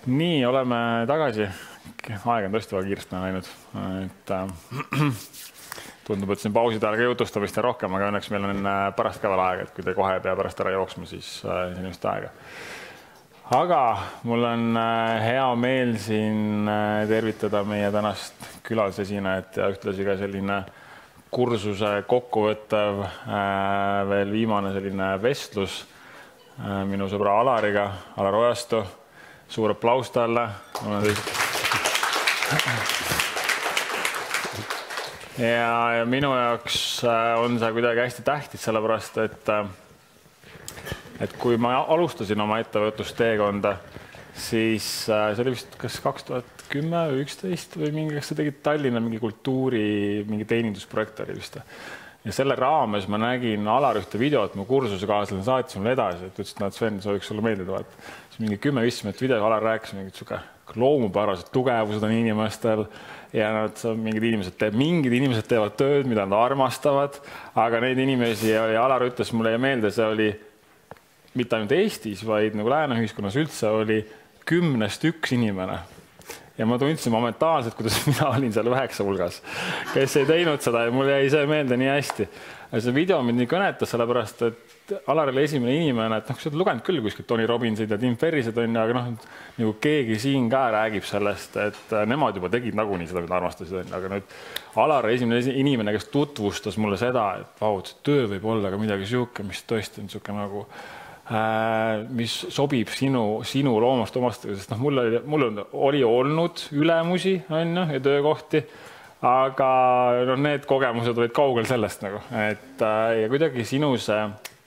Nii, oleme tagasi. Aeg on tõesti väga kiiresti läinud. Tundub, et siin pauside ajal ka jutustamist on rohkem, aga õnneks meil on pärast ka veel aega, et kui te kohe ei pea pärast ära jooksma, siis siin just aega. Aga mul on hea meel siin tervitada meie tänast külalisesinejat ja ühtlasi ka selline kursuse kokkuvõttev veel viimane selline vestlus minu sõbra Alariga, Alar Ojastu. Suur aplaus talle. Ja minu jaoks on see kuidagi hästi tähtis, sellepärast, et kui ma alustasin oma ettevõtlusteekonda, siis see oli vist kas 2010 või 11 või mingi, kas sa tegid Tallinna mingi kultuuri, mingi teenindusprojekt oli vist. Ja selle raames ma nägin Alar ühte videot, mu kursusekaaslasena saatis mulle edasi, et ütles, et Sven, sooviks sulle meeldida. Siis mingi 10-15 minutit video Alar rääkis mingid loomupärased tugevused on inimestel ja mingid inimesed teevad tööd, mida nad armastavad, aga neid inimesi ja Alar ütles mulle ja meelde, see oli mitte ainult Eestis, vaid nagu lääne ühiskonnas üldse oli 10-st 1 inimene. Ja ma tundsin momentaalselt, kuidas mina olin seal 9 hulgas, kes ei teinud seda ja mul jäi see meelde nii hästi. Ja see video mind nii kõnetas, sellepärast, et Alar oli esimene inimene, et sa oled lugenud küll kuskilt Tony Robbinsid ja Tim Ferrisid on, aga nagu keegi siin ka räägib sellest, et nemad juba tegid nagunii seda, mida armastasid. Aga nüüd Alar esimene inimene, kes tutvustas mulle seda, et see töö võib olla ka midagi siuke, mis tõesti on siuke nagu mis sobib sinu loomast omast, sest mul oli olnud ülemusi ja töökohti, aga need kogemused olid kaugel sellest nagu, et ja kuidagi sinu see,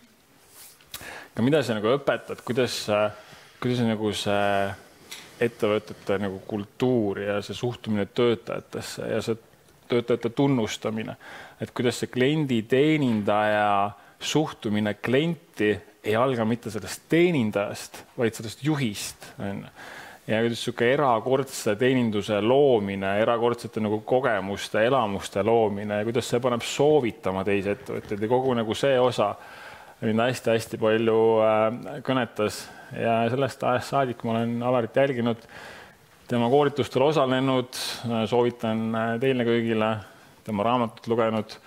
ka mida sa nagu õpetad, kuidas nagu see ettevõtete nagu kultuur ja see suhtumine töötajatesse ja see töötajate tunnustamine, et kuidas see kliendi teenindaja suhtumine klienti ei alga mitte sellest teenindajast, vaid sellest juhist. Ja kuidas siuke erakordse teeninduse loomine, erakordsete nagu kogemuste, elamuste loomine ja kuidas see paneb soovitama teisi ettevõtteid ja kogu nagu see osa mind hästi-hästi palju kõnetas ja sellest ajast saadik ma olen Alarit jälginud, tema koolitustel osalenud, soovitan teile kõigile, tema raamatut lugenud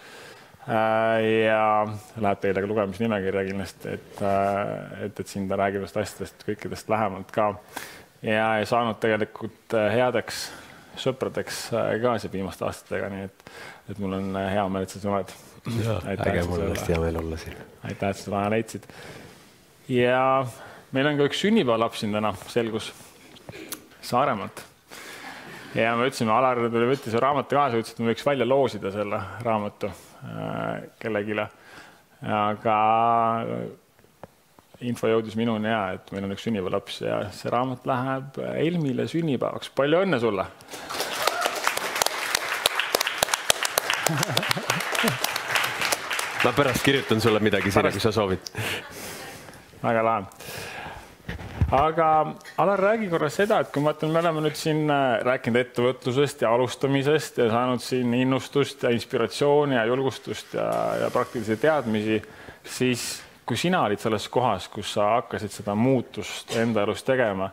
ja läheb teile ka lugemisnimekirja kindlasti, et siin ta räägib asjadest kõikidest lähemalt ka ja saanud tegelikult headeks sõpradeks ka see viimaste aastatega, nii et mul on hea meel, et sa siin oled. Äge, mul on hästi hea meel olla siin. Aitäh, et seda leidsid. Ja meil on ka üks sünnipäevalaps siin täna, selgus Saaremaalt. Ja me ütlesime, Alar võttis raamatu kaasa, ütles, et me võiks välja loosida selle raamatu kellegile. Aga info jõudis minuni ja, et meil on üks sünnipäevalaps ja see raamat läheb Elmile sünnipäevaks. Palju õnne sulle! Ma pärast kirjutan sulle midagi sinna, kui sa soovid. Väga lahe. Aga Alar, räägi korra seda, et kui me oleme nüüd siin rääkinud ettevõtlusest ja alustamisest ja saanud siin innustust ja inspiratsiooni ja julgustust ja praktilisi teadmisi, siis kui sina olid selles kohas, kus sa hakkasid seda muutust enda elus tegema,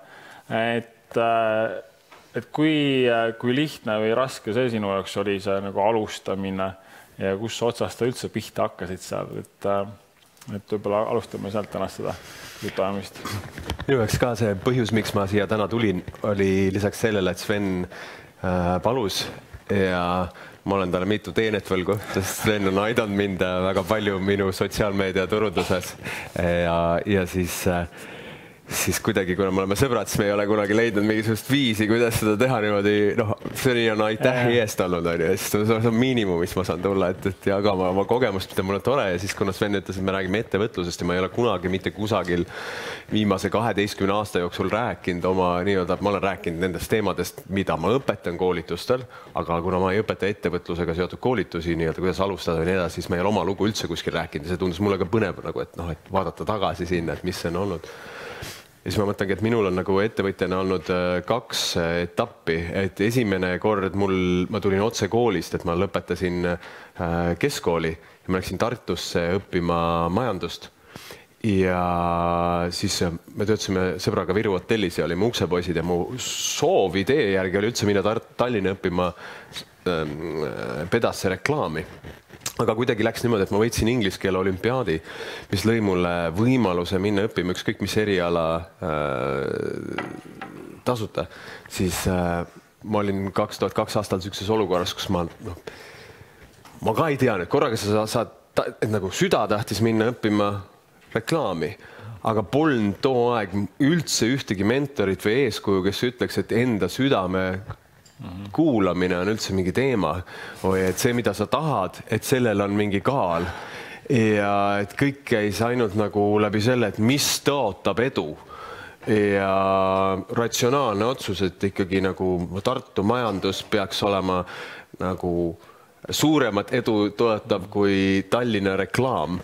et kui lihtne või raske see sinu jaoks oli see nagu alustamine ja kus otsast sa üldse pihta hakkasid seal, et võib-olla alustame sealt tänast seda jutuajamist. Minu jaoks ka see põhjus, miks ma siia täna tulin, oli lisaks sellele, et Sven palus ja ma olen talle mitu teenet võlgu, sest Sven on aidanud mind väga palju minu sotsiaalmeedia turunduses ja siis kuidagi, kuna me oleme sõbrad, siis me ei ole kunagi leidnud mingisugust viisi, kuidas seda teha niimoodi, see on aitähi eest olnud, see on miinimum, mis ma saan tulla, et jagama oma kogemust, mida mul on tore ja siis kuna Sven ütles, et me räägime ettevõtlusest ja ma ei ole kunagi mitte kusagil viimase 12 aasta jooksul rääkinud oma nii-öelda, ma olen rääkinud nendest teemadest, mida ma õpetan koolitustel, aga kuna ma ei õpeta ettevõtlusega seotud koolitusi, nii-öelda kuidas alustada ja nii edasi, siis ma ei ole oma lugu üldse kuskil rääkinud ja see tundus mulle ka põnev, et vaadata tagasi sinna, et mis see on olnud. Ja siis ma mõtlengi, et minul on nagu ettevõtjana olnud 2 etappi, et esimene kord ma tulin otse koolist, et ma lõpetasin keskkooli ja ma läksin Tartusse õppima majandust ja siis me töötasime sõbraga Viru hotellis ja olime uksepoisid ja mu soov idee järgi oli üldse minna Tallinna õppima pedasse reklaami. Aga kuidagi läks niimoodi, et ma võitsin inglise keele olümpiaadi, mis lõi mulle võimaluse minna õppima ükskõik mis eriala tasuta. Siis ma olin 2002 aastal sellises olukorras, kus ma ka ei tea, et korraga sa saad, et nagu süda tahtis minna õppima reklaami, aga polnud too aeg üldse ühtegi mentorit või eeskuju, kes ütleks, et enda südame kuulamine on üldse mingi teema või et see, mida sa tahad, et sellel on mingi kaal ja et kõik käis ainult nagu läbi selle, et mis tõotab edu ja ratsionaalne otsus, et ikkagi nagu Tartu majandus peaks olema nagu suuremat edu tõotab kui Tallinna reklaam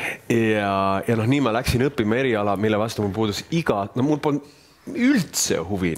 ja nii ma läksin õppima eriala, mille vastu mul puudus mul polnud üldse huvi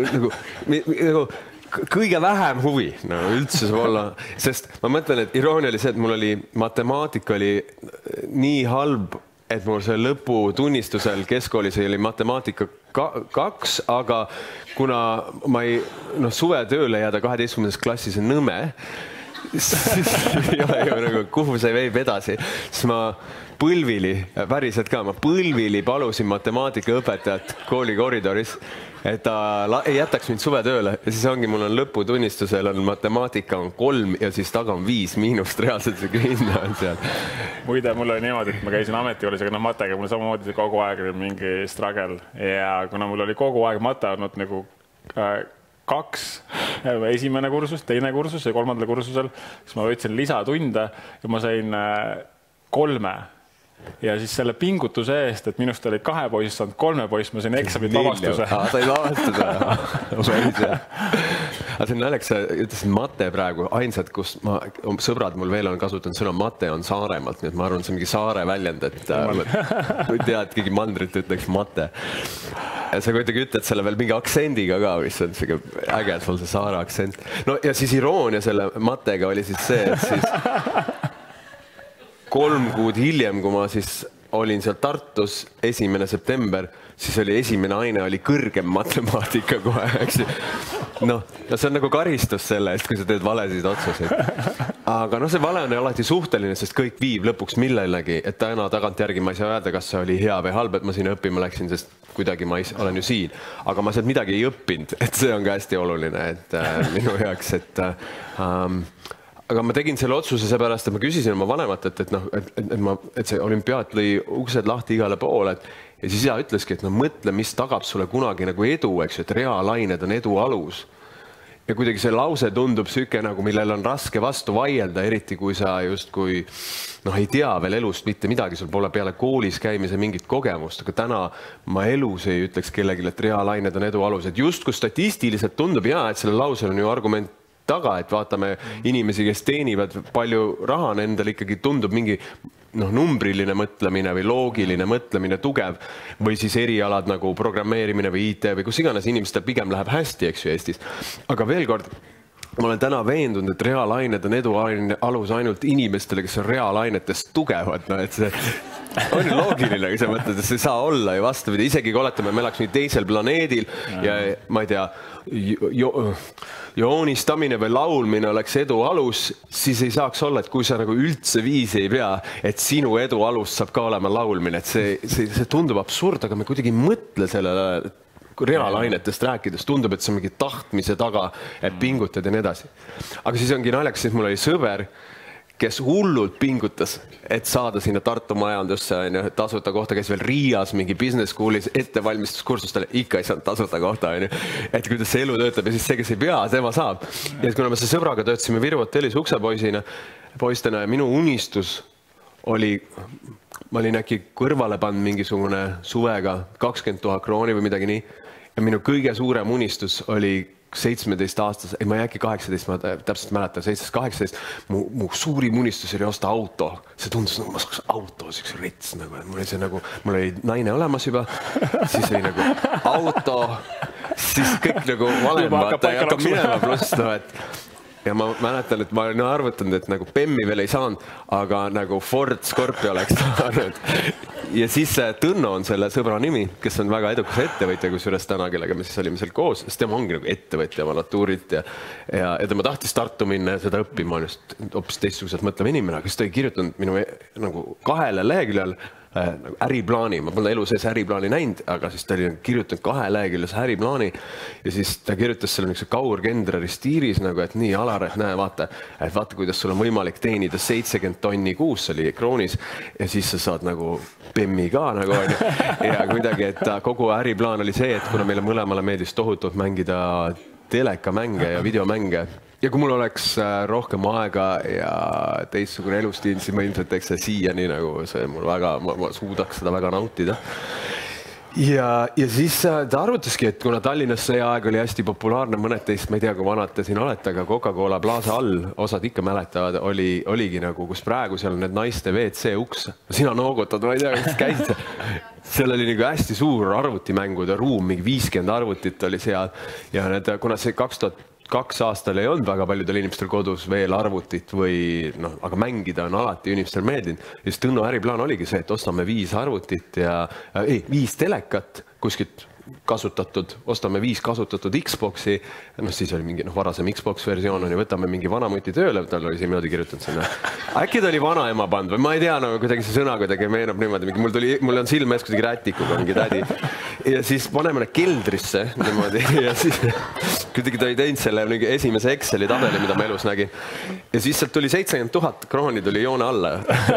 nagu kõige vähem huvi üldse saab olla, sest ma mõtlen, et iroonia oli see, et mul oli matemaatika oli nii halb, et mul see lõputunnistusel keskkoolis oli matemaatika 2, aga kuna ma ei suvetööle jääda 12. klassis on nõme, siis ei ole ju nagu, kuhu see veeb edasi, siis ma päriselt ka, ma põlvili palusin matemaatikaõpetajat kooli koridoris, et ta ei jätaks mind suvetööle ja siis ongi, mul on lõputunnistusel on matemaatika on 3 ja siis taga on 5 miinust reaalselt see hinna on seal. Muide, mul oli niimoodi, et ma käisin ametijoolis, aga matega mul samamoodi kogu aeg oli mingi struggle ja kuna mul oli kogu aeg mate olnud nagu 2, esimene kursus, teine kursus ja 3. kursusel, siis ma võtsin lisatunde ja ma sain 3 ja siis selle pingutuse eest, et minust oli 2 poisist saanud 3 poist, ma sain eksamit vabastuse. Sain vabastada. Aga see on naljakas, sa ütlesid mate praegu, ainsad, kus sõbrad mul veel on kasutanud sõna mate on Saaremaalt, nii et ma arvan, see on mingi Saare väljend, et kui tead, keegi mandrit ütleks mate. Ja sa kuidagi ütled selle veel mingi aktsendiga ka, mis on siuke äge sul see Saare aktsent. No ja siis iroonia selle matega oli siis see, et siis 3 kuud hiljem, kui ma siis olin seal Tartus 1. september, siis oli esimene aine oli kõrgem matemaatika kohe, eks ju. See on nagu karistus selle eest, kui sa teed valesid otsuseid. Aga see vale on alati suhteline, sest kõik viib lõpuks millelegi, et täna tagantjärgi ma ei saa öelda, kas see oli hea või halb, et ma sinna õppima läksin, sest kuidagi ma olen ju siin. Aga ma sealt midagi ei õppinud, et see on ka hästi oluline, et minu jaoks, aga ma tegin selle otsuse seepärast, et ma küsisin oma vanemat, et see olümpiaat lõi uksed lahti igale poole, ja siis isa ütleski, et mõtle, mis tagab sulle kunagi nagu edu, eks, et reaalained on edu alus. Ja kuidagi see lause tundub süke nagu, millel on raske vastu vaielda, eriti kui sa justkui ei tea veel elust mitte midagi, sul pole peale koolis käimise mingit kogemust, aga täna ma elus ei ütleks kellelegi, et reaalained on edu alus, et just kui statistiliselt tundub et selle lausel on ju argument taga, et vaatame inimesi, kes teenivad palju raha, endal ikkagi tundub mingi numbriline mõtlemine või loogiline mõtlemine tugev või siis erialad nagu programmeerimine või IT või kus iganes inimestel pigem läheb hästi, eks ju, Eestis. Aga veel kord, ma olen täna veendunud, et reaalained on edu alus ainult inimestele, kes on reaalainetest tugevad, et see on loogiline, kui sa mõtled, et see ei saa olla ju vastupidi, isegi kui oletame, me elaks nüüd teisel planeedil ja ma ei tea, joonistamine või laulmine oleks edu alus, siis ei saaks olla, et kui sa nagu üldse viisi ei pea, et sinu edu alus saab ka olema laulmine, et see tundub absurd, aga me kuidagi mõtle sellele reaalainetest rääkides, tundub, et see on mingi tahtmise taga, et pingutad ja nii edasi. Aga siis ongi naljakas, et mul oli sõber, kes hullult pingutas, et saada sinna Tartu majandusse tasuta kohta, kes veel Riias mingi business schoolis ettevalmistuskursustele ikka ei saanud tasuta kohta, et kuidas see elu töötab ja siis see, kes ei pea, tema saab. Ja kuna me see sõbraga töötasime Viru hotellis uksepoistena ja minu unistus oli, ma olin äkki kõrvale pannud mingisugune suvega 20 000 krooni või midagi nii ja minu kõige suurem unistus oli 17 aastas, ei ma ei äkki 18, ma täpselt mäletan, 17-18, mu suurim unistus oli osta auto. See tundus nagu ma saaks auto, üks rits, mul oli naine olemas juba, siis oli nagu auto, siis kõik nagu valem vaata ja hakkab minema pluss, ja ma mäletan, et ma olen arvutanud, et nagu Bemmi veel ei saanud, aga nagu Ford Scorpio oleks saanud. ja siis Tõnno on selle sõbra nimi, kes on väga edukas ettevõtja, kusjuures täna, kellega me siis olime seal koos, sest tema ongi nagu ettevõtja oma natuurilt ja tema tahtis Tartu minna ja seda õppima, on just hoopis teistsuguselt mõtlev inimene, kes ta ei kirjutanud minu nagu 2 leheküljel nagu äriplaani, ma polnud elu sees äriplaani näinud, aga siis ta oli kirjutanud 2 leheküljes äriplaani ja siis ta kirjutas selle niisuguse kaurkendrari stiilis nagu, et nii, Alar, et näe, vaata, kuidas sul on võimalik teenida 70 tonni kuus, see oli kroonis ja siis sa saad nagu Bemmi ka nagu on ja kuidagi, et kogu äriplaan oli see, et kuna meile mõlemale meeldis tohutult mängida telekamänge ja videomänge ja kui mul oleks rohkem aega ja teistsugune elustiil, siis ma ilmselt teeks see siiani nagu see mul väga, ma suudaks seda väga nautida. Ja siis ta arvutaski, et kuna Tallinnas see aeg oli hästi populaarne, mõned teist, ma ei tea, kui vanad te siin olete, aga Coca-Cola Plaza all, osad ikka mäletavad, oligi nagu, kus praegu seal on need naiste WC uks. Sina noogutad, ma ei tea, kas käisid. Seal oli nagu hästi suur arvutimängude ruum, mingi 50 arvutit oli seal ja need, kuna see 2002 aastal ei olnud väga paljudel inimestel kodus veel arvutit või noh, aga mängida on alati inimestel meeldinud. Ja siis Tõnno äriplaan oligi see, et ostame 5 arvutit ja 5 telekat kuskilt kasutatud, ostame 5 kasutatud Xboxi, noh siis oli mingi varasem Xbox versioon on ja võtame mingi vanamuti tööle, tal oli siin niimoodi kirjutanud sinna. Äkki ta oli vanaema pannud või ma ei tea, no kuidagi see sõna kuidagi meenab niimoodi, mul on silme ees kuidagi rätikuga mingi tädi. Ja siis paneme need keldrisse niimoodi ja siis kuidagi ta ei teinud selle esimese Exceli tabeli, mida ma elus nägin. Ja siis sealt tuli 70 000 krooni tuli joone alla.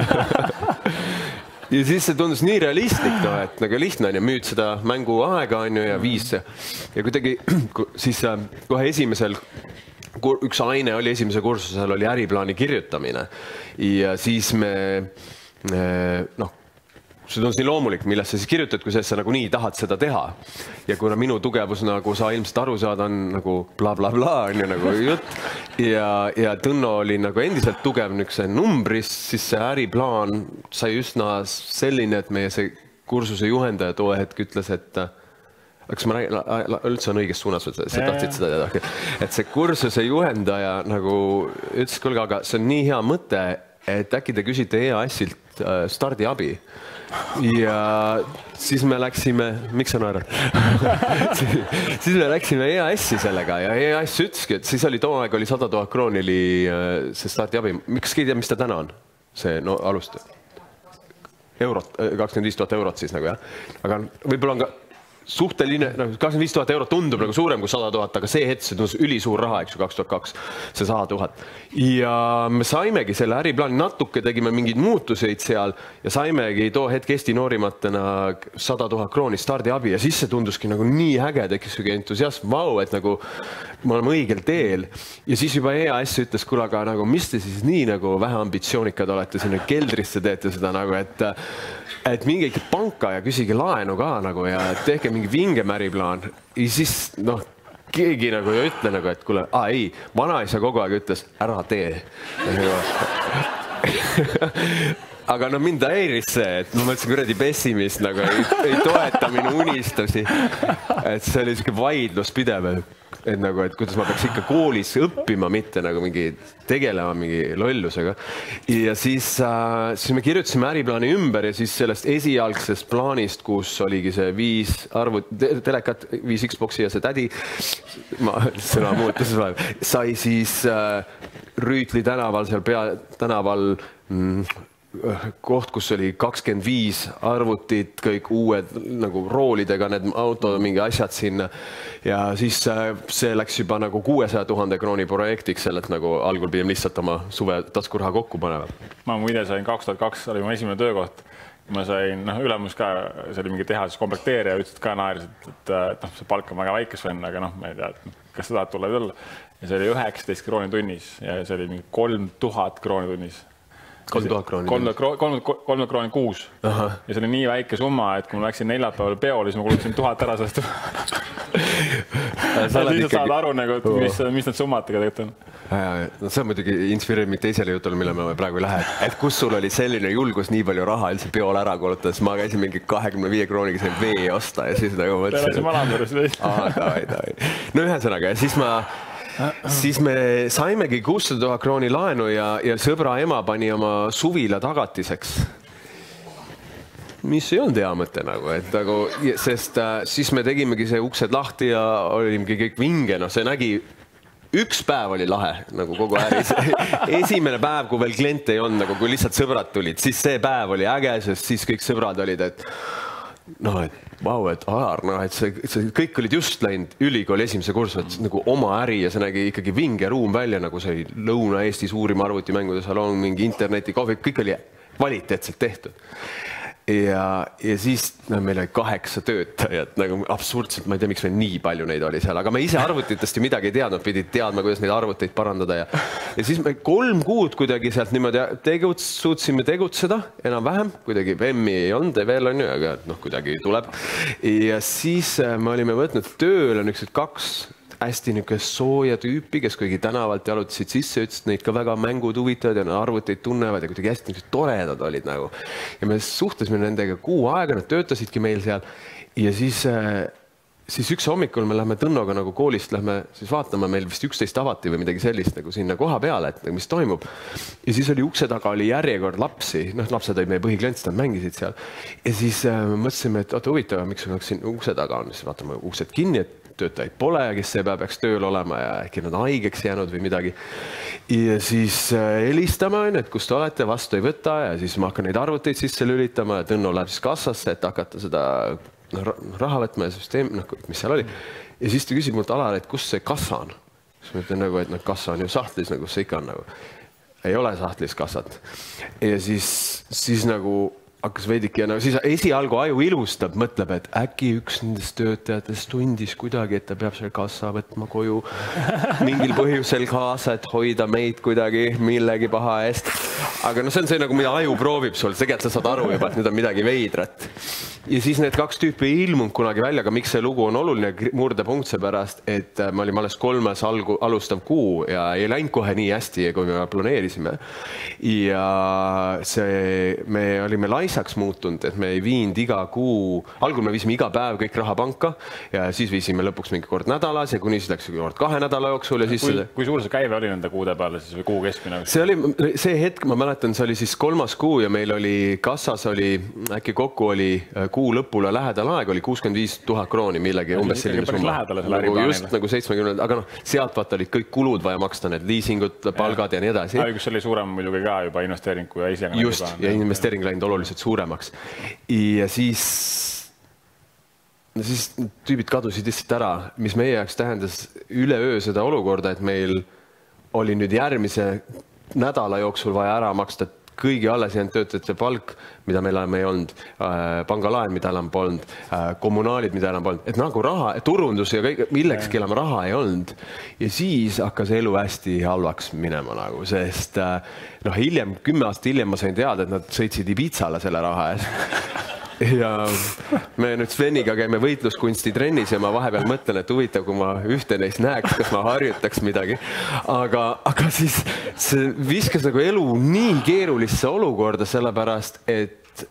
Ja siis see tundus nii realistlik, et nagu lihtne on ja müüd seda mängu aega on ju ja 5 ja kuidagi siis kohe esimesel üks aine oli esimese kursusel oli äriplaani kirjutamine ja siis me noh, see tundus nii loomulik, millest sa siis kirjutad, kui sa nagu nii tahad seda teha. Ja kuna minu tugevus, nagu sa ilmselt aru saad, on nagu bla bla bla, on ju nagu jutt. Ja Tõnno oli nagu endiselt tugev niisuguse numbris, siis see äriplaan sai üsna selline, et meie see kursuse juhendaja too hetk ütles, et kas ma üldse on õiges suunas, sa tahtsid seda teada. Et see kursuse juhendaja nagu ütles, kuulge, aga see on nii hea mõte, et äkki te küsite EAS-ilt stardiabi. Ja siis me läksime, miks sa naerad? Siis me läksime EAS-i sellega ja EAS ütleski, et siis oli too aeg oli 100 000 krooni oli see stardiabi. Miks ei tea, mis ta täna on? See no alust eurot, 25 000 eurot siis nagu jah. Aga võib-olla on ka suhteline, 25 000 eurot tundub nagu suurem kui 100 000, aga see hetk see tundus ülisuur raha, eks ju, 2002, see 100 000. Ja me saimegi selle äriplaani natuke, tegime mingeid muutuseid seal ja saimegi too hetk Eesti noorimatena 100 000 krooni stardiabi ja siis see tunduski nagu nii äge, tekkis sügi entusiasm, vau, et nagu me oleme õigel teel. Ja siis juba EAS ütles, kuule, aga nagu, mis te siis nii nagu vähe ambitsioonikad olete sinna keldrisse teete seda nagu, et minge ikka panka ja küsige laenu ka nagu ja tehke mingi vingem äriplaan. Ja siis, noh, keegi nagu ei ütle nagu, et kuule, ei, vanaisa kogu aeg ütles, ära tee. Aga no mind häiris see, et ma mõtlesin kuradi pessimist, nagu ei toeta minu unistusi. Et see oli selline vaidlus pidev, et nagu, et kuidas ma peaks ikka koolis õppima, mitte nagu mingi tegelema mingi lollusega. Ja siis me kirjutasime äriplaani ümber ja siis sellest esialgsest plaanist, kus oligi see 5 telekat, 5 Xboxi ja see tädi, ma sõna muutuses vahev, sai siis Rüütli tänaval, seal tänaval koht, kus oli 25 arvutit, kõik uued nagu roolidega, need auto, mingi asjad sinna. Ja siis see läks juba nagu 600 000 krooni projektiks, sellelt nagu algul pidime lihtsalt oma suve taskuraha kokku panema. Ma muide sain 2002, oli mu esimene töökoht. Ma sain ülemus ka, see oli mingi tehases komplekteerija, ütlesid ka naeriselt, et see palk on väga väikes venn, aga ma ei tea, kas seda tuleb tulla. Ja see oli 19 krooni tunnis ja see oli mingi 3000 krooni tunnis. 3000 krooni. 30 krooni kuus. Ja see oli nii väike summa, et kui ma läksin neljapäeval peole, siis ma kulutasin 1000 ära sellest. Sa saad aru, mis need summad tegelikult on. See on muidugi inspireerib mind teisele jutule, mille me praegu ei lähe. Et kus sul oli selline julgus nii palju raha üldse peole ära kulutada, siis ma käisin mingi 25 krooniga sain vee osta ja siis nagu mõtlesin. No ühesõnaga, siis me saimegi 600 000 krooni laenu ja sõbra ema pani oma suvila tagatiseks. mis ei olnud hea mõte nagu, et nagu, sest siis me tegimegi see uksed lahti ja olimegi kõik vinge, noh, see nägi, üks päev oli lahe nagu kogu äris. Esimene päev, kui veel kliente ei olnud, nagu kui lihtsalt sõbrad tulid, siis see päev oli äge, sest siis kõik sõbrad olid, et noh, et vau, et Alar, noh, et see kõik olid just läinud ülikooli esimese kursu, et nagu oma äri ja see nägi ikkagi vinge ruum välja, nagu see oli Lõuna-Eesti suurim arvutimängude salon, mingi internetikohvi, kõik oli kvaliteetselt tehtud. Ja siis meil oli 8 töötajat, nagu absurdselt, ma ei tea, miks meil nii palju neid oli seal, aga me ise arvutitest ju midagi ei teadnud, pidid teadma, kuidas neid arvuteid parandada ja siis me 3 kuud kuidagi sealt niimoodi suutsime tegutseda enam-vähem, kuidagi VEM-i ei olnud, veel on ju, aga noh, kuidagi tuleb. Ja siis me olime võtnud tööle niisugused 2 hästi niisugune sooja tüüpi, kes kuigi tänavalt jalutasid sisse, ütlesid, neid ka väga mängud huvitavad ja arvuteid tunnevad ja kuidagi hästi toredad olid nagu. Ja me suhtlesime nendega kuu aega, nad töötasidki meil seal ja siis üks hommikul me lähme Tõnnoga nagu koolist, lähme siis vaatama, meil vist 11 avati või midagi sellist nagu sinna koha peale, et mis toimub. Ja siis oli ukse taga oli järjekord lapsi, noh, lapsed olid meie põhiklientsid, nad mängisid seal. Ja siis mõtlesime, et oota huvitav, miks siin ukse taga on, siis vaatame uksed kinni, et töötajaid pole, kes see päev peaks tööl olema ja äkki nad haigeks jäänud või midagi. Ja siis helistame, et kus te olete, vastu ei võta ja siis ma hakkan neid arvuteid sisse lülitama ja Tõnno läheb siis kassasse, et hakata seda raha võtma ja süsteem, mis seal oli. Ja siis ta küsib mult Alar, et kus see kassa on? Siis ma ütlen nagu, et kassa on ju sahtlis, nagu see ikka on nagu. Ei ole sahtlis kassat. Ja siis nagu hakkas veidike ja no siis esialgu aju ilustab, mõtleb, et äkki üks nendest töötajatest tundis kuidagi, et ta peab selle kassa võtma koju mingil põhjusel kaasa, et hoida meid kuidagi millegi paha eest. Aga no see on see nagu, mida aju proovib sul, tegelikult sa saad aru juba, et nüüd on midagi veidrat. Ja siis need 2 tüüpi ei ilmunud kunagi välja, aga miks see lugu on oluline murdepunkt seepärast, et me olime alles 3. alustav kuu ja ei läinud kohe nii hästi, kui me planeerisime. Ja me olime laisaks muutunud, et me ei viinud iga kuu, algul me viisime iga päev kõik raha panka ja siis viisime lõpuks mingi kord nädalas ja kuni siis läks kord 2 nädala jooksul. Ja siis kui suur see käive oli nende kuude peale siis või kuu keskmine? See hetk, ma mäletan, see oli siis 3. kuu ja meil oli kassas oli, äkki kokku oli kuu lõpule lähedal aeg oli 65 000 krooni millegi umbes selline summa. Just nagu 70, aga noh, sealt vaata olid kõik kulud vaja maksta, need liisingud, palgad ja nii edasi. Kus oli suurem muidugi ka juba investeeringu ja esiaga. Just, ja investeering läinud oluliselt suuremaks. Ja siis tüübid kadusid lihtsalt ära, mis meie jaoks tähendas üleöö seda olukorda, et meil oli nüüd järgmise nädala jooksul vaja ära maksta kõigi alles jäänud töötajate palk, mida meil enam ei olnud, pangalaen, mida enam polnud, kommunaalid, mida enam polnud, et nagu raha, turundus ja kõik, millekski enam raha ei olnud. Ja siis hakkas elu hästi halvaks minema nagu, sest hiljem, 10 aastat hiljem ma sain teada, et nad sõitsid Ibizale selle raha eest. Ja me nüüd Sveniga käime võitluskunsti trennis ja ma vahepeal mõtlen, et huvitav, kui ma ühte neist näeks, kas ma harjutaks midagi. Aga siis see viskas nagu elu nii keerulisse olukorda, sellepärast, et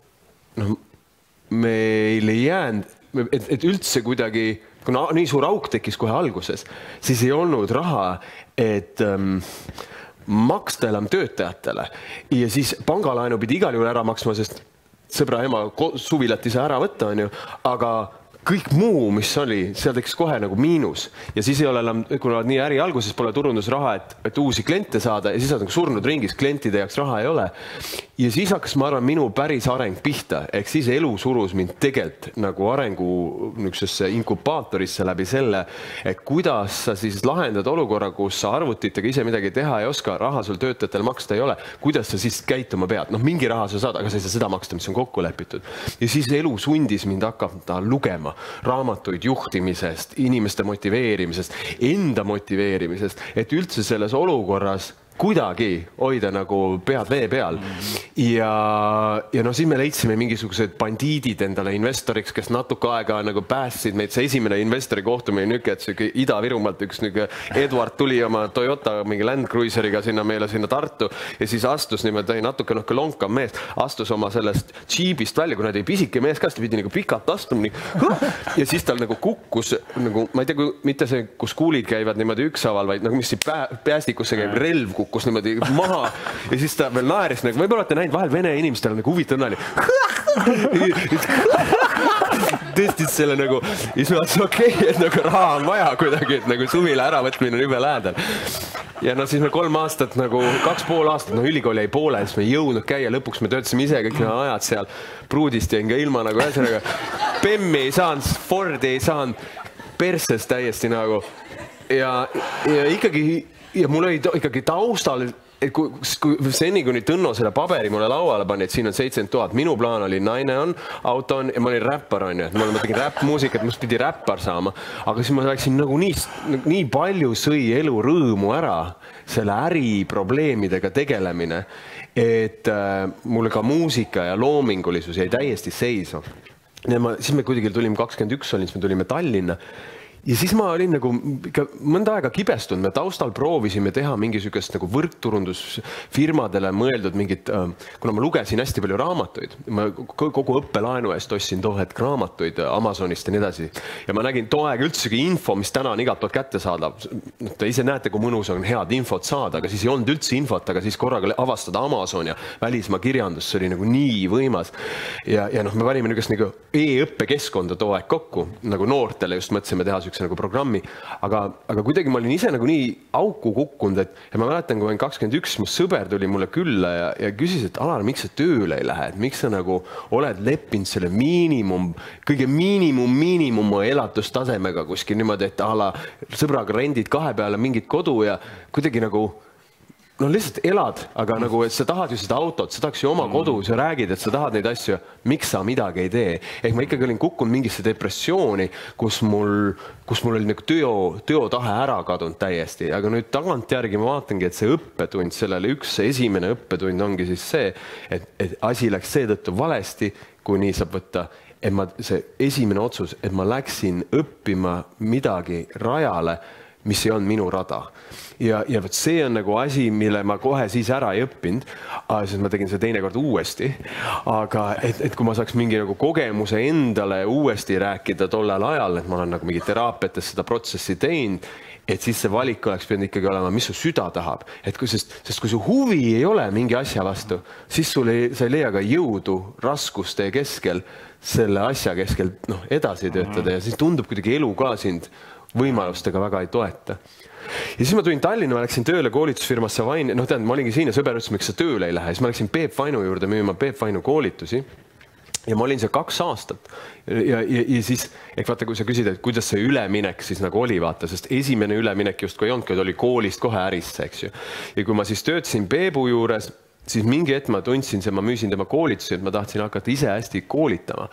meil ei jäänud, et üldse kuidagi, kuna nii suur auk tekkis kohe alguses, siis ei olnud raha, et maksta enam töötajatele. Ja siis pangalaenu pidi igal juhul ära maksma, sest sõbra ema suvilati see ära võtta, on ju, aga kõik muu, mis oli, seal tekkis kohe nagu miinus. Ja siis ei ole enam, kuna nii äri alguses pole turundusraha, et uusi kliente saada ja siis on nagu surnud ringis, klientide jaoks raha ei ole. Ja siis hakkas, ma arvan, minu päris areng pihta, ehk siis elu surus mind tegelikult nagu arengu niisugusesse inkubaatorisse läbi selle, et kuidas sa siis lahendad olukorra, kus sa arvutitega ise midagi teha ei oska, raha sul töötajatel maksta ei ole, kuidas sa siis käituma pead? Noh, mingi raha sa saad, aga sa ei saa seda maksta, mis on kokku lepitud. Ja siis elu sundis mind hakkab lugema raamatuid juhtimisest, inimeste motiveerimisest, enda motiveerimisest, et üldse selles olukorras kuidagi hoida nagu pead vee peal. Ja siis me leidsime mingisugused bandiidid endale investoriks, kes natuke aega nagu päästsid meid. See esimene investori kohtumine nüke, et Ida-Virumaalt üks Edward tuli oma Toyota mingi Land Cruiseriga sinna Tartu ja siis astus niimoodi natuke lonkam mees, astus oma sellest džiibist välja, kui nad ei pisike mees ka, ta pidi nagu pikalt astuma ja siis tal nagu kukkus, ma ei tea, mitte see, kus kuulid käivad niimoodi üksaval, vaid nagu mis päästikusse käib relv kukkus niimoodi maha ja siis ta veel naeris, nagu võib-olla olete näinud vahel vene inimestel nagu huvitav nali. tõstis selle nagu, ja siis ma mõtlesin, okei, et nagu raha on vaja kuidagi, et nagu suvila äravõtmine on jube lähedal. Ja no siis me 3 aastat nagu 2,5 aastat, no ülikool jäi poole, siis me ei jõudnud käia, lõpuks me töötasime ise kõik need ajad seal, pruudist jäin ka ilma nagu ühesõnaga. Bemmi ei saanud, Fordi ei saanud, perses täiesti nagu. Ja ikkagi, ja mul oli ikkagi taustal, et kui seni, kuni Tõnno selle paberi mulle lauale pani, et siin on 70 000, minu plaan oli naine on, auto on ja ma olin räppar on ju, et ma tegin räppmuusikat, must pidi räppar saama, aga siis ma läksin nagu nii palju sõi elu rõõmu ära selle äriprobleemidega tegelemine, et mulle ka muusika ja loomingulisus jäi täiesti seisma. Siis me kuidagi tulime 21 olin, siis me tulime Tallinna. Ja siis ma olin nagu mõnda aega kibestunud, me taustal proovisime teha mingisugust nagu võrkturundusfirmadele mõeldud mingit, kuna ma lugesin hästi palju raamatuid, ma kogu õppelaenu eest ostsin too hetk raamatuid Amazonist ja nii edasi. Ja ma nägin too aeg üldsegi info, mis täna on igalt poolt kätte saada. Te ise näete, kui mõnus on head infot saada, aga siis ei olnud üldse infot, aga siis korraga avastada Amazon ja välismaa kirjandus, see oli nagu nii võimas. Ja noh, me panime niisugust nagu e-õppekeskkonda too aeg kokku, nagu noortele just mõtlesime teha nagu programmi, aga kuidagi ma olin ise nagu nii auku kukkunud, ja ma mäletan, kui olen 21, mu sõber tuli mulle külla ja küsis, et Alar, miks sa tööle ei lähe, et miks sa nagu oled leppinud selle kõige miinimum elatustasemega kuskil niimoodi, et ala sõbraga rendid 2 peale mingit kodu ja kuidagi nagu no lihtsalt elad, aga nagu, et sa tahad ju seda autot, sa tahaks ju oma kodu, sa räägid, et sa tahad neid asju, miks sa midagi ei tee. Ehk ma ikkagi olin kukkunud mingisse depressiooni, kus mul oli nagu töötahe ära kadunud täiesti, aga nüüd tagantjärgi ma vaatangi, et see õppetund, sellele esimene õppetund ongi siis see, et asi läks seetõttu valesti, kui nii saab võtta, et see esimene otsus, et ma läksin õppima midagi rajale, mis ei olnud minu rada. Ja võt see on nagu asi, mille ma kohe siis ära ei õppinud, siis ma tegin see teinekord uuesti, aga et kui ma saaks mingi nagu kogemuse endale uuesti rääkida tollel ajal, et ma olen nagu mingi teraapiates seda protsessi teinud, et siis see valik oleks pidanud ikkagi olema, mis su süda tahab. Sest kui su huvi ei ole mingi asja vastu, siis sa ei leia ka jõudu raskuste keskel selle asja keskel edasi töötada ja siis tundub kuidagi elu ka sind võimalustega väga ei toeta. Ja siis ma tulin Tallinna, ma läksin tööle koolitusfirmasse Vain, ma olingi siin ja sõber ütles, miks sa tööle ei lähe, siis ma läksin Peep Vainu juurde müüma Peep Vainu koolitusi ja ma olin seal 2 aastat ja siis, vaata, kui sa küsid, et kuidas see üleminek siis nagu oli, vaata, sest esimene üleminek just kui ei olnud, oli koolist kohe ärisse, eks ju. Ja kui ma siis töötasin Peebu juures, siis mingi hetk ma tundsin, ma müüsin tema koolitusi, et ma tahtsin hakata ise hästi koolitama.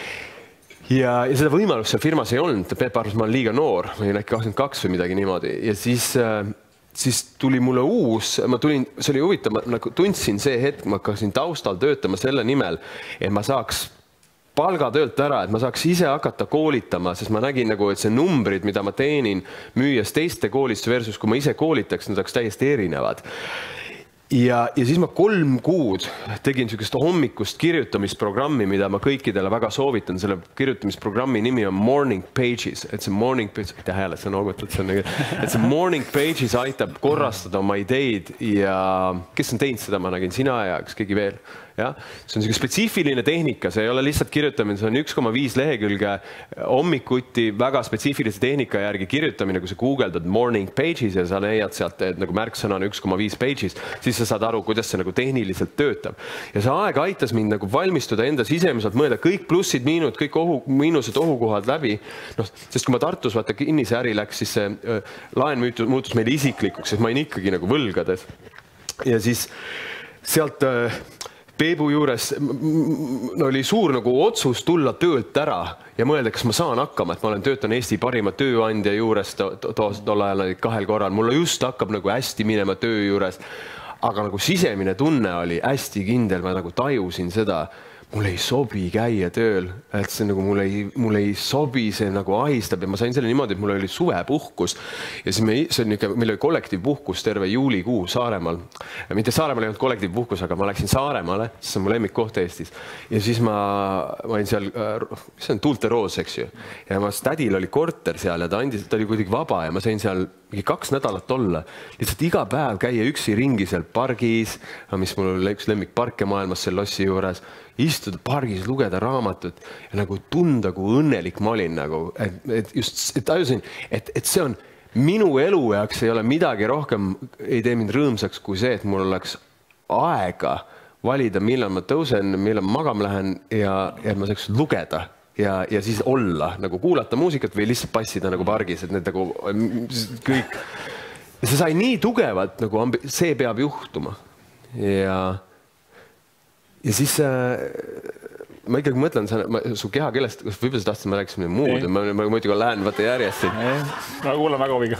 Ja seda võimalust seal firmas ei olnud, Peep arvas, ma olen liiga noor, ma olin äkki 22 või midagi niimoodi ja siis tuli mulle uus, see oli huvitav, ma tundsin see hetk, ma hakkasin taustal töötama selle nimel, et ma saaks palgatöölt ära, et ma saaks ise hakata koolitama, sest ma nägin nagu, et see numbrid, mida ma teenin müües teiste koolituste versus, kui ma ise koolitaks, need oleks täiesti erinevad. Ja siis ma 3 kuud tegin niisugust hommikust kirjutamisprogrammi, mida ma kõikidele väga soovitan. Selle kirjutamisprogrammi nimi on Morning Pages. Et see Morning Pages, mitte hääle, see on oogutult, et see Morning Pages aitab korrastada oma ideid ja kes on teinud seda, ma nägin, sina ja kas keegi veel. Ja? See on niisugune spetsiifiline tehnika, see ei ole lihtsalt kirjutamine, see on 1,5 lehekülge hommikuti väga spetsiifilise tehnika järgi kirjutamine, kui sa guugeldad Morning Pages ja sa leiad sealt, et nagu märksõnana 1,5 pages, siis sa saad aru, kuidas see nagu tehniliselt töötab. Ja see aeg aitas mind nagu valmistuda enda sisemiselt, mõelda kõik plussid, miinused, kõik miinused, ohukohad läbi. Sest kui ma Tartus vaata kinnise äri läks, siis see laen muutus meile isiklikuks, sest ma olin ikkagi nagu võlgades. Ja siis sealt Peebu juures oli suur nagu otsus tulla töölt ära ja mõelda, kas ma saan hakkama, et ma olen töötan Eesti parima tööandja juures tol ajal 2 korral. Mulle just hakkab nagu hästi minema töö juures, aga nagu sisemine tunne oli hästi kindel, ma nagu tajusin seda, mul ei sobi käia tööl, et see nagu mul ei sobi, see nagu ahistab ja ma sain selle niimoodi, et mul oli suvepuhkus ja siis meil oli kollektiivpuhkus terve juulikuu Saaremaal. Mitte Saaremaal ei olnud kollektiivpuhkus, aga ma läksin Saaremaale, see on mu lemmikkoht Eestis ja siis ma olin seal, see on Tuulte Roos, eks ju, ja tädil oli korter seal ja ta oli kuidagi vaba ja ma sain seal 2 nädalat olla, lihtsalt iga päev käia üksi ringi seal pargis, mis mul oli üks lemmikparke maailmas seal lossi juures istuda pargis, lugeda raamatut ja nagu tunda, kui õnnelik ma olin nagu, et just tajusin, et see on minu elu jaoks ei ole midagi rohkem, ei tee mind rõõmsaks kui see, et mul oleks aega valida, millal ma tõusen, millal ma magama lähen ja ma saaks lugeda ja siis olla, nagu kuulata muusikat või lihtsalt passida nagu pargis, et need nagu kõik. Ja see sai nii tugevat, nagu see peab juhtuma. Ja siis ma ikkagi mõtlen, su kehakeelest, võib-olla sa tahtsid, ma rääksin muud, ma muidugi lähen vaata järjest. Ma kuulen väga huviga.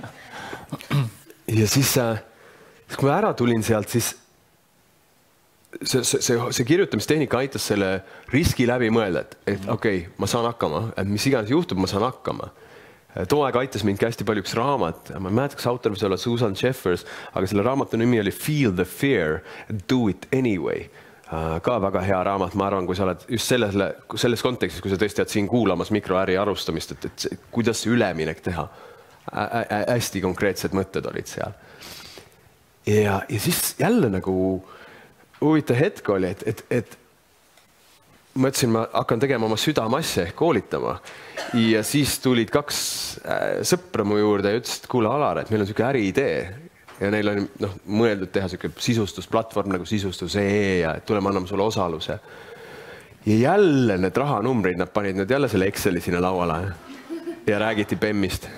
Ja siis, kui ma ära tulin sealt, siis see kirjutamistehnika aitas selle riski läbi mõelda, et okei, ma saan hakkama, et mis iganes juhtub, ma saan hakkama. Too aeg aitas mind ka hästi palju üks raamat, ma ei mäleta, kas autor võis olla Susan Jeffers, aga selle raamatu nimi oli Feel the Fear, Do It Anyway. Ka väga hea raamat, ma arvan, kui sa oled just selles kontekstis, kui sa tõesti oled siin kuulamas mikroäri arustamist, et kuidas see üleminek teha. Hästi konkreetsed mõtted olid seal. Ja siis jälle nagu huvitav hetk oli, et ma ütlesin, ma hakkan tegema oma südamasse ehk koolitama ja siis tulid kaks sõpra mu juurde ja ütlesid, et kuule Alar, et meil on selline äriidee ja neil on mõeldud teha selline sisustusplatvorm nagu sisustus.ee ja tuleme anname sulle osaluse. Ja jälle need rahanumbrid, nad panid nüüd jälle selle Exceli sinna lauale ja räägiti PEM-ist.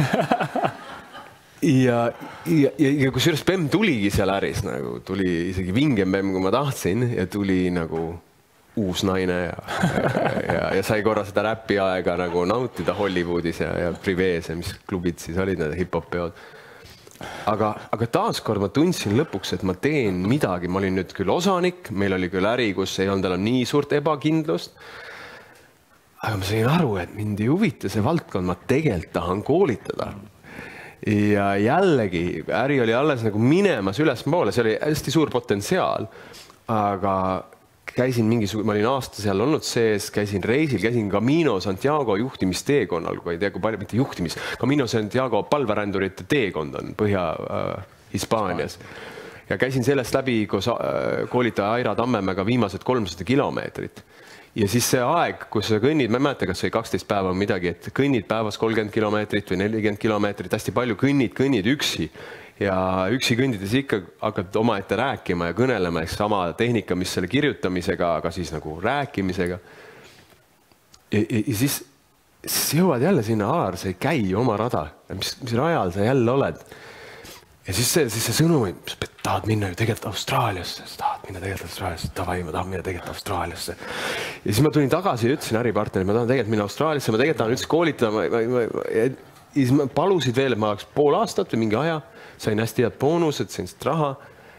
Ja kusjuures PEM tuligi seal äris, nagu tuli isegi vingem PEM, kui ma tahtsin ja tuli nagu uus naine ja sai korra seda räppi aega nagu nautida Hollywoodis ja Privees ja mis klubid siis olid, need hip-hop-peod. Aga taaskord ma tundsin lõpuks, et ma teen midagi, ma olin nüüd küll osanik, meil oli küll äri, kus ei olnud enam nii suurt ebakindlust, aga ma sain aru, et mind ei huvita see valdkond, ma tegelikult tahan koolitada. Ja jällegi, äri oli alles nagu minemas ülespoole, see oli hästi suur potentsiaal, aga käisin ma olin aasta seal olnud sees, käisin reisil, käisin Camino Santiago juhtimisteekonnal, kui ei tea, kui palju, mitte juhtimis, Camino Santiago palverändurite teekond on Põhja-Hispaanias. Ja käisin sellest läbi koos koolitaja Aira Tammemäega viimased 300 kilomeetrit. Ja siis see aeg, kus sa kõnnid, ma ei mäleta, kas see 12 päeva on midagi, et kõnnid päevas 30 kilomeetrit või 40 kilomeetrit, hästi palju kõnnid üksi. Ja üksi kõndides ikka hakkad omaette rääkima ja kõnelema, eks sama tehnika, mis selle kirjutamisega, aga siis nagu rääkimisega. Ja siis jõuad jälle sinna, Alar, sa ei käi oma rada, mis rajal sa jälle oled. Ja siis see sõnum, sa tahad minna ju tegelikult Austraaliasse, sa tahad minna tegelikult Austraaliasse, davai, ma tahan minna tegelikult Austraaliasse. Ja siis ma tulin tagasi ja ütlesin äripartnerile, ma tahan tegelikult minna Austraaliasse, ma tegelikult tahan üldse koolitada. Ja siis ma palusid veel, et ma oleks pool aastat või mingi aja, sain hästi head boonused, sain seda raha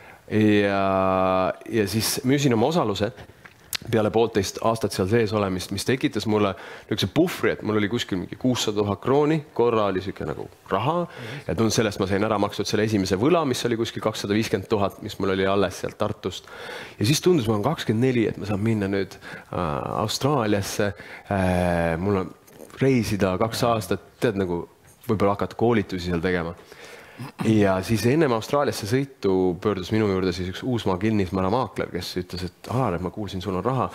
ja siis müüsin oma osaluse peale 1,5 aastat seal sees olemist, mis tekitas mulle niisuguse puhvri, et mul oli kuskil mingi 600 000 krooni, korra oli siuke nagu raha ja tundus sellest ma sain ära makstud selle esimese võla, mis oli kuskil 250 000, mis mul oli alles sealt Tartust. Ja siis tundus, ma olen 24, et ma saan minna nüüd Austraaliasse, mul on reisida 2 aastat, tead nagu võib-olla hakata koolitusi seal tegema. Ja siis ennem Austraaliasse sõitu pöördus minu juurde siis üks Uusmaa kinnisvara maakler, kes ütles, et Alar, et ma kuulsin, sul on raha.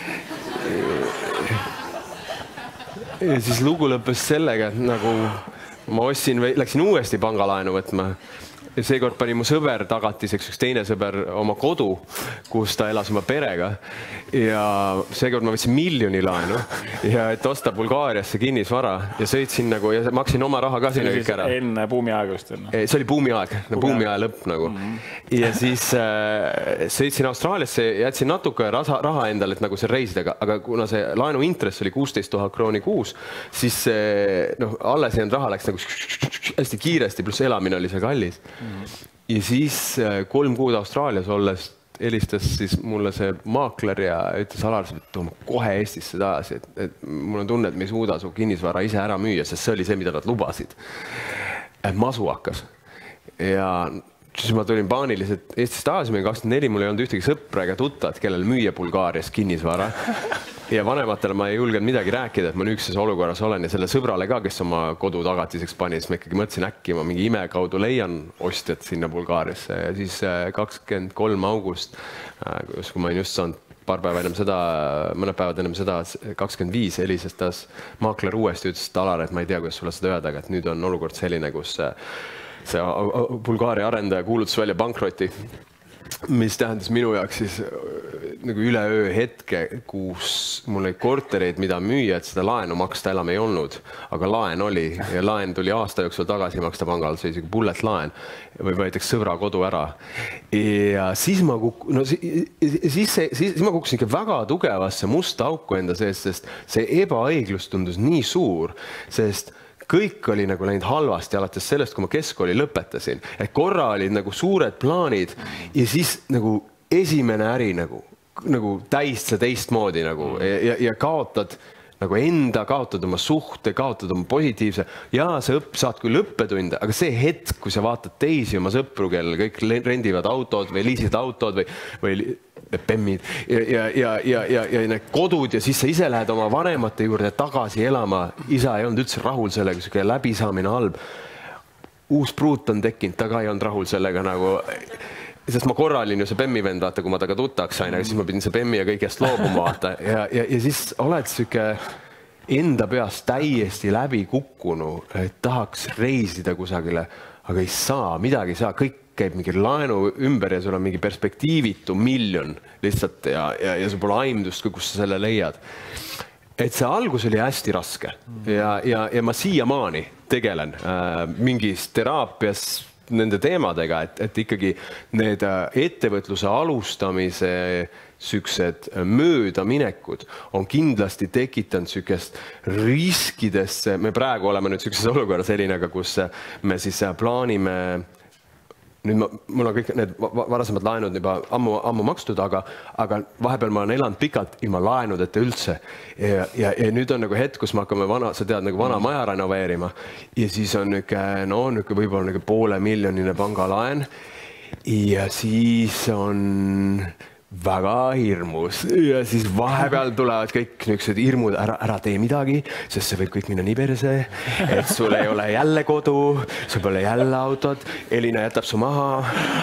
Ja siis lugu lõppes sellega, et nagu ma läksin uuesti pangalaenu võtma. Ja seekord pani mu sõber tagatiseks üks teine sõber oma kodu, kus ta elas oma perega. Ja seekord ma võtsin 1 000 000 laenu ja et osta Bulgaariasse kinnisvara ja sõitsin nagu ja maksin oma raha ka sinna kõik ära. Enne buumiaega just. See oli buumiaeg, buumiaja lõpp nagu. Ja siis sõitsin Austraaliasse, jätsin natuke raha endale, et nagu see reisidega, aga kuna see laenu intress oli 16 000 krooni kuus, siis alles jäänud raha läks nagu hästi kiiresti, pluss elamine oli see kallis. Ja siis 3 kuud Austraalias olles helistas siis mulle see maakler ja ütles Alar, et tooma kohe Eestisse tagasi, et mul on tunne, et me ei suuda su kinnisvara ise ära müüa, sest see oli see, mida nad lubasid. Masu hakkas. Ja siis ma tulin paaniliselt Eestis tagasi, meil 24, mul ei olnud ühtegi sõpra ega tuttavad, kellel müüa Bulgaarias kinnisvara. Ja vanematele ma ei julgenud midagi rääkida, et ma niisuguses olukorras olen ja selle sõbrale ka, kes oma kodu tagatiseks pani, siis ma ikkagi mõtlesin äkki, ma mingi ime kaudu leian ostjad sinna Bulgaariasse ja siis 23 august, kui ma olin just saanud paar päeva ennem seda, mõned päevad ennem seda 25 helistas maakler uuesti, ütles, et Alar, et ma ei tea, kuidas sulle seda öelda, aga et nüüd on olukord selline, kus see Bulgaaria arendaja kuulutas välja pankroti, mis tähendas minu jaoks siis nagu üleöö hetke, kus mul olid kortereid, mida müüa, et seda laenu maksta enam ei olnud, aga laen oli ja laen tuli aasta jooksul tagasi maksta pangal, see isegi bullet laen või võetakse sõbra kodu ära. Ja siis ma kukkusin ikka väga tugevasse musta auku enda sees, sest see ebaõiglus tundus nii suur, sest kõik oli nagu läinud halvasti alates sellest, kui ma keskkooli lõpetasin. Et korra olid nagu suured plaanid ja siis nagu esimene äri nagu täitsa teistmoodi nagu ja kaotad nagu enda, kaotad oma suhte, kaotad oma positiivse. Ja sa saad küll õppetunde, aga see hetk, kui sa vaatad teisi oma sõpru, kellel kõik rendivad autod või liisid autod või Bemmid ja need kodud ja siis sa ise lähed oma vanemate juurde tagasi elama. Isa ei olnud üldse rahul sellega, kui läbisaamine halb. Uus pruut on tekkinud, taga ei olnud rahul sellega nagu, sest ma korra olin ju see Bemmi vend, vaata, kui ma taga tuttaks sain, aga siis ma pidin see Bemmi ja kõigest loobuma, vaata. Ja siis oled süke enda peast täiesti läbi kukkunu, et tahaks reisida kusagile, aga ei saa, midagi ei saa, kõik käib mingi laenu ümber ja sul on mingi perspektiivitu miljon lihtsalt ja sul pole aimdust, kus sa selle leiad. Et see algus oli hästi raske ja ma siiamaani tegelen mingis teraapias nende teemadega, et ikkagi need ettevõtluse alustamise süksed möödaminekud on kindlasti tekitanud sükest riskidesse. Me praegu oleme nüüd sükses olukorra selline, aga kus me siis plaanime nüüd mul on kõik need varasemad laenud juba ammu makstud, aga vahepeal ma olen elanud pikalt ilma laenudeta üldse. Ja nüüd on nagu hetk, kus me hakkame sa tead, nagu vana maja renoveerima ja siis on võib-olla $500 000 pangalaen ja siis on väga hirmus ja siis vahepeal tulevad kõik niisugused hirmud, ära tee midagi, sest see võib kõik minna nii perse, et sul ei ole jälle kodu, sul pole jälle autod, Elina jätab su maha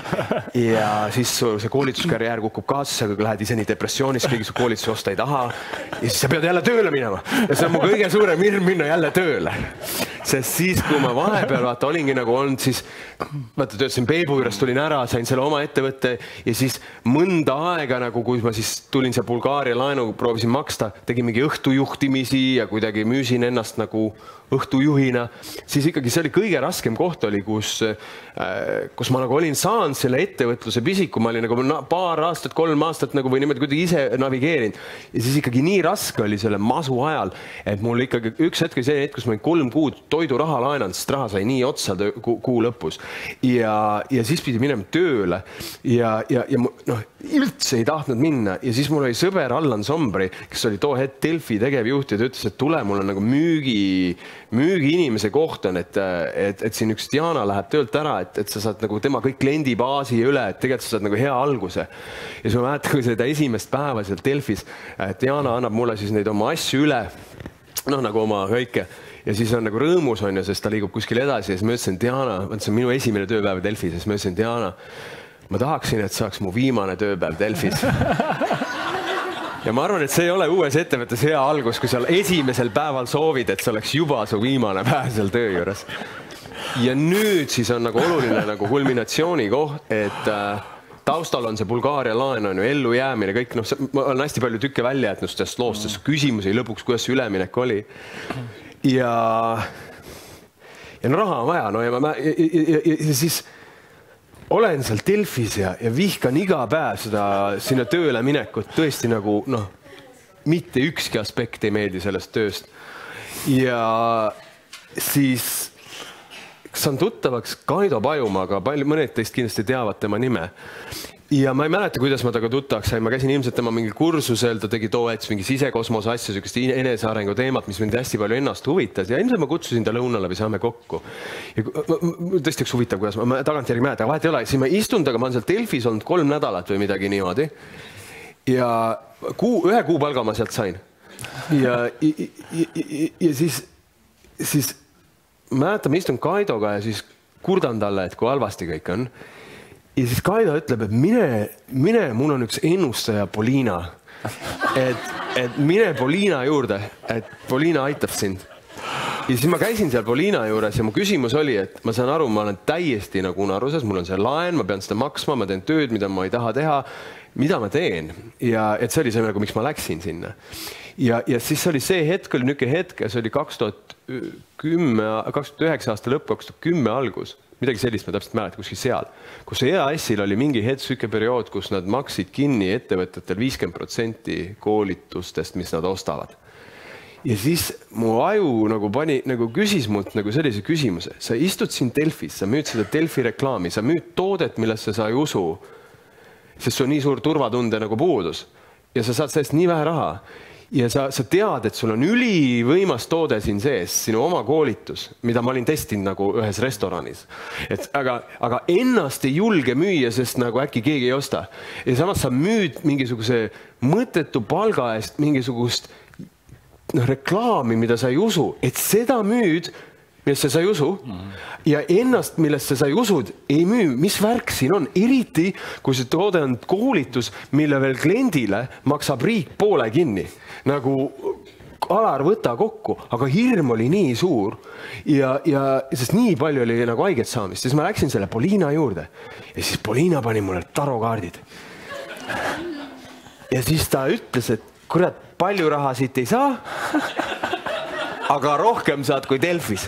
ja siis see koolituskarjäär kukub kaasa, sa lähed ise nii depressioonis, kõigi su koolitusi osta ei taha ja siis sa pead jälle tööle minema ja see on mu kõige suurem hirm minna jälle tööle. Sest siis, kui ma vahepeal olingi nagu olnud, siis töötasin Peebu juures, tulin ära, sain selle oma ettevõtte ja siis mõnda aega, nagu kui ma siis tulin see Bulgaaria laenu, proovisin maksta, tegin mingi õhtujuhtimisi ja kuidagi müüsin ennast nagu õhtujuhina, siis ikkagi see oli kõige raskem koht oli, kus ma nagu olin saanud selle ettevõtluse pisiku, ma olin nagu paar aastat, 3 aastat nagu või niimoodi kuidagi ise navigeerinud ja siis ikkagi nii raske oli selle masu ajal, et mul ikkagi üks hetk oli see hetk, kus ma olin 3 kuud toiduraha laenanud, sest raha sai nii otsa kuu lõpus ja siis pidi minema tööle ja üldse ei tahtnud minna ja siis mul oli sõber Allan Sombri, kes oli too hetk Delfi tegevjuht ja ta ütles, et tule, mul on nagu müügi inimese koht on, et siin üks Diana läheb töölt ära, et sa saad nagu tema kõik kliendibaasi üle, et tegelikult sa saad nagu hea alguse. Ja siis ma mäletan, kui seda esimest päeva seal Delfis, Diana annab mulle siis neid oma asju üle, nagu oma kõike. Ja siis on nagu rõõmus on ja sest ta liigub kuskil edasi ja siis ma ütlesin, Diana, see on minu esimene tööpäev Delfis ja siis ma ütlesin, Diana, ma tahaksin, et saaks mu viimane tööpäev Delfis. Ja ma arvan, et see ei ole uues ettevõttes hea algus, kui sa esimesel päeval soovid, et see oleks juba su viimane päev seal töö juures. Ja nüüd siis on nagu oluline nagu kulminatsiooni koht, et taustal on see Bulgaaria laen on ju ellu jäämine, kõik, ma olen hästi palju tükke välja jätnud sellest loost, sest küsimusi lõpuks, kuidas see üleminek oli. Ja raha on vaja, ja siis olen seal Delfis ja vihkan iga päev seda sinna tööle minekut, tõesti nagu, mitte ükski aspekt ei meeldi sellest tööst. Ja siis saan tuttavaks Kaido Pajumaaga, mõned teist kindlasti teavad tema nime. Ja ma ei mäleta, kuidas ma taga tuttavaks sain, ma käisin ilmselt tema mingi kursusel, ta tegi too hetk mingi sisekosmose asja, sükest enesearengu teemat, mis mind hästi palju ennast huvitas ja ilmselt ma kutsusin ta lõunale või saame kokku. Ja tõesti üks huvitav, kuidas ma tagantjärgi mäleta, aga vahet ei ole, siis ma istun taga, ma olen seal Delfis olnud 3 nädalat või midagi niimoodi ja 1 kuu palga ma sealt sain. Ja siis mäletan, ma istun Kaidoga ja siis kurdan talle, et kui halvasti kõik on. ja siis Kaido ütleb, et mine, mul on üks ennustaja Poliina. Et mine Poliina juurde, et Poliina aitab sind. Ja siis ma käisin seal Poliina juures ja mu küsimus oli, et ma saan aru, ma olen täiesti nagu unaruses, mul on see laen, ma pean seda maksma, ma teen tööd, mida ma ei taha teha, mida ma teen. Ja et see oli see, nagu, miks ma läksin sinna. Ja siis oli see hetk, oli niisugune hetk, see oli 2009 aasta lõpp, 2010 algus. Midagi sellist ma täpselt mäletan, kuskil seal. Kus EAS-il oli mingi hetk periood, kus nad maksid kinni ettevõtetel 50% koolitustest, mis nad ostavad. Ja siis mu aju nagu küsis mult nagu sellise küsimuse. Sa istud siin Delfis, sa müüd seda Delfi reklaami, sa müüd toodet, millesse sa ei usu, sest see on nii suur turvatunde nagu puudus. Ja sa saad sellest nii vähe raha. Ja sa tead, et sul on ülivõimas toode siin sees, sinu oma koolitus, mida ma olin testinud nagu ühes restoranis. Aga ennast ei julge müüa, sest nagu äkki keegi ei osta. Ja samas sa müüd mingisuguse mõttetu palga eest mingisugust reklaami, mida sa ei usu, et seda müüd, millesse sa ei usu ja ennast, millesse sa ei usud, ei müü. Mis värk siin on? Eriti, kui see toode on koolitus, mille veel kliendile maksab riik poole kinni. Nagu Alar, võta kokku, aga hirm oli nii suur ja sest nii palju oli nagu haiget saamist. Siis ma läksin selle Poliina juurde ja siis Poliina pani mulle tarokaardid. Ja siis ta ütles, et kurat, palju raha siit ei saa, aga rohkem saad kui Delfis.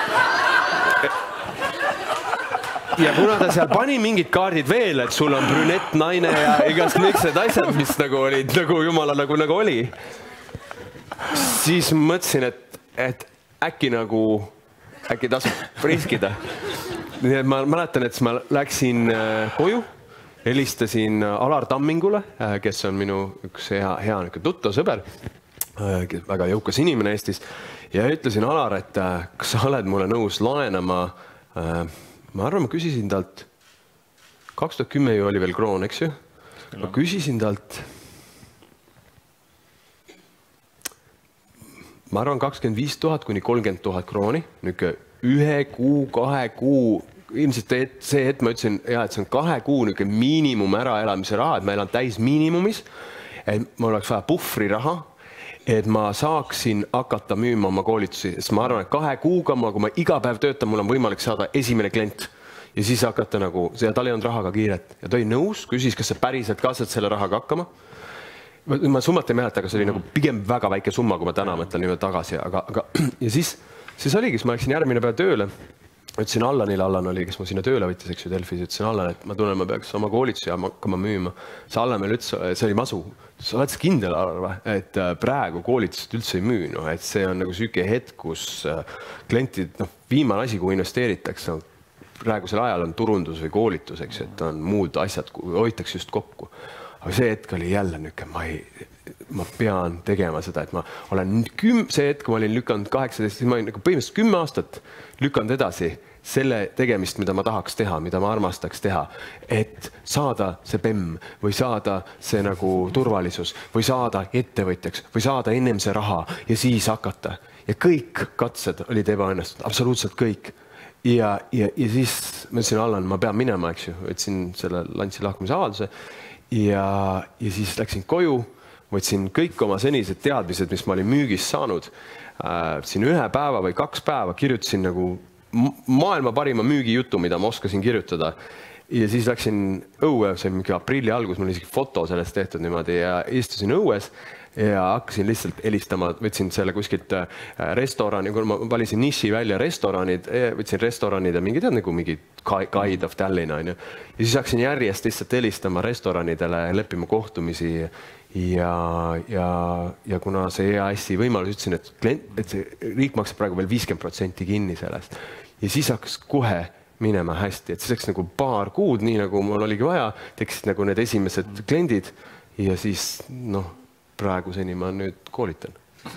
Ja kuna ta seal pani mingid kaardid veel, et sul on brünett naine ja igast miksed asjad, mis nagu olid nagu jumala nagu oli, siis mõtlesin, et äkki tasub riskida. Nii et ma mäletan, et ma läksin koju, helistasin Alar Tammingule, kes on minu üks hea tuttav sõber, väga jõukas inimene Eestis, ja ütlesin Alar, et kas sa oled mulle nõus laenama, ma arvan, ma küsisin talt, 2010 ju oli veel kroon, eks ju? Ma küsisin talt, ma arvan, 25 000 kuni 30 000 krooni, niisugune 1 kuu, 2 kuu, ilmselt see hetk ma ütlesin, et see on 2 kuu miinimum äraelamise raha, et ma elan täis miinimumis, et mul oleks vaja puhvri raha, et ma saaksin hakata müüma oma koolitusi, sest ma arvan, et 2 kuuga, kui ma iga päev töötan, mul on võimalik saada esimene klient ja siis hakata nagu, tal ei olnud rahaga kiiret ja ta oli nõus, küsis, kas sa päriselt ka saad selle rahaga hakkama. Ma summat ei mäleta, aga see oli nagu pigem väga väike summa, kui ma täna mõtlen niimoodi tagasi, ja siis oligi, siis ma läksin järgmine päev tööle. Ütlesin Allanile, Allan oli, kes ma sinna tööle võttis, eks ju Delfis, ütlesin Allan, et ma tunnen, ma peaks oma koolitusi hakkama müüma. See Allan meil ütles, see oli masu. Sa oled kindel, Arva, et praegu koolitused üldse ei müü, et see on nagu süüke hetk, kus klientid, viimane asi, kuhu investeeritakse, praegusel ajal on turundus või koolitus, eks, et on muud asjad, hoitakse just kokku. Aga see hetk oli jälle ma pean tegema seda, et ma olen see hetk, kui ma olin lükanud 18, siis ma olin põhimõtteliselt 10 aastat lükanud edasi selle tegemist, mida ma tahaks teha, mida ma armastaks teha, et saada see PEM või saada see nagu turvalisus või saada ettevõtjaks või saada ennem see raha ja siis hakata. Ja kõik katsed olid ebaõnnestunud, absoluutselt kõik. Ja siis ma ütlesin, Allan, ma pean minema, eks ju, võtsin selle Lantsi lahkumise avalduse ja siis läksin koju, võtsin kõik oma senised teadmised, mis ma olin müügist saanud, siin 1 päeva või 2 päeva kirjutasin nagu maailma parima müügijutu, mida ma oskasin kirjutada. Ja siis läksin õue, see mingi aprilli algus, mul oli isegi foto sellest tehtud niimoodi ja istusin õues ja hakkasin lihtsalt helistama, võtsin selle kuskilt restorani, kui ma valisin niši välja restoranid, võtsin restoranid ja mingi, tead nagu mingi Guide of Tallinna. Ja siis hakkasin järjest lihtsalt helistama restoranidele, leppima kohtumisi ja kuna see EAS-i võimalus ütlesin, et see riik maksab praegu veel 50% kinni sellest ja siis hakkas kohe minema hästi, et siis läks nagu paar kuud, nii nagu mul oligi vaja, tekkisid nagu need esimesed kliendid ja siis praeguseni ma nüüd koolitan.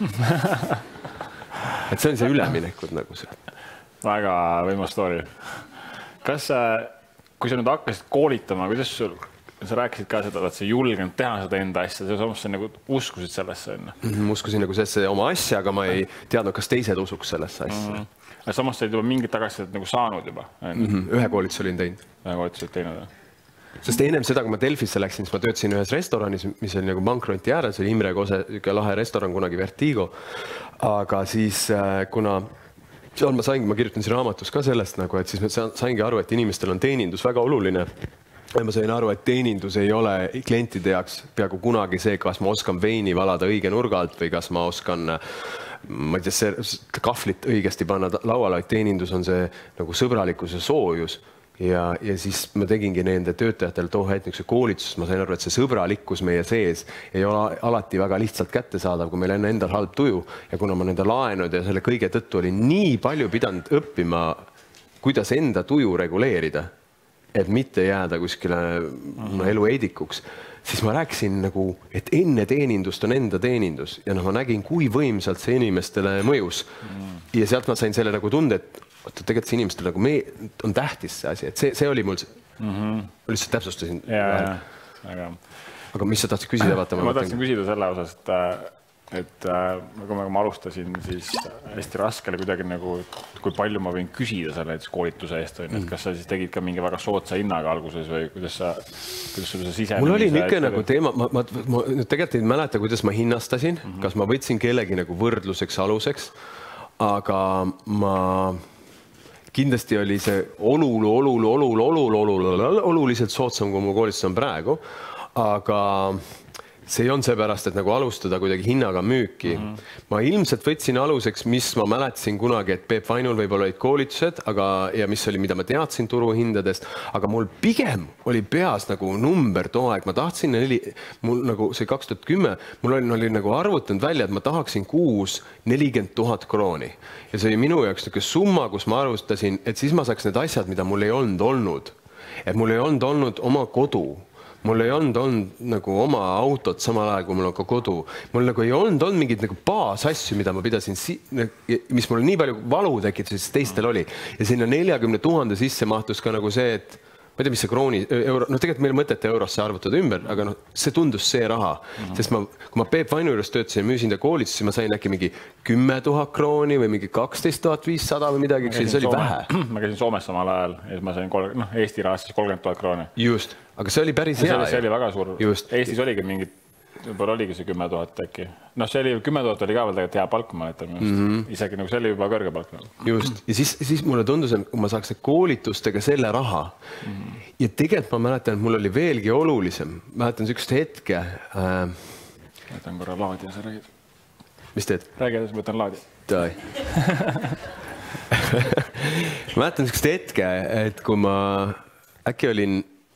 Et see on see üleminekud nagu see. Väga võimas story. Kas kui sa nüüd hakkasid koolitama, kuidas sul, sa rääkisid ka seda, et sa julgenud teha seda enda asja, sa samas nagu uskusid sellesse enne? Uskusin nagu sellesse oma asja, aga ma ei teadnud, kas teised usuks sellesse asja. Samas sa olid juba mingit tagasisidet nagu saanud juba? Ühe koolitus olin teinud. Ühe koolitus olid teinud, jah? Sest ennem seda, kui ma Delfisse läksin, siis ma töötasin ühes restoranis, mis oli nagu pankroti äärel, see oli Imre Kose, lahe restoran, kunagi Vertigo. Aga siis kuna seal ma kirjutan siin raamatus ka sellest nagu, et siis ma saingi aru, et inimestel on teenindus väga oluline. Ja ma sain aru, et teenindus ei ole klientide jaoks peaaegu kunagi see, kas ma oskan veini valada õige nurga alt või kas ma oskan ma ei tea, see kahvlit õigesti panna lauale, et teenindus on see nagu sõbralikkus ja soojus. Ja siis ma tegingi nende töötajatele too hetk niisuguse koolitsus, ma sain aru, et see sõbralikkus meie sees ei ole alati väga lihtsalt kättesaadav, kui meil on endal halb tuju. Ja kuna ma nende laenud ja selle kõige tõttu oli nii palju pidanud õppima, kuidas enda tuju reguleerida, et mitte jääda kuskile elu eedikuks, siis ma rääkisin nagu, et enne teenindust on enda teenindus. Ja ma nägin, kui võimsalt see inimestele mõjus. Ja sealt ma sain selle nagu tunde, et tegelikult see inimestel nagu on tähtis see asi, et see oli mul lihtsalt täpsustasin. Aga mis sa tahtsid küsida? Ma tahtsin küsida selle osas, et kui ma alustasin, siis hästi raske oli kuidagi nagu, kui palju ma võin küsida selle koolituse eest, et kas sa siis tegid ka mingi väga sootsa hinnaga alguses või kuidas sa sisenemise... Mul oli niisugune nagu teema, ma tegelikult ei mäleta, kuidas ma hinnastasin, kas ma võtsin kellegi nagu võrdluseks aluseks, aga ma... Kindlasti oli see oluliselt sootsam, kui mu koolitus on praegu, aga see ei olnud seepärast, et nagu alustada kuidagi hinnaga müüki. Ma ilmselt võtsin aluseks, mis ma mäletasin kunagi, et Peep Vainul võib-olla olid koolitused, ja mis oli, mida ma teadsin turuhindadest, aga mul pigem oli peas nagu number too aeg. Ma tahtsin, mul nagu see 2010, mul oli nagu arvutanud välja, et ma tahaksin kuus 40 000 krooni. Ja see oli minu jaoks summa, kus ma arvustasin, et siis ma saaks need asjad, mida mul ei olnud. Et mul ei olnud oma kodu. Mul ei olnud nagu oma autot samal ajal, kui mul on ka kodu. Mul nagu ei olnud mingid nagu baasasju, mida ma pidasin, mis mul nii palju valu tekitas, siis teistel oli. Ja sinna 40 000 sisse mahtus ka nagu see, et ma ei tea, mis see krooni, euro, tegelikult meil mõtet eurosse arvutada ümber, aga see tundus see raha. Sest kui ma Peep Vainu juures töötasin ja müüsin ta koolitus, siis ma sain äkki mingi 10 000 krooni või mingi 12 500 või midagi, see oli vähe. Ma käisin Soomes samal ajal ja ma sain Eesti rahast 30 000 krooni. Just, aga see oli päris hea. See oli väga suur. Eestis oligi mingid, võib-olla oligi see 10 000 äkki. See oli 10 000 oli ka veel tegelikult hea palk, ma mäletan. Isegi nagu see oli juba kõrge palk. Just, ja siis mulle tundus, et kui ma saaks koolitustega selle raha ja tegelikult ma mäletan, et mul oli veelgi olulisem. Mäletan sükst hetke. Võtan korra laadi ja sa räägid. Mis teed? Räägi edasi, võtan laadi. Tai. Mäletan sükst hetke, et kui ma äkki olin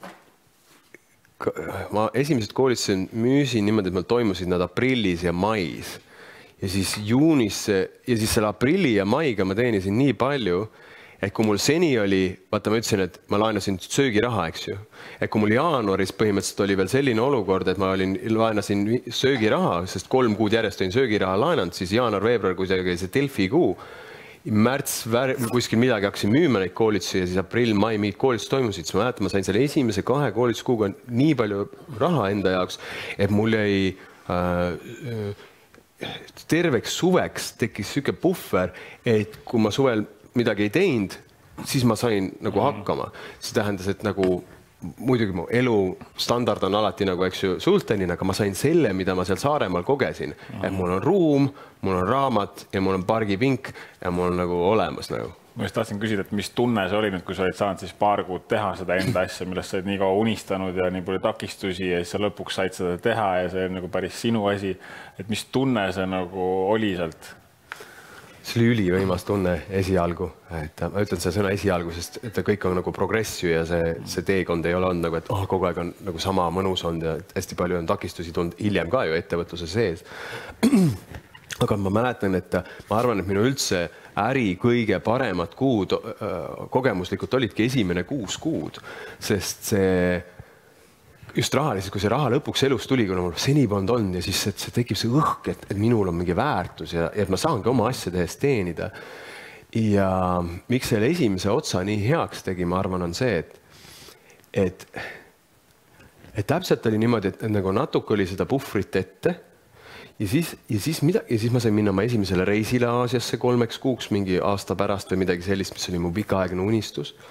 ma esimesed koolitused müüsin niimoodi, et meil toimusid nad aprillis ja mais. Ja siis juunis ja siis selle aprilli ja maiga ma teenisin nii palju, et kui mul seni oli, vaata ma ütlesin, et ma laenasin söögiraha, eks ju. Et kui mul jaanuaris põhimõtteliselt oli veel selline olukord, et ma laenasin söögiraha, sest 3 kuud järjest olin söögiraha laenanud, siis jaanuar, veebruar, kui see Delfi kuu, märts kuskil midagi hakkasin müüma neid koolitusi ja siis aprill, mai mingid koolitused toimusid, siis ma sain selle esimese 2 koolituskuuga nii palju raha enda jaoks, et mul jäi terveks suveks tekkis siuke puhver, et kui ma suvel midagi ei teinud, siis ma sain nagu hakkama. See tähendas, et nagu muidugi mu elu standard on alati nagu, eks ju, sultanina, aga ma sain selle, mida ma seal Saaremaal kogesin. Et mul on ruum, mul on raamat ja mul on pargipink ja mul on nagu olemas nagu. Ma just tahtsin küsida, et mis tunne see oli nüüd, kui sa olid saanud siis paar kuud teha seda enda asja, millest sa olid nii kaua unistanud ja nii palju takistusi ja siis sa lõpuks said seda teha ja see on nagu päris sinu asi. Et mis tunne see nagu oli sealt? See oli ülivõimas tunne esialgu, et ma ütlen seda sõna esialgu, sest et kõik on nagu progressu ja see teekond ei ole olnud nagu, et kogu aeg on nagu sama mõnus olnud ja hästi palju on takistusi tulnud hiljem ka ju ettevõtluse sees. Aga ma mäletan, et ma arvan, et minu üldse äri kõige paremad kuud kogemuslikult olidki esimene 6 kuud, sest see just rahaliselt, kui see raha lõpuks elus tuli, kuna mul seni polnud on ja siis see tekib see õhk, et minul on mingi väärtus ja et ma saangi oma asjade eest teenida. Ja miks selle esimese otsa nii heaks tegi, ma arvan, on see, et täpselt oli niimoodi, et nagu natuke oli seda puhvrit ette ja siis ma sain minna oma esimesele reisile Aasiasse 3 kuuks mingi aasta pärast või midagi sellist, mis oli mu pikaaegne unistus.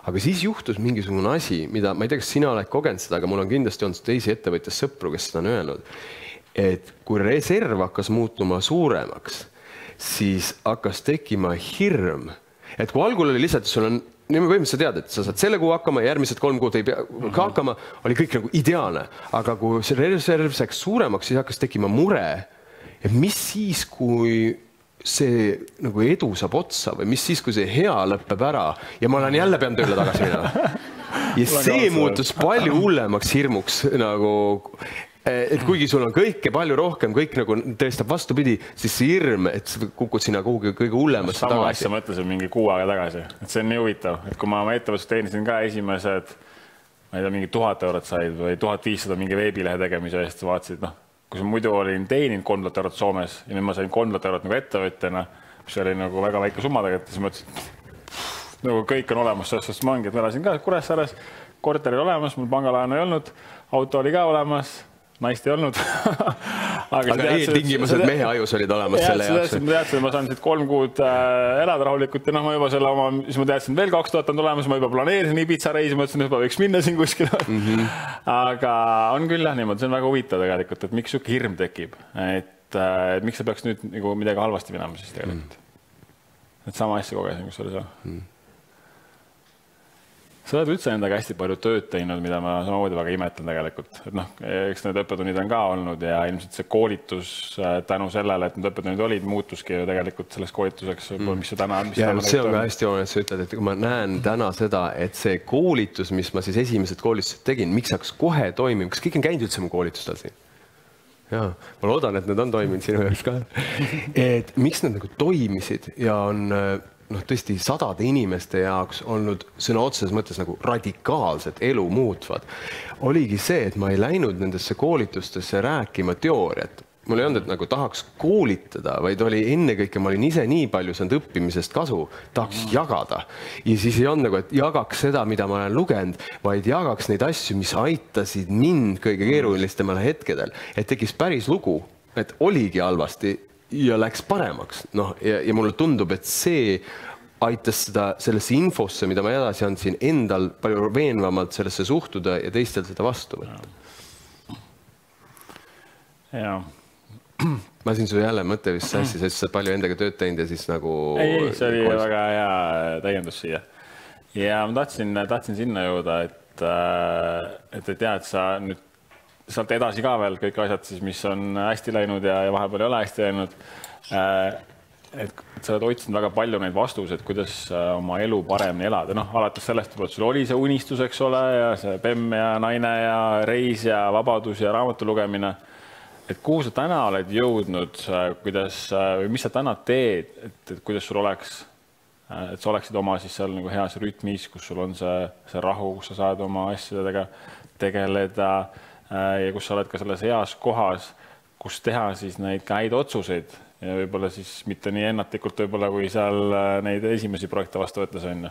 aga siis juhtus mingisugune asi, mida ma ei tea, kas sina oled kogenud seda, aga mul on kindlasti olnud teisi ettevõtjas sõpru, kes seda on öelnud, et kui reserv hakkas muutuma suuremaks, siis hakkas tekkima hirm, et kui algul oli lihtsalt, sul on põhimõtteliselt tead, et sa saad selle kuu hakkama ja järgmised 3 kuud ei pea ka hakkama, oli kõik nagu ideaalne. Aga kui see reserv saaks suuremaks, siis hakkas tekkima mure, et mis siis, kui see nagu edu saab otsa või mis siis, kui see hea lõppeb ära ja ma olen jälle pean tööle tagasi minema. Ja see muutus palju hullemaks hirmuks nagu... Et kuigi sul on kõike palju rohkem, kõik nagu tõestab vastupidi, siis see hirm, et sa kukud sinna kuhugi kõige hullemasse tagasi. Sama asja mõtlesin mingi 6 aega tagasi, et see on nii huvitav, et kui ma oma ettevõttes teenisin ka esimesed, ma ei tea, mingi 1000 eurot said või 1500 mingi veebilehe tegemise eest, vaatasid, kui sa muidu olin teeninud 3000 eurot Soomes ja nüüd ma sain 3000 eurot nagu ettevõtjana, mis oli nagu väga väike summa tegelikult, siis mõtlesin, nagu kõik on olemas, sest ma ongi, et ma elasin ka Kuressaares, korter oli olemas, mul pangalaenu ei olnud, auto oli ka olemas, naist ei olnud. aga tingimused mehe ajus olid olemas selle jaoks. Ma teadsin, et ma saan siit 3 kuud elada rahulikult ja ma juba selle oma, siis ma teadsin veel 2000 on olemas, ma juba planeerisin Ibiza reisi, mõtlesin, et ma võiks minna siin kuskil. Aga on küll jah niimoodi, see on väga huvitav tegelikult, et miks siuke hirm tekib, et miks sa peaks nüüd nagu midagi halvasti minema siis tegelikult. Et sama asja kogesin, kus oli see. Sa oled üldse endaga hästi palju tööd teinud, mida ma samamoodi väga imetlen tegelikult. Et eks need õppetunnid on ka olnud ja ilmselt see koolitus tänu sellele, et need õppetunnid olid, muutuski ju tegelikult selles koolituseks, mis see täna on. Ja see on ka hästi oluline, et sa ütled, et kui ma näen täna seda, et see koolitus, mis ma siis esimesed koolitused tegin, miks saaks kohe toimima, kas kõik on käinud üldse mu koolitustel siin? Jaa, ma loodan, et need on toiminud sinu jaoks ka. Et miks nad nagu toimisid ja on... tõesti sadade inimeste jaoks olnud sõna otseses mõttes nagu radikaalselt elu muutvad, oligi see, et ma ei läinud nendesse koolitustesse rääkima teooriat. Mul ei olnud, et nagu tahaks koolitada, vaid oli ennekõike, ma olin ise nii palju saanud õppimisest kasu, tahaks jagada. Ja siis ei olnud nagu, et jagaks seda, mida ma olen lugenud, vaid jagaks neid asju, mis aitasid mind kõige keerulistemale hetkedel. Et tekkis päris lugu, et oligi halvasti ja läks paremaks. Ja mulle tundub, et see aitas sellesse infosse, mida ma edasi andsin, endal palju veenvamalt sellesse suhtuda ja teistel seda vastu võtta. Jaa. Ma siin su jälle mõte vist sassi, sa ütlesid palju endaga tööd teinud ja siis nagu... Ei, see oli väga hea täiendus siia. Ja ma tahtsin sinna jõuda, et sa nüüd sealt edasi ka veel kõik asjad, mis on hästi läinud ja vahepeal ei ole hästi läinud. Et sa oled otsinud väga palju neid vastuseid, kuidas oma elu paremini elada. Alates sellest, et sul oli see unistus, eks ole, ja see pemm ja naine ja reis ja vabadus ja raamatu lugemine. Et kuhu sa täna oled jõudnud, mis sa täna teed, et kuidas sul oleks, et sa oleksid oma siis seal nagu heas rütmis, kus sul on see rahu, kus sa saad oma asjadega tegeleda ja kus sa oled ka selles heas kohas, kus teha siis neid häid otsuseid ja võib-olla siis mitte nii ennatlikult võib-olla, kui seal neid esimesi projekte vastu võttes on.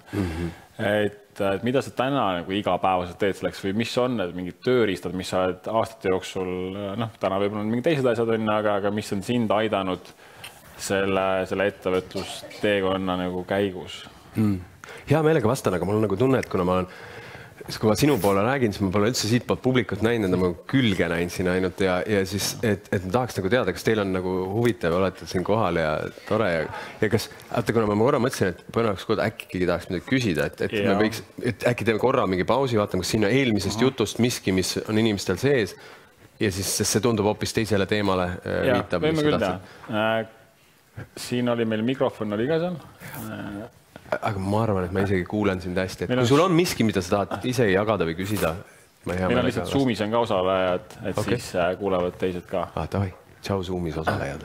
Et mida sa täna nagu igapäevaselt teed selleks või mis on need mingid tööriistad, mis sa oled aastate jooksul, täna võib-olla on mingid teised asjad on, aga mis on sind aidanud selle ettevõtlusteekonna nagu käigus? Hea meelega vastan, aga mul on nagu tunne, et kuna ma olen kui ma sinu poole räägin, siis ma pole üldse siit poolt publikut näinud, ma külge näin siin ainult ja siis, et ma tahaks nagu teada, kas teil on nagu huvitav, olete siin kohal ja tore ja kas, kuna ma korra mõtlesin, et põnevaks kood äkki keegi tahaks midagi küsida, et me võiks, et äkki teeme korra mingi pausi, vaatame, kas siin on eelmisest jutust miski, mis on inimestel sees ja siis see tundub hoopis teisele teemale viitab. Võime küll teha. Siin oli meil mikrofon oli ka seal. Aga ma arvan, et ma isegi kuulen sind hästi. Et kui sul on miski, mida sa tahad ise jagada või küsida, ma hea meil on lihtsalt Zoomis on ka osalejad, et siis kuulevad teised ka. Davai, tšau Zoomis osalejad.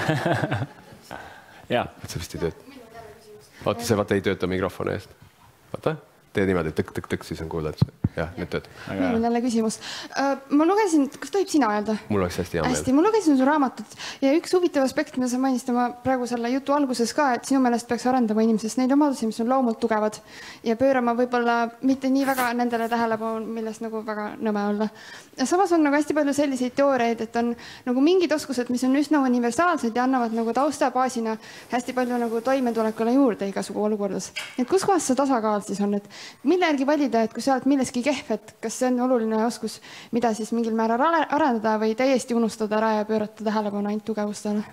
Jaa. Sa vist ei tööta. Vaata, see vaata ei tööta mikrofoni eest. Vaata, teed niimoodi, tõk, siis on kuulda, et jah, nüüd töötab. Meil on jälle küsimus. Ma lugesin, kas tohib sina öelda? Mul oleks hästi hea meel. Hästi, ma lugesin su raamatut ja üks huvitav aspekt, mida sa mainisid oma praegu selle jutu alguses ka, et sinu meelest peaks arendama inimesest neid omadusi, mis on loomult tugevad ja pöörama võib-olla mitte nii väga nendele tähelepanu, millest nagu väga nõme olla. Samas on nagu hästi palju selliseid teooriaid, et on nagu mingid oskused, mis on üsna universaalsed ja annavad nagu taustabaasina hästi palju nagu toimetulekule juurde igasugu olukordades. Et kus kohas see tasakaal siis on, et mille järgi valida, et kui sa oled milleski kehv, et kas see on oluline oskus, mida siis mingil määral arendada või täiesti unustada ära ja pöörata tähelepanu ainult tugevustele?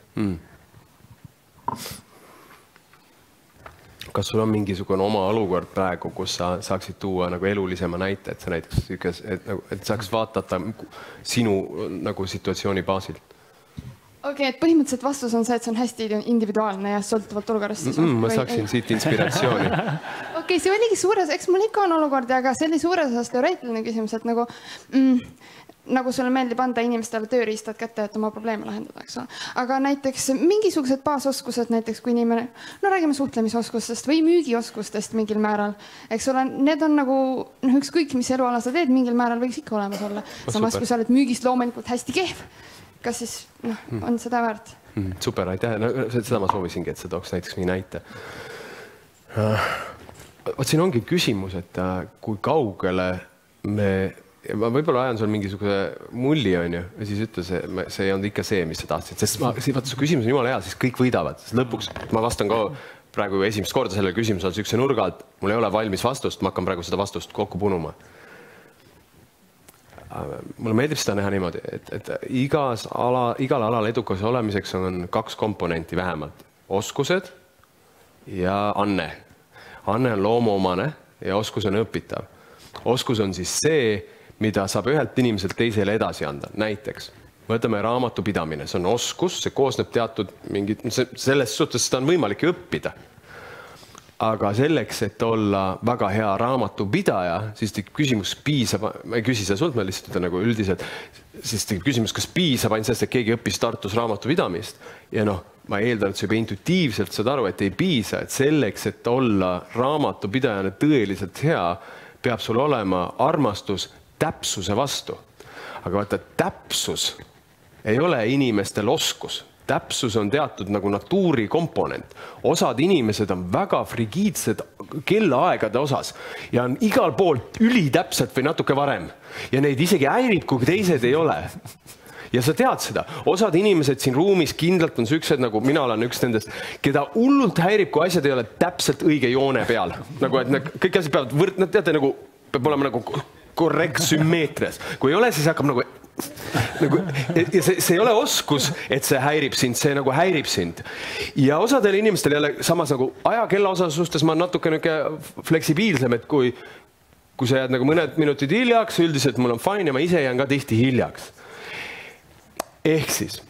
Kas sul on mingisugune oma olukord praegu, kus sa saaksid tuua nagu elulisema näite, et sa näiteks, et saaks vaatata sinu nagu situatsiooni baasil? Okei, et põhimõtteliselt vastus on see, et see on hästi individuaalne ja sõltuvalt olukorrast. Ma saaksin siit inspiratsiooni. Okei, see oligi suures, eks mul ikka on olukord, aga see oli suures osas teoreetiline küsimus, et nagu sulle meeldib anda inimestele tööriistad kätte, et oma probleeme lahendada, eks ole. Aga näiteks mingisugused baasoskused, näiteks kui inimene, no räägime suhtlemisoskustest või müügioskustest mingil määral, eks ole, need on nagu ükskõik, mis eluala sa teed, mingil määral võiks ikka olemas olla. Samas, kui sa oled müügist loomulikult hästi kehv, kas siis on seda väärt? Super, aitäh. Seda ma soovisingi, et sa tooks näiteks mingi näite. Siin ongi küsimus, et kui kaugele ma võib-olla ajan sul mingisuguse mulli, on ju, ja siis ütle, see ei olnud ikka see, mis sa tahtsid, sest vaata, su küsimus on jumala hea, siis kõik võidavad. Lõpuks ma vastan ka praegu esimest korda sellele küsimusele sükse nurga, et mul ei ole valmis vastust, ma hakkan praegu seda vastust kokku punuma. Mulle meeldib seda näha niimoodi, et igal alal edukas olemiseks on 2 komponenti vähemalt. Oskused ja anne. Anne on loomuomane ja oskus on õpitav. Oskus on siis see, mida saab ühelt inimeselt teisele edasi anda. Näiteks, võtame raamatupidamine, see on oskus, see koosneb teatud mingid, selles suhtes seda on võimalik õppida. Aga selleks, et olla väga hea raamatupidaja, siis küsimus piisab, ma ei küsi seda sult, ma lihtsalt ütlen nagu üldiselt, siis küsimus, kas piisab ainult sellest, et keegi õppis Tartus raamatupidamist ja ma eeldan, et sa juba intuitiivselt saad aru, et ei piisa, et selleks, et olla raamatupidajana tõeliselt hea, peab sul olema armastus täpsuse vastu. Aga vaata, täpsus ei ole inimestel oskus. Täpsus on teatud nagu natuuri komponent. Osad inimesed on väga frigiidsed kellaaegade osas ja on igal pool ülitäpselt või natuke varem. Ja neid isegi häirib, kui teised ei ole. Ja sa tead seda. Osad inimesed siin ruumis kindlalt on süksed, nagu mina olen üks nendest, keda hullult häirib, kui asjad ei ole täpselt õige joone peal. Nagu, et kõik asjad peavad nad teate, nagu, peab olema nagu korrekt sümmeetrias. Kui ei ole, siis hakkab nagu ja see ei ole oskus, et see häirib sind, see nagu häirib sind. Ja osadel inimestel jälle samas nagu ajakella osas suhtes ma natuke fleksibiilsem, et kui sa jääd nagu mõned minutid hiljaks, üldiselt mul on fine ja ma ise jään ka tihti hiljaks. Ehk siis,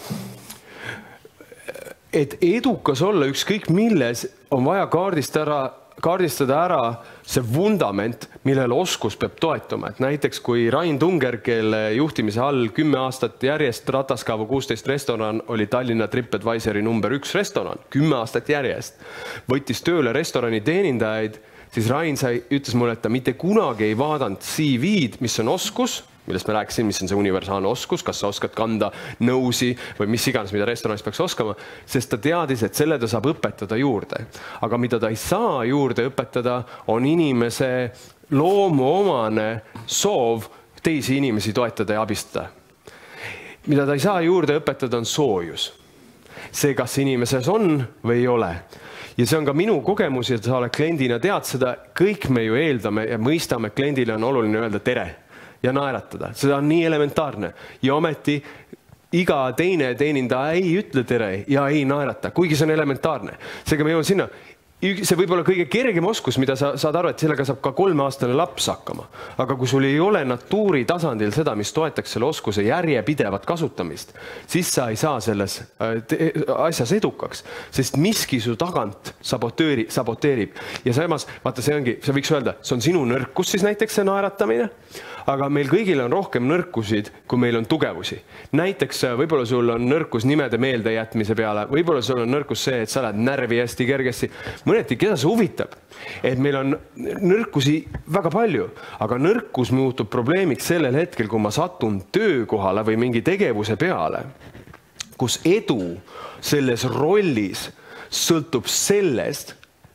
et edukas olla ükskõik milles on vaja kaardistada ära see vundament, millele oskus peab toetuma. Et näiteks kui Rain Tunger, kelle juhtimise all 10 aastat järjest Rataskaavu 16 restoran oli Tallinna TripAdvisori number 1 restoran, 10 aastat järjest, võttis tööle restorani teenindajaid, siis Rain ütles mulle, et ta mitte kunagi ei vaadanud CV-d, mis on oskus, millest me rääkisin, mis on see universaalne oskus, kas sa oskad kanda nõusi või mis iganes, mida restoranis peaks oskama, sest ta teadis, et selle ta saab õpetada juurde. Aga mida ta ei saa juurde õpetada, on inimese loomuomane soov teisi inimesi toetada ja abistada. Mida ta ei saa juurde õpetada, on soojus. See, kas inimeses on või ei ole. Ja see on ka minu kogemus, et sa oled kliendina tead seda, kõik me ju eeldame ja mõistame, et kliendile on oluline öelda tere ja naeratada. Seda on nii elementaarne. Ja ometi iga teine teenindaja ei ütle tere ja ei naerata, kuigi see on elementaarne. Seega me jõuan sinna. See võib olla kõige kergem oskus, mida sa saad aru, et sellega saab ka 3-aastane laps hakkama. Aga kui sul ei ole natuuri tasandil seda, mis toetaks selle oskuse järjepidevat kasutamist, siis sa ei saa selles asjas edukaks, sest miski su tagant saboteerib. Ja samas, vaata, see võiks öelda, see on sinu nõrkus siis näiteks see naeratamine, aga meil kõigil on rohkem nõrkusid, kui meil on tugevusi. Näiteks võib-olla sul on nõrkus nimede meelde jätmise peale, võib-olla sul on nõrkus see, et sa oled närvi hästi kergesti. Mõneti, keda see huvitab, et meil on nõrkusi väga palju, aga nõrkus muutub probleemiks sellel hetkel, kui ma satun töökohale või mingi tegevuse peale, kus edu selles rollis sõltub sellest,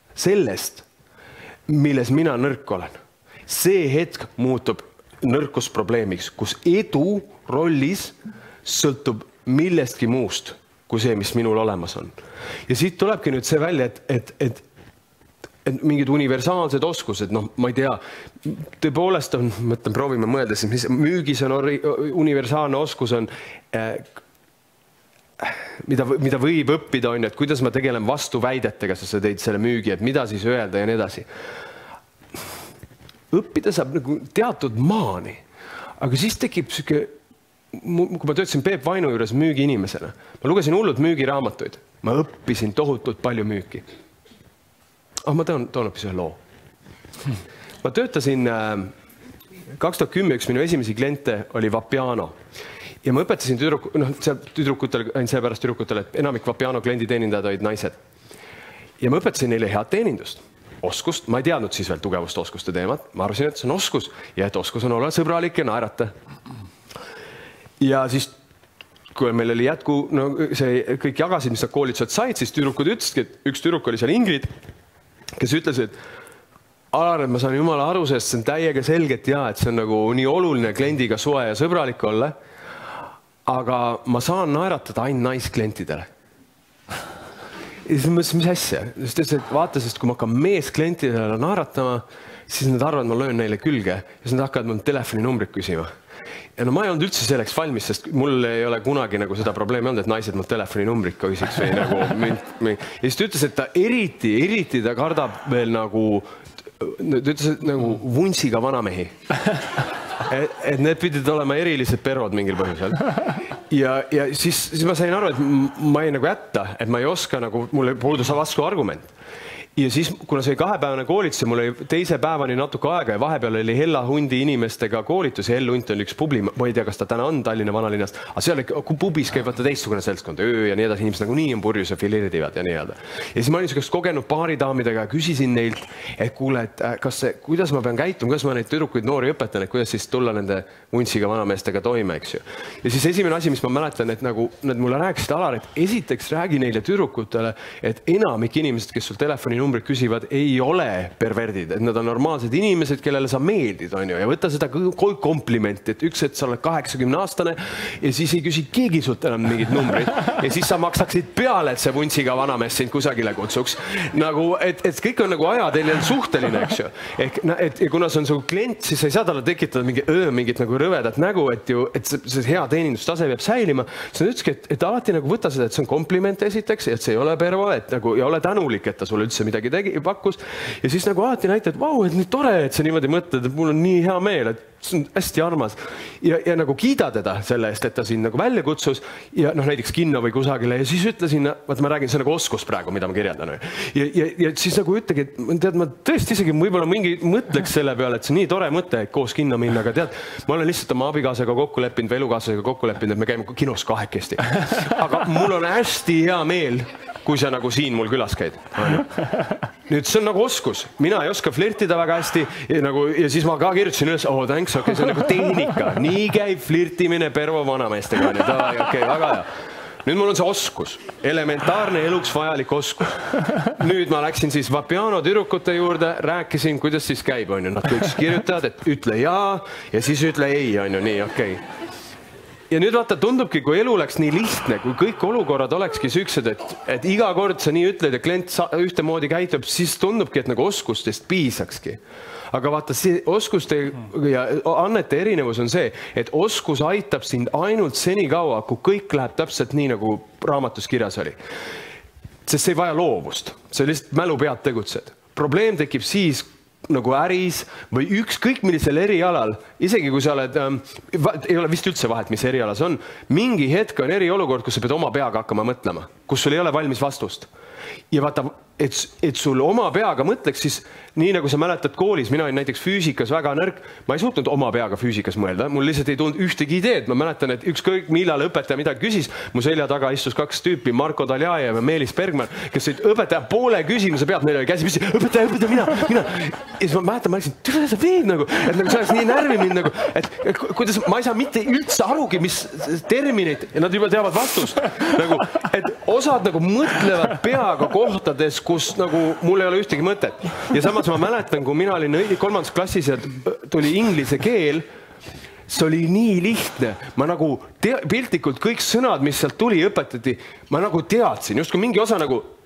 milles mina nõrk olen. See hetk muutub nõrkusprobleemiks, kus edu rollis sõltub millestki muust kui see, mis minul olemas on. Ja siit tulebki nüüd see välja, et et mingid universaalsed oskused, noh, ma ei tea, tõepoolest on, mõtlen, proovime mõelda, siis mis müügis on universaalne oskus on, mida võib õppida, on ju, et kuidas ma tegelen vastuväidetega, sa teid selle müügi, et mida siis öelda ja nii edasi. Õppida saab nagu teatud maani, aga siis tekib siuke, kui ma töötasin Peep Vainu juures müügiinimesena, ma lugesin hullult müügiraamatuid, ma õppisin tohutult palju müüki. Ma toon hoopis ühe loo. Ma töötasin 2010, üks minu esimesi kliente oli Vapiano ja ma õpetasin tüdrukutele, ainult seepärast tüdrukutele, et enamik Vapiano klienditeenindajad olid naised. Ja ma õpetasin neile head teenindust, oskust, ma ei teadnud siis veel tugevust oskuste teemat, ma arvasin, et see on oskus ja et oskus on olla sõbralik ja naerata. Ja siis, kui meil oli jätku, no see kõik jagasid, mis nad koolitused said, siis tüdrukud ütlesidki, et üks tüdruk oli seal Ingrid, kes ütles, et Alar, et ma saan jumala aru, sest see on täiega selgelt ja, et see on nagu nii oluline kliendiga soe ja sõbralik olla, aga ma saan naeratada ainult naisklientidele. Ja siis mõtlesin, mis asja? Sest vaata, sest kui ma hakkan meesklientidele naeratama, siis nad arvavad, ma löön neile külge ja siis nad hakkavad mul telefoninumbrit küsima. Ja no ma ei olnud üldse selleks valmis, sest mul ei ole kunagi nagu seda probleemi olnud, et naised mul telefoninumbrit küsiks või nagu ja siis ta ütles, et ta eriti ta kardab veel nagu, ta ütles, et nagu vuntsiga vanamehi. Et need pidid olema erilised perod mingil põhjusel. Ja siis ma sain aru, et ma ei nagu jätta, et ma ei oska nagu, mulle puudus vastu argument. Ja siis, kuna see 2-päevane koolitus ja mul oli teise päevani natuke aega ja vahepeal oli Hella Hundi inimestega koolitus ja Hell Hunt on üks publi, ma ei tea, kas ta täna on Tallinna vanalinnast, aga seal pubis käib vaata teistsugune seltskond, öö ja nii edasi, inimesed nagu nii on purjus ja fileerivad ja nii edasi. Ja siis ma olin niisugust kogenud baaridaamidega ja küsisin neilt, et kuule, et kuidas ma pean käituma, kuidas ma neid tüdrukuid noori õpetan, et kuidas siis tulla nende vuntsiga vanameestega toime, eks ju. Ja siis esimene asi, mis ma mäletan, et nagu nad mulle rääkisid, Alar, et esiteks räägi neile tüdrukutele, et enamik inimesed, kes sul telefoni numbrid küsivad, ei ole perverdid, et nad on normaalsed inimesed, kellele sa meeldid, on ju, ja võtta seda komplimenti, et üks, et sa oled 80-aastane ja siis ei küsi keegi sult enam mingid numbrid ja siis sa maksaksid peale, et see vuntsiga vanamees sind kusagile kutsuks. Nagu, et kõik on nagu ajateljel suhteline, eks ju. Et kuna see on su klient, siis sa ei saa talle tekitada mingit nagu rõvedat nägu, et see hea teenindustase peab säilima. See on ütleski, et alati nagu võtta seda, et see on kompliment esiteks, et see ei ole pervo, et nagu ei ole tänulik, et ta sulle üldse midagi pakkus ja siis nagu alati näita, et vau, et nii tore, et sa niimoodi mõtled, et mul on nii hea meel, et see on hästi armas ja nagu kiida teda selle eest, et ta siin nagu välja kutsus ja noh, näiteks kinno või kusagile ja siis ütlesin, vaat ma räägin, see nagu oskus praegu, mida ma kirjeldan ja siis nagu ütlegi, et tead, ma tõesti isegi võib-olla mingi mõtleks selle peale, et see nii tore mõte, et koos kinno minna, aga tead, ma olen lihtsalt oma abikaasaga kokku leppinud või elukaaslasega kokku leppinud, et me käime kinos kahekesti, aga mul on hästi hea meel, kui sa nagu siin mul külas käid. Nüüd see on nagu oskus. Mina ei oska flirtida väga hästi ja siis ma ka kirjutasin üles, thanks, see on nagu tehnika. Nii käib flirtimine pervo vanameestega. Väga hea. Nüüd mul on see oskus. Elementaarne eluks vajalik oskus. Nüüd ma läksin siis Vapiano tüdrukute juurde, rääkisin, kuidas siis käib. Nad kõik kirjutavad, et ütle jaa ja siis ütle ei. Nii, okei. Ja nüüd vaata, tundubki, kui elu läks nii lihtne, kui kõik olukorrad olekski süüksed, et iga kord sa nii ütled ja klient ühtemoodi käitub, siis tundubki, et nagu oskustest piisakski. Aga vaata, see oskuste ja annete erinevus on see, et oskus aitab sind ainult senikaua, kui kõik läheb täpselt nii, nagu raamatus kirjas oli. Sest see ei vaja loovust, see lihtsalt mälu pead tegutsed. Probleem tekib siis, nagu äris või ükskõik millisel erialal, isegi kui sa oled, ei ole vist üldse vahet, mis erialas on, mingi hetk on eriolukord, kus sa pead oma peaga hakkama mõtlema, kus sul ei ole valmis vastust. Ja vaata, et sul oma peaga mõtleks, siis nii nagu sa mäletad koolis, mina olin näiteks füüsikas väga nõrk, ma ei suutnud oma peaga füüsikas mõelda, mul lihtsalt ei tulnud ühtegi ideed, ma mäletan, et ükskõik millal õpetaja midagi küsis, mu selja taga istus 2 tüüpi, Marko Taljajev ja Meelis Bergman, kes olid õpetaja poole küsimuse pealt, neil oli käsi püsti, õpetaja, mina. Ja siis ma mäletan, ma läksin, tüle sa veed nagu, et nagu see oleks nii närvi mind nagu, et kuidas ma ei saa mitte üldse arugi, mis terminid, ja nad juba teavad vastust, nagu, et osad nagu mõtlevad peaga kohtades, kus nagu mul ei ole ühtegi mõtet. Ja samas ma mäletan, kui mina olin 3. klassis ja tuli inglise keel, see oli nii lihtne. Ma nagu piltlikult kõik sõnad, mis sealt tuli, õpetati, ma nagu teadsin, just kui mingi osa nagu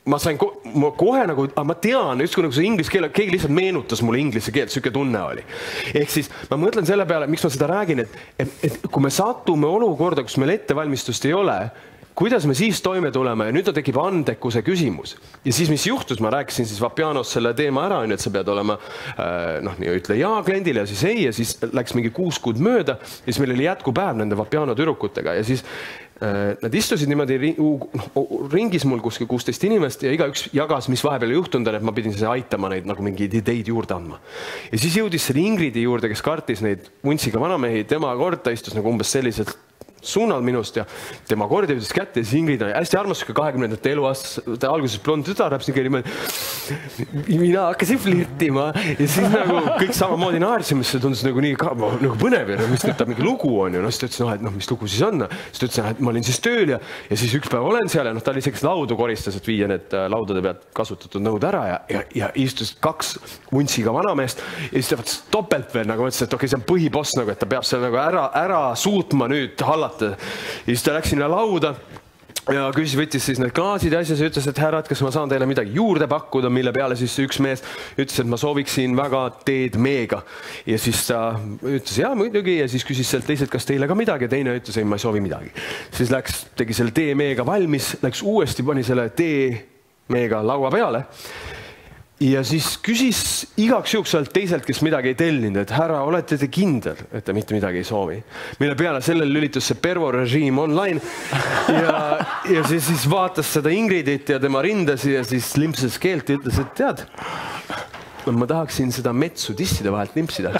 ma sain kohe nagu, ma tean, just nagu see inglise keel, keegi lihtsalt meenutas mulle inglise keelt, siuke tunne oli. Ehk siis ma mõtlen selle peale, miks ma seda räägin, et kui me satume olukorda, kus meil ettevalmistust ei ole, kuidas me siis toime tuleme ja nüüd tekib andekuse küsimus. Ja siis, mis juhtus, ma rääkisin siis Vapianos selle teema ära, et sa pead olema, ütle jaa kliendile ja siis ei, ja siis läks mingi 6 kuud mööda ja siis meil oli jätkupäev nende Vapiano tüdrukutega ja siis nad istusid niimoodi ringis mul kuskil 16 inimest ja igaüks jagas, mis vahepeal juhtunud on, et ma pidin siis aitama neid nagu mingi ideid juurde andma. Ja siis jõudis selle Ingridi juurde, kes kartis neid vuntsiga vanamehi, tema kord ta istus nagu umbes selliselt suunal minust ja tema kord jõudis kätte ja siis Ingrid on hästi armas 20. eluaastas alguses blond tütar, mina hakkasin flirtima ja siis nagu kõik samamoodi naersime, see tundus nagu nii nagu põnev ja mis ta mingi lugu on ja siis ta ütles, et mis lugu siis on. Siis ta ütles, et ma olin siis tööl ja siis üks päev olen seal ja ta oli sellised laudu koristas, et viia need laudade pealt kasutatud nõud ära ja istus 2 vuntsiga vanameest ja siis ta võttis topelt veel nagu mõtles, et okei, see on põhiboss nagu, et ta peab seal nagu ära suutma nüüd hallata. Ja siis ta läks sinna lauda ja võttis siis need klaasid ja asjas ja ütles, et härrad, kas ma saan teile midagi juurde pakkuda, mille peale siis üks mees ütles, et ma sooviksin väga teed meega. Ja siis ta ütles, jaa muidugi ja siis küsis sealt teised, kas teile ka midagi ja teine ütles, ei, ma ei soovi midagi. Siis tegi selle tee meega valmis, läks uuesti, pani selle tee meega laua peale. Ja siis küsis igaks juhuks sealt teiselt, kes midagi ei tellinud, et härra, olete te kindel, et te mitte midagi ei soovi. Mille peale sellel lülitus see Pervo režiim online ja siis vaatas seda Ingridit ja tema rindasi ja siis limpses keelt ja ütles, et tead, ma tahaksin seda metsu tisside vahelt limpsida.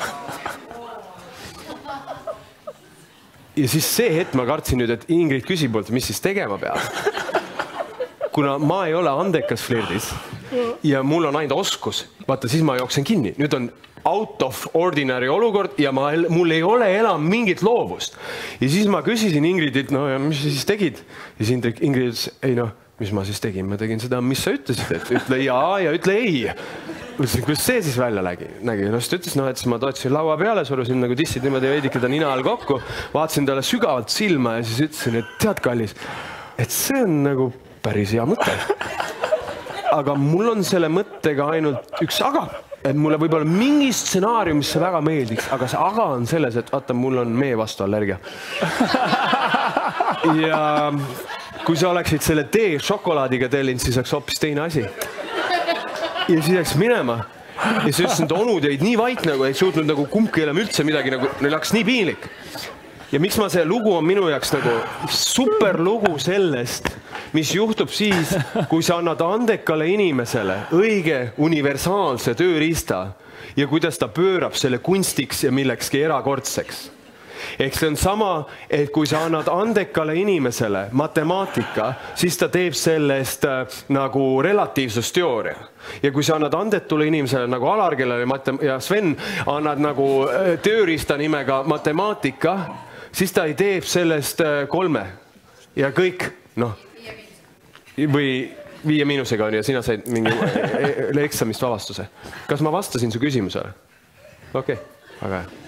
Ja siis see hetk ma kartsin nüüd, et Ingrid küsib poolt, mis siis tegema peab. Kuna ma ei ole andekas flirdis ja mul on ainult oskus, vaata siis ma jooksen kinni. Nüüd on out of ordinary olukord ja mul ei ole enam mingit loovust. Ja siis ma küsisin Ingridilt, no ja mis sa siis tegid? Ja siis Ingrid ütles, ei noh, mis ma siis tegin? Ma tegin seda, mis sa ütlesid, et ütle jaa ja ütle ei. Ütlesin, kuidas see siis välja nägi? No siis ta ütles, et siis ma toetsin laua peale, surusin nagu tissid niimoodi veidike ta nina all kokku, vaatasin talle sügavalt silma ja siis ütlesin, et tead kallis, et see on nagu päris hea mõte. Aga mul on selle mõttega ainult üks aga. Et mulle võib-olla mingi stsenaarium, mis see väga meeldiks, aga see aga on selles, et vaata, mul on mee vastu allergia. Ja kui sa oleksid selle tee šokolaadiga tellinud, siis oleks hoopis teine asi. Ja siis läks minema. Ja siis ütlesin, et onud jäid nii vait, nagu ei suutnud nagu kumbki enam üldse midagi, nagu neil läks nii piinlik. Ja miks ma see lugu on minu jaoks nagu super lugu sellest, mis juhtub siis, kui sa annad andekale inimesele õige universaalse tööriista ja kuidas ta pöörab selle kunstiks ja millekski erakordseks. Ehk see on sama, et kui sa annad andekale inimesele matemaatika, siis ta teeb sellest nagu relatiivsusteooria. Ja kui sa annad andetule inimesele nagu Alar, kellele ja Sven annad nagu tööriista nimega matemaatika, siis ta ei teeb sellest 3 ja kõik, noh, või 5 miinusega on ja sina said mingi eksamist vabastuse. Kas ma vastasin su küsimusele? Okei, väga hea.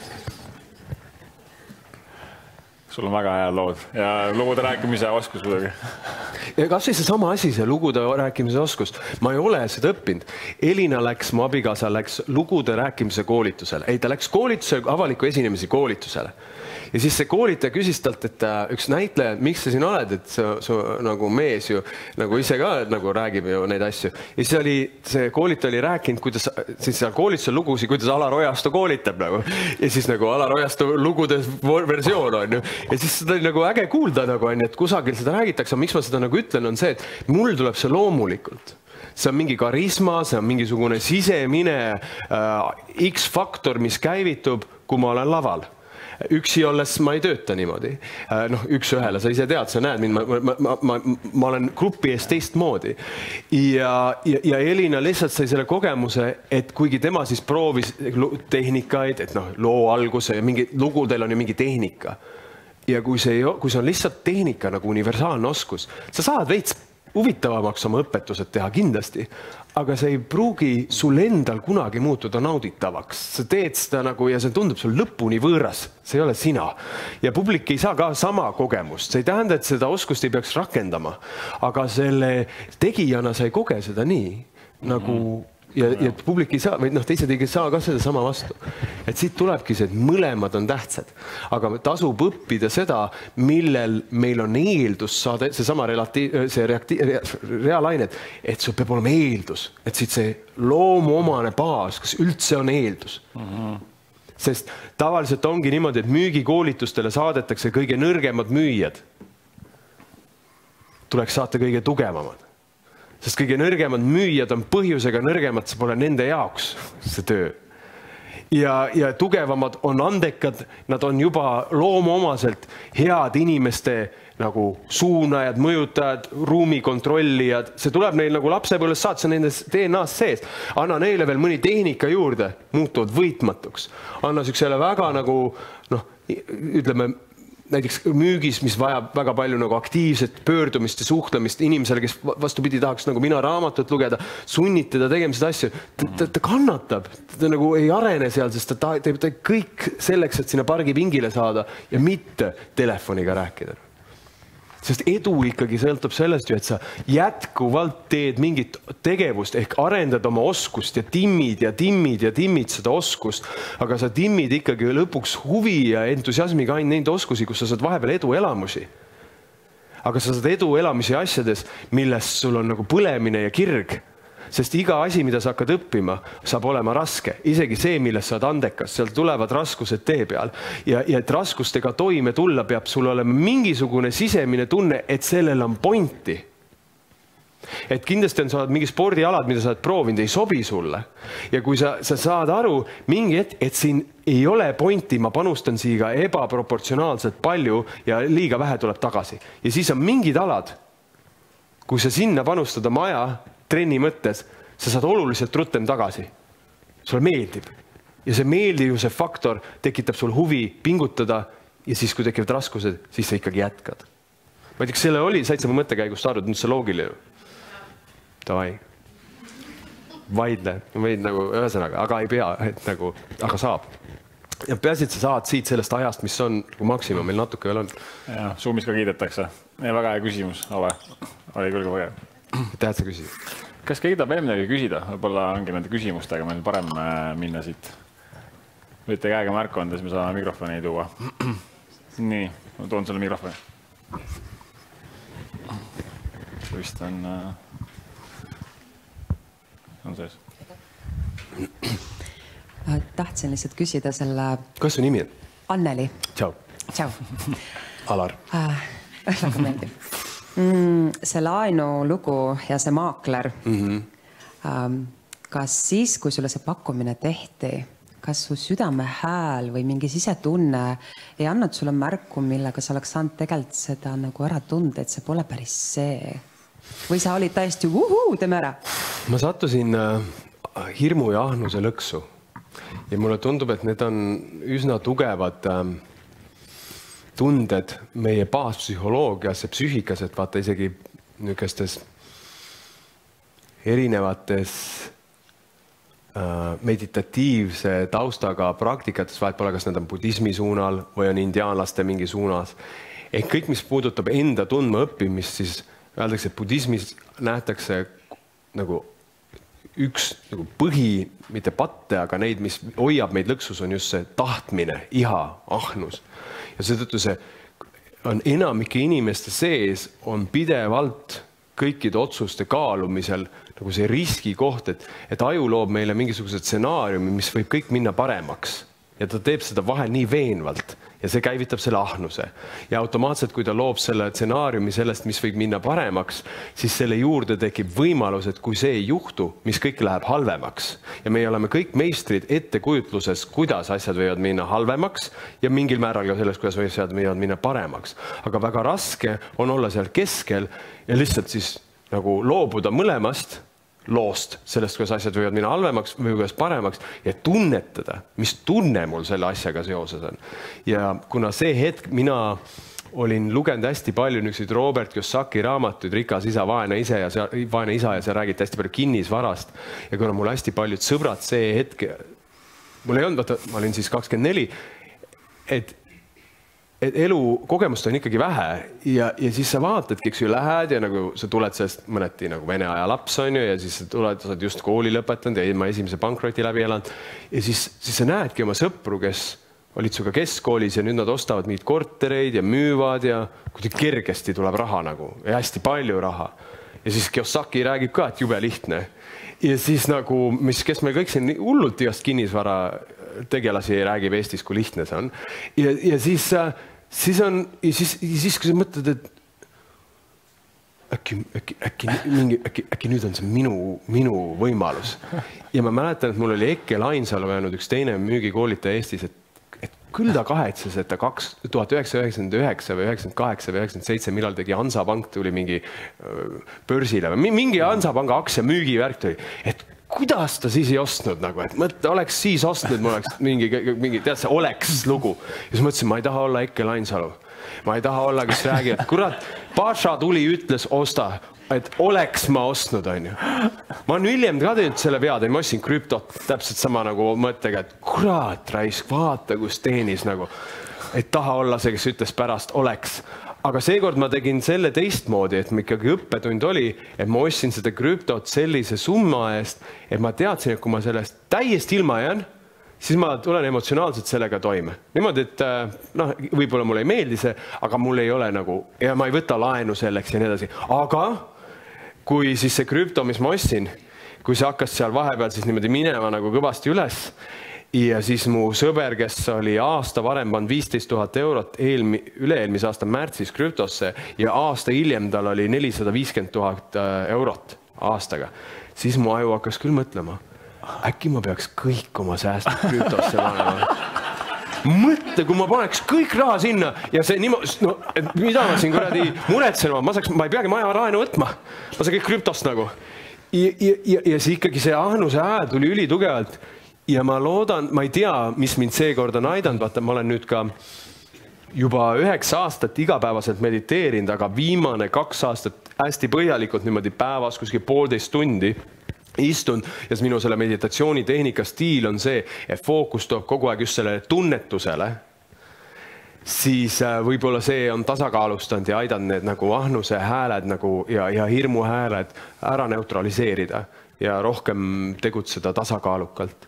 Sul on väga hea lood ja lugude rääkimise oskus muidugi. Ja kas see sama asi, see lugude rääkimise oskus? Ma ei ole seda õppinud. Elina läks, mu abikaasa läks lugude rääkimise koolitusele. Ei, ta läks koolitusele, avaliku esinemise koolitusele. Ja siis see koolitaja küsis talt, et üks näitleja, miks sa siin oled, et su nagu mees ju nagu ise ka nagu räägib ju neid asju. Ja siis see koolitaja oli rääkinud, kuidas siis seal koolitusel lugusi, kuidas Alar Ojasto koolitab nagu. Ja siis nagu Alar Ojasto lugude versioon on ju. Ja siis seda oli nagu äge kuulda nagu on, et kusagil seda räägitakse. Miks ma seda nagu ütlen, on see, et mul tuleb see loomulikult. See on mingi karisma, see on mingisugune sisemine X-faktor, mis käivitub, kui ma olen laval. Üksi olles ma ei tööta niimoodi. Noh, üks ühele, sa ise tead, sa näed mind, ma olen grupi eest teistmoodi. Ja Elina lihtsalt sai selle kogemuse, et kuigi tema siis proovis tehnikaid, et noh, loo alguse ja mingi lugudel on ju mingi tehnika. Ja kui see on lihtsalt tehnika nagu universaalne oskus, sa saad veits huvitavamaks oma õpetused teha kindlasti, aga see ei pruugi sul endal kunagi muutuda nauditavaks. Sa teed seda nagu ja see tundub sul lõpuni võõras. See ei ole sina. Ja publik ei saa ka sama kogemust. See ei tähenda, et seda oskust ei peaks rakendama. Aga selle tegijana sa ei koge seda nii nagu ja publik ei saa, või teised ei saa ka seda sama vastu. Et siit tulebki see, et mõlemad on tähtsad. Aga tasub õppida seda, millel meil on eeldus saada, seesama reaalainet, et sul peab olema eeldus. Et siit see loomuomane baas, kas üldse on eeldus. Sest tavaliselt ongi niimoodi, et müügikoolitustele saadetakse kõige nõrgemad müüjad. Tuleks saata kõige tugevamad. Sest kõige nõrgemad müüjad on põhjusega nõrgemad, see pole nende jaoks see töö. Ja tugevamad on andekad, nad on juba loomuomaselt head inimeste nagu suunajad, mõjutajad, ruumikontrollijad. See tuleb neil nagu lapsepõlvest saad, see on nendes DNA-s sees. Anna neile veel mõni tehnika juurde, muutuvad võitmatuks. Anna süksele väga nagu, ütleme, näiteks müügis, mis vajab väga palju nagu aktiivset pöördumist ja suhtlemist inimesele, kes vastupidi tahaks nagu mina raamatut lugeda, sunnid teda tegema seda asju. Ta kannatab, ta nagu ei arene seal, sest ta teeb kõik selleks, et sinna pargipingile saada ja mitte telefoniga rääkida. Sest edu ikkagi sõltub sellest ju, et sa jätkuvalt teed mingit tegevust ehk arendad oma oskust ja timmid seda oskust, aga sa timmid ikkagi lõpuks huvi ja entusiasmiga ainult neid oskusi, kus sa saad vahepeal edu elamusi. Aga sa saad edu elamusi asjades, millest sul on nagu põlemine ja kirg. Sest iga asi, mida sa hakkad õppima, saab olema raske. Isegi see, millest sa oled andekas, seal tulevad raskused tee peal. Ja et raskustega toime tulla, peab sul olema mingisugune sisemine tunne, et sellel on pointi. Et kindlasti on sa mingi spordialad, mida sa oled proovinud, ei sobi sulle. Ja kui sa saad aru mingi et siin ei ole pointi, ma panustan siia ebaproportsionaalselt palju ja liiga vähe tuleb tagasi. Ja siis on mingid alad, kui sa sinna panustada maja, trenni mõttes, sa saad oluliselt rutem tagasi. Sulle meeldib. Ja see meeldivuse faktor tekitab sul huvi pingutada ja siis, kui tekivad raskused, siis sa ikkagi jätkad. Ma ei tea, kas selle oli, said sa mu mõttekäigust aru, nüüd see loogiline. Davai. Vaidle, võid nagu ühesõnaga, aga ei pea, et nagu, aga saab. Ja peaasi, et sa saad siit sellest ajast, mis on nagu maksimum, meil natuke veel on. Ja, Zoomis ka kiidetakse. Ja väga hea küsimus, Ove. Oli küll väga hea. Tähed sa küsida. Kas keegi tahab veel midagi küsida? Võib-olla ongi nende küsimustega meil parem minna siit. Võite käega märku anda, siis me saame mikrofoni tuua. Nii, ma toon selle mikrofoni. Vist on sees. Tahtsin lihtsalt küsida selle... Kas su nimi on? Anneli. Tšau. Tšau. Alar. Väga meeldib. See laenu lugu ja see maakler. Kas siis, kui sulle see pakkumine tehti, kas su südame hääl või mingi sisetunne ei annnud sulle märku, millega sa oleks saanud tegelikult seda nagu ära tunda, et see pole päris see? Või sa olid täiesti teeme ära? Ma sattusin hirmu ja ahnuse lõksu ja mulle tundub, et need on üsna tugevad tunded meie baaspsühholoogias ja psüühikas, et vaata isegi niisugustes erinevates meditatiivse taustaga praktikates, vahet pole, kas need on budismi suunal või on indiaanlaste mingi suunas. Ehk kõik, mis puudutab enda tundma õppimist, siis öeldakse, et budismis nähtakse nagu üks nagu põhi, mitte patte, aga neid, mis hoiab meid lõksus, on just see tahtmine, iha, ahnus. Ja seetõttu see on enamike inimeste sees on pidevalt kõikide otsuste kaalumisel nagu see riski koht, et aju loob meile mingisugused stsenaariumi, mis võib kõik minna paremaks. Ja ta teeb seda vahel nii veenvalt ja see käivitab selle ahnuse. Ja automaatselt, kui ta loob selle stsenaariumi sellest, mis võib minna paremaks, siis selle juurde tekib võimalus, et kui see ei juhtu, mis kõik läheb halvemaks. Ja me oleme kõik meistrid ettekujutluses, kuidas asjad võivad minna halvemaks ja mingil määral ka selles, kuidas asjad võivad minna paremaks. Aga väga raske on olla seal keskel ja lihtsalt siis nagu loobuda mõlemast loost sellest, kuidas asjad võivad minna halvemaks või kuidas paremaks ja tunnetada, mis tunne mul selle asjaga seoses on. Ja kuna see hetk mina olin lugenud hästi palju niisuguseid Robert Kiyosaki raamatuid, Rikas isa, vaene isa ja seal räägiti hästi palju kinnisvarast. Ja kuna mul hästi paljud sõbrad see hetk, mul ei olnud, vaata, ma olin siis 24, et elu kogemust on ikkagi vähe ja siis sa vaatadki, eks ju, lähed ja nagu sa tuled sellest mõneti nagu vene aja laps on ju ja siis sa tuled, sa oled just kooli lõpetanud ja ma esimese pankroti läbi elanud ja siis sa näedki oma sõpru, kes olid suga keskkoolis ja nüüd nad ostavad mingid kortereid ja müüvad ja kuidagi kergesti tuleb raha nagu ja hästi palju raha. Ja siis Kiyosaki räägib ka, et jube lihtne. Ja siis nagu, kes meil kõik siin hullult igast kinnisvara tegelasi räägib Eestis, kui lihtne see on. Ja siis kui sa mõtled, et äkki nüüd on see minu võimalus. Ja ma mäletan, et mul oli Ekkel Ainsalu öelnud üks teine müügikoolitaja Eestis, et küll ta kahetses, et ta 1999 või 98 või 97, millal tegi Hansapank, tuli mingi börsile või mingi Hansapanga aktsia müügivärk tuli, et kuidas ta siis ei ostnud nagu, et mõtle, oleks siis ostnud, mul oleks mingi tead see oleks lugu. Ja siis mõtlesin, ma ei taha olla Ekkel Ainsalu. Ma ei taha olla, kes räägib, et kurat, Paša tuli, ütles osta, et oleks ma ostnud, on ju. Ma olen hiljem ka teinud selle vead, ma ostsin krüptot täpselt sama nagu mõttega, et kurat, raisk, vaata, kus teenis nagu, et taha olla see, kes ütles pärast oleks. Aga seekord ma tegin selle teistmoodi, et ma ikkagi õppetund oli, et ma ostsin seda krüptot sellise summa eest, et ma teadsin, et kui ma sellest täiesti ilma jään, siis ma tulen emotsionaalselt sellega toime. Niimoodi, et võib-olla mulle ei meeldi see, aga mul ei ole nagu, ja ma ei võta laenu selleks ja nii edasi. Aga kui siis see krüpto, mis ma ostsin, kui see hakkas seal vahepeal siis niimoodi minema nagu kõvasti üles ja siis mu sõber, kes oli aasta varem pannud 15 000 eurot üle-eelmise aasta märtsis krüptosse ja aasta hiljem tal oli 450 000 eurot aastaga, siis mu aju hakkas küll mõtlema, äkki ma peaks kõik oma säästud krüptosse panema. Mõtle, kui ma paneks kõik raha sinna ja see niimoodi, no, mida ma siin kuradi muretsen, ma ei peagi maja laenu võtma. Ma saan kõik krüptost nagu. Ja see ikkagi see ahnuse hääl tuli ülitugevalt ja ma loodan, ma ei tea, mis mind seekord on aidanud, vaata, ma olen nüüd ka juba 9 aastat igapäevaselt mediteerinud, aga viimane 2 aastat hästi põhjalikult niimoodi päevas kuskil 1,5 tundi istun ja minu selle meditatsioonitehnika stiil on see, et fookus toob kogu aeg just sellele tunnetusele, siis võib-olla see on tasakaalustanud ja aidanud need nagu ahnuse hääled nagu ja hirmu hääled ära neutraliseerida ja rohkem tegutseda tasakaalukalt.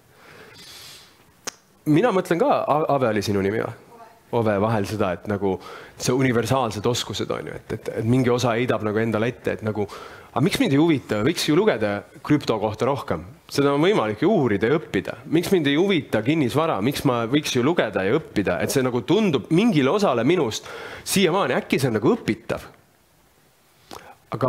Mina mõtlen ka, Ave oli sinu nimi või? Ove vahel seda, et nagu see universaalsed oskused on ju, et mingi osa heidab nagu endale ette, et nagu aga miks mind ei huvita, võiks ju lugeda krüpto kohta rohkem? Seda on võimalik ju uurida ja õppida. Miks mind ei huvita kinnisvara? Miks ma võiks ju lugeda ja õppida? Et see nagu tundub mingile osale minust siiamaani, äkki see on nagu õpitav. Aga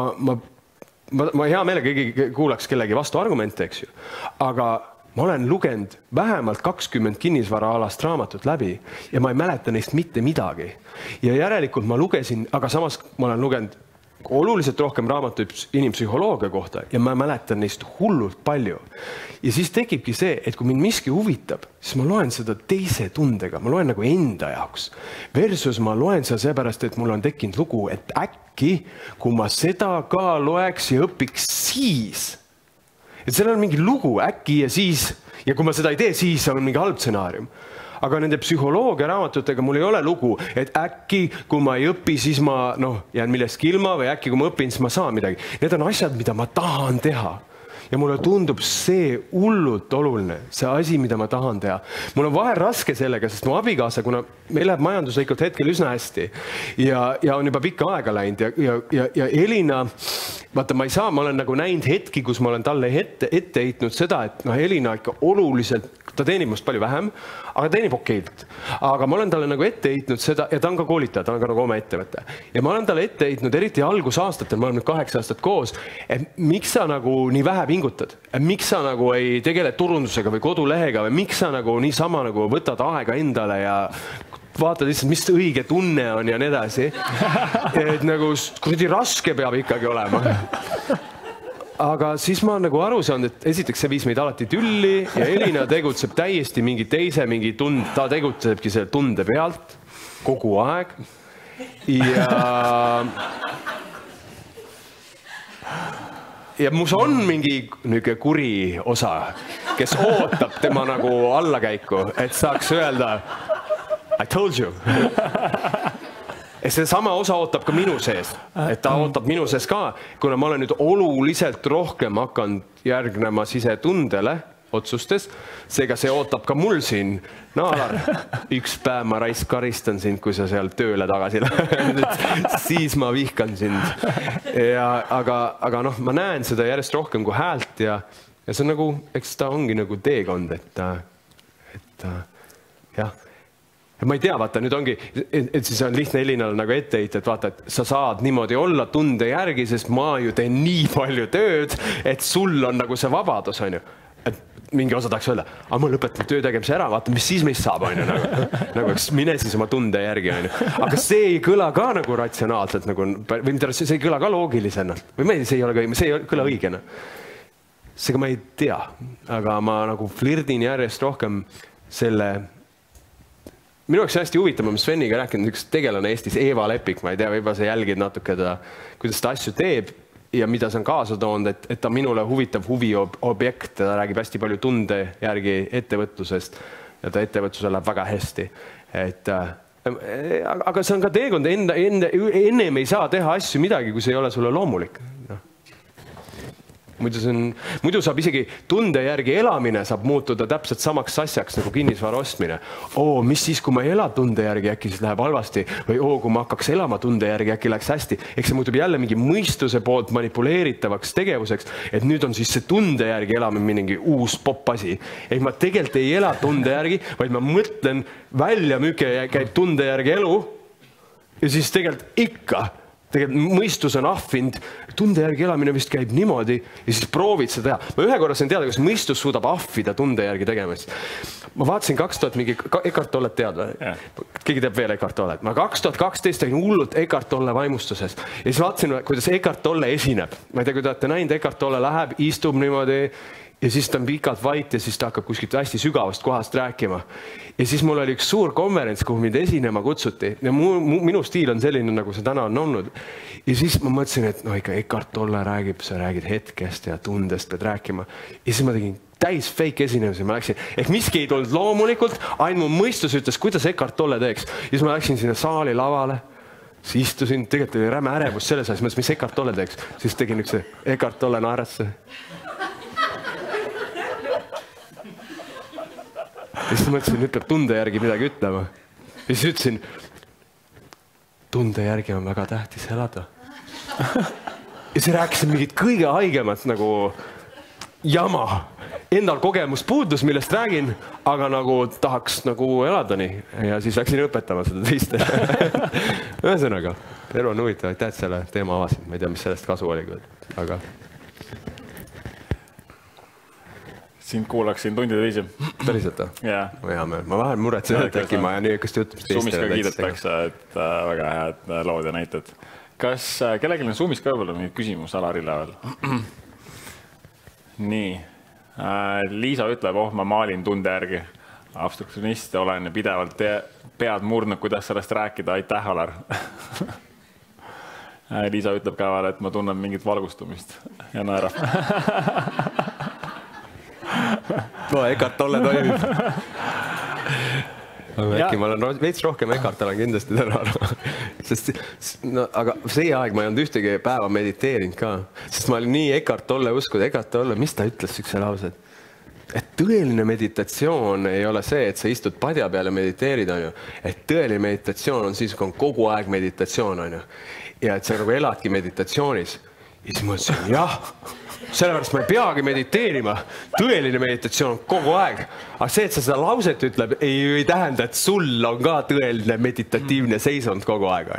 ma hea meelega kuulaks kellegi vastu argumente, eks ju. Aga ma olen lugenud vähemalt 20 kinnisvaraalast raamatut läbi ja ma ei mäleta neist mitte midagi. Ja järelikult ma lugesin, aga samas ma olen lugenud oluliselt rohkem raamatuid inimpsühholoogia kohta ja ma mäletan neist hullult palju. Ja siis tekibki see, et kui mind miski huvitab, siis ma loen seda teise tundega, ma loen nagu enda jaoks. Versus ma loen seda seepärast, et mul on tekkinud lugu, et äkki, kui ma seda ka loeks ja õpiks siis, et seal on mingi lugu äkki ja siis, ja kui ma seda ei tee, siis on mingi halb stsenaarium. Aga nende psühholoogia raamatutega mul ei ole lugu, et äkki, kui ma ei õpi, siis ma jään millestki ilma või äkki, kui ma õpin, siis ma saan midagi. Need on asjad, mida ma tahan teha. Ja mulle tundub see hullult oluline, see asi, mida ma tahan teha. Mul on vahel raske sellega, sest mu abikaasa, kuna meil läheb majanduslikult hetkel üsna hästi ja on juba pikka aega läinud ja Elina, vaata, ma ei saa, ma olen nagu näinud hetki, kus ma olen talle ette heitnud seda, et Elina ikka oluliselt, ta teenib must palju vähem, aga teenib okeilt. Aga ma olen talle nagu ette heitnud seda, ja ta on ka koolitaja, ta on ka nagu oma ettevõte. Ja ma olen talle ette heitnud, eriti algusaastatel, ma olen nüüd 8 aastat koos, et miks sa nagu nii vähe pingutad? Miks sa nagu ei tegele turundusega või kodulehega või miks sa nagu niisama nagu võtad aega endale ja vaatad lihtsalt, mis õige tunne on ja nii edasi. Et nagu kuradi raske peab ikkagi olema. Aga siis ma nagu aru saanud, et esiteks see viis meid alati tülli ja Elina tegutseb täiesti mingi teise, ta tegutsebki selle tunde pealt kogu aeg. ja mus on mingi niisugune kuri osa, kes ootab tema nagu allakäiku, et saaks öelda I told you. Ja see sama osa ootab ka minu sees, et ta ootab minu sees ka, kuna ma olen nüüd oluliselt rohkem hakanud järgnema sisetundele otsustes, seega see ootab ka mul siin. No Alar, üks päev ma karistan sind, kui sa seal tööle tagasi lähed, siis ma vihkan sind. Aga noh, ma näen seda järjest rohkem kui häält ja see on nagu, eks ta ongi nagu teekond, et jah. Ma ei tea, vaata, nüüd ongi, et siis on lihtne Elinal nagu etteheita, et vaata, et sa saad niimoodi olla tunde järgi, sest ma ju teen nii palju tööd, et sul on nagu see vabadus, on ju. Et mingi osa tahaks öelda, aga ma lõpetan töö tegemise ära, vaata, mis siis meist saab, on ju, nagu mine siis oma tunde järgi, on ju. Aga see ei kõla ka nagu ratsionaalselt, või mida, see ei kõla ka loogilisena. Või see ei kõla õigena. Seega ma ei tea, aga ma nagu flirdin järjest rohkem selle. Minu jaoks hästi huvitav, ma Sveniga rääkinud, üks tegelane Eestis, Eva Lepik, ma ei tea, võib-olla sa jälgid natuke kuidas ta asju teeb ja mida see on kaasa toonud, et ta minule huvitav huviobjekt, ta räägib hästi palju tunde järgi ettevõtlusest ja ta ettevõtlusel läheb väga hästi. Aga see on ka teekond, ennem ei saa teha asju midagi, kui see ei ole sulle loomulik. Muidu saab isegi tunde järgi elamine saab muutuda täpselt samaks asjaks nagu kinnisvara ostmine. Mis siis, kui ma ei ela tunde järgi, äkki siis läheb halvasti või kui ma hakkaks elama tunde järgi, äkki läheks hästi. Eks see muutub jälle mingi mõistuse poolt manipuleeritavaks tegevuseks, et nüüd on siis see tunde järgi elamine mingi uus popasi. Ehk ma tegelikult ei ela tunde järgi, vaid ma mõtlen välja müüke ja käib tunde järgi elu ja siis tegelikult ikka. Tegelikult mõistus on ahvind, tunde järgi elamine vist käib niimoodi ja siis proovid seda teha. Ma ühe korra sain teada, kas mõistus suudab ahvida tunde järgi tegemist. Ma vaatasin 2000 mingi Eckhart Tollet tead või? Keegi teab veel Eckhart Tollet. Ma 2012 tegin hullult Eckhart Tolle vaimustuses ja siis vaatasin, kuidas Eckhart Tolle esineb. Ma ei tea, kui te olete näinud, Eckhart Tolle läheb, istub niimoodi ja siis ta on pikalt vait ja siis ta hakkab kuskilt hästi sügavast kohast rääkima. Ja siis mul oli üks suur konverents, kuhu mind esinema kutsuti ja minu stiil on selline, nagu see täna on olnud. Ja siis ma mõtlesin, et ikka Eckhart Tolle räägib, sa räägid hetkest ja tundest pead rääkima. Ja siis ma tegin täis fake esinemise, ma läksin, ehk miski ei tulnud loomulikult, ainult mu mõistus ütles, kuidas Eckhart Tolle teeks. Ja siis ma läksin sinna saali lavale, siis istusin, tegelikult oli räme ärevus selles asjas, mõtlesin, mis Eckhart Tolle teeks. Siis tegin üks Eckhart Tolle naerasse. Ja siis mõtlesin, nüüd peab tunde järgi midagi ütlema. Ja siis ütlesin, tunde järgi on väga tähtis elada. Ja siis rääkisin mingit kõige haigemat nagu jama. Endal kogemus puudus, millest räägin, aga nagu tahaks nagu elada nii. Ja siis läksin õpetama seda teiste. Ühesõnaga, elu on huvitav, aitäh, et selle teema avasid. Ma ei tea, mis sellest kasu oli, aga... Sind kuulaksin tundide viisi. Päriselt või? Hea meel. Ma vähem muretsen, et äkki ma ja niisugust jutumist teistele. Suumis ka kiidetakse, et väga head lood ja näited. Kas kellelgi on Suumis ka võib-olla mingi küsimus Alarile veel? Nii. Liisa ütleb, ma maalin tunde järgi. Abstruktsionist olen pidevalt pead murdnud, kuidas sellest rääkida. Aitäh, Alar. Liisa ütleb ka veel, et ma tunnen mingit valgustumist ja naerab. Eckhart Tolle toimib. Äkki ma olen veits rohkem Eckhart olen kindlasti täna. Aga see aeg ma ei olnud ühtegi päeva mediteerinud ka. Sest ma olin nii Eckhart Tolle uskud. Eckhart Tolle, mis ta ütles ükse lause? Et tõeline meditatsioon ei ole see, et sa istud padja peale ja mediteerid, on ju. Et tõeline meditatsioon on siis, kui on kogu aeg meditatsioon, on ju. Ja et sa nagu eladki meditatsioonis. Ja siis ma ütlesin, jah, sellepärast ma ei peagi mediteerima. Tõeline meditatsioon on kogu aeg. Aga see, et sa seda lauset ütleb, ei tähenda, et sul on ka tõeline meditatiivne seisund kogu aeg.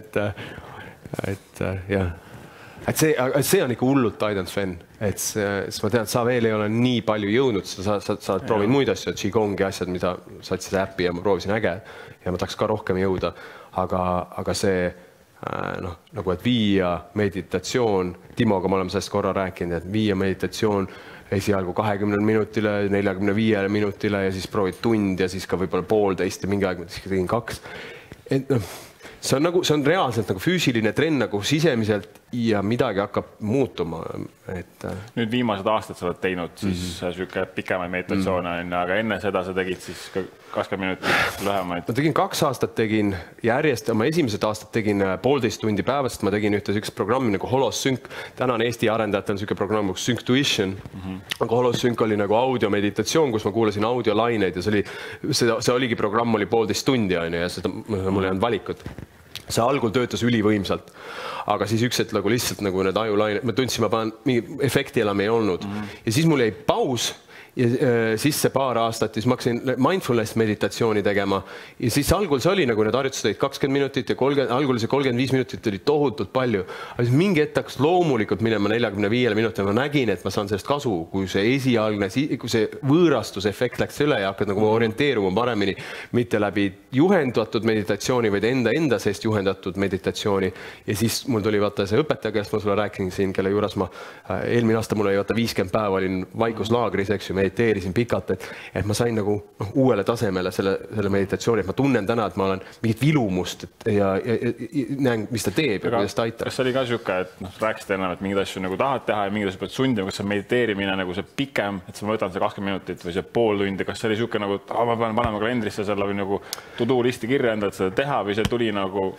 Jah. Et see on ikka hullult aidanud Sven. Et ma tean, et sa veel ei ole nii palju jõudnud. Sa oled proovinud muid asju, Qigongi asjad, mida sa oled siis äppi ja ma proovisin äge. Ja ma tahaks ka rohkem jõuda. Aga see... nagu et viia meditatsioon, Timoga me oleme sellest korra rääkinud, et viia meditatsioon esialgu 20 minutile, 45 minutile ja siis proovid tund ja siis ka võib-olla 1,5 ja mingi aeg, siis tegin 2. see on reaalselt nagu füüsiline trend nagu sisemiselt ja midagi hakkab muutuma. Nüüd viimased aastad sa oled teinud siis siuke pikemaid meditatsioone, aga enne seda sa tegid siis 20 minutit lühemaid. Ma tegin 2 aastat, tegin järjest, oma esimesed aastad tegin 1,5 tundi päevas, ma tegin ühte sükest programmi nagu HoloSync. Täna on Eesti arendajatel siuke programm nagu Synctuition. Aga HoloSync oli nagu audiomeditatsioon, kus ma kuulasin audiolaineid ja see oligi programm oli 1,5 tundi ja seda mul ei olnud valikut. See algul töötas ülivõimsalt, aga siis üks hetk nagu lihtsalt nagu need ajulained, ma tundsin, ma panen mingi efekti enam ei olnud. Ja siis mul jäi paus ja sisse paar aastat, siis ma hakkasin mindfulness meditatsiooni tegema ja siis algul see oli nagu need harjutused olid 20 minutit ja algul see 35 minutit oli tohutult palju. Aga siis mingi hetk hakkas loomulikult minema 45 minutit ja ma nägin, et ma saan sellest kasu, kui see esialgne, kui see võõrastusefekt läks üle ja hakkad nagu orienteeruma paremini, mitte läbi juhendatud meditatsiooni, vaid enda seest juhendatud meditatsiooni. Ja siis mul tuli vaata see õpetaja, kellest ma sulle rääkisin siin, kelle juures ma eelmine aasta mul oli 50 päeva olin vaikuslaagris, eks ju, mediteerisin pikalt, et ma sain nagu uuele tasemele selle meditatsiooni, et ma tunnen täna, et ma olen mingit vilumust ja näen, mis ta teeb ja kuidas ta aitab. Kas see oli ka siuke, et rääkisid enam, et mingid asju nagu tahad teha ja mingid asju pead sundima, kas see mediteerimine nagu see pikem, et ma võtan see 20 minutit või see pool tundi, kas see oli siuke nagu, et ma pean panema kalendrisse selle või nagu to-do listi kirja enda, et seda teha või see tuli nagu...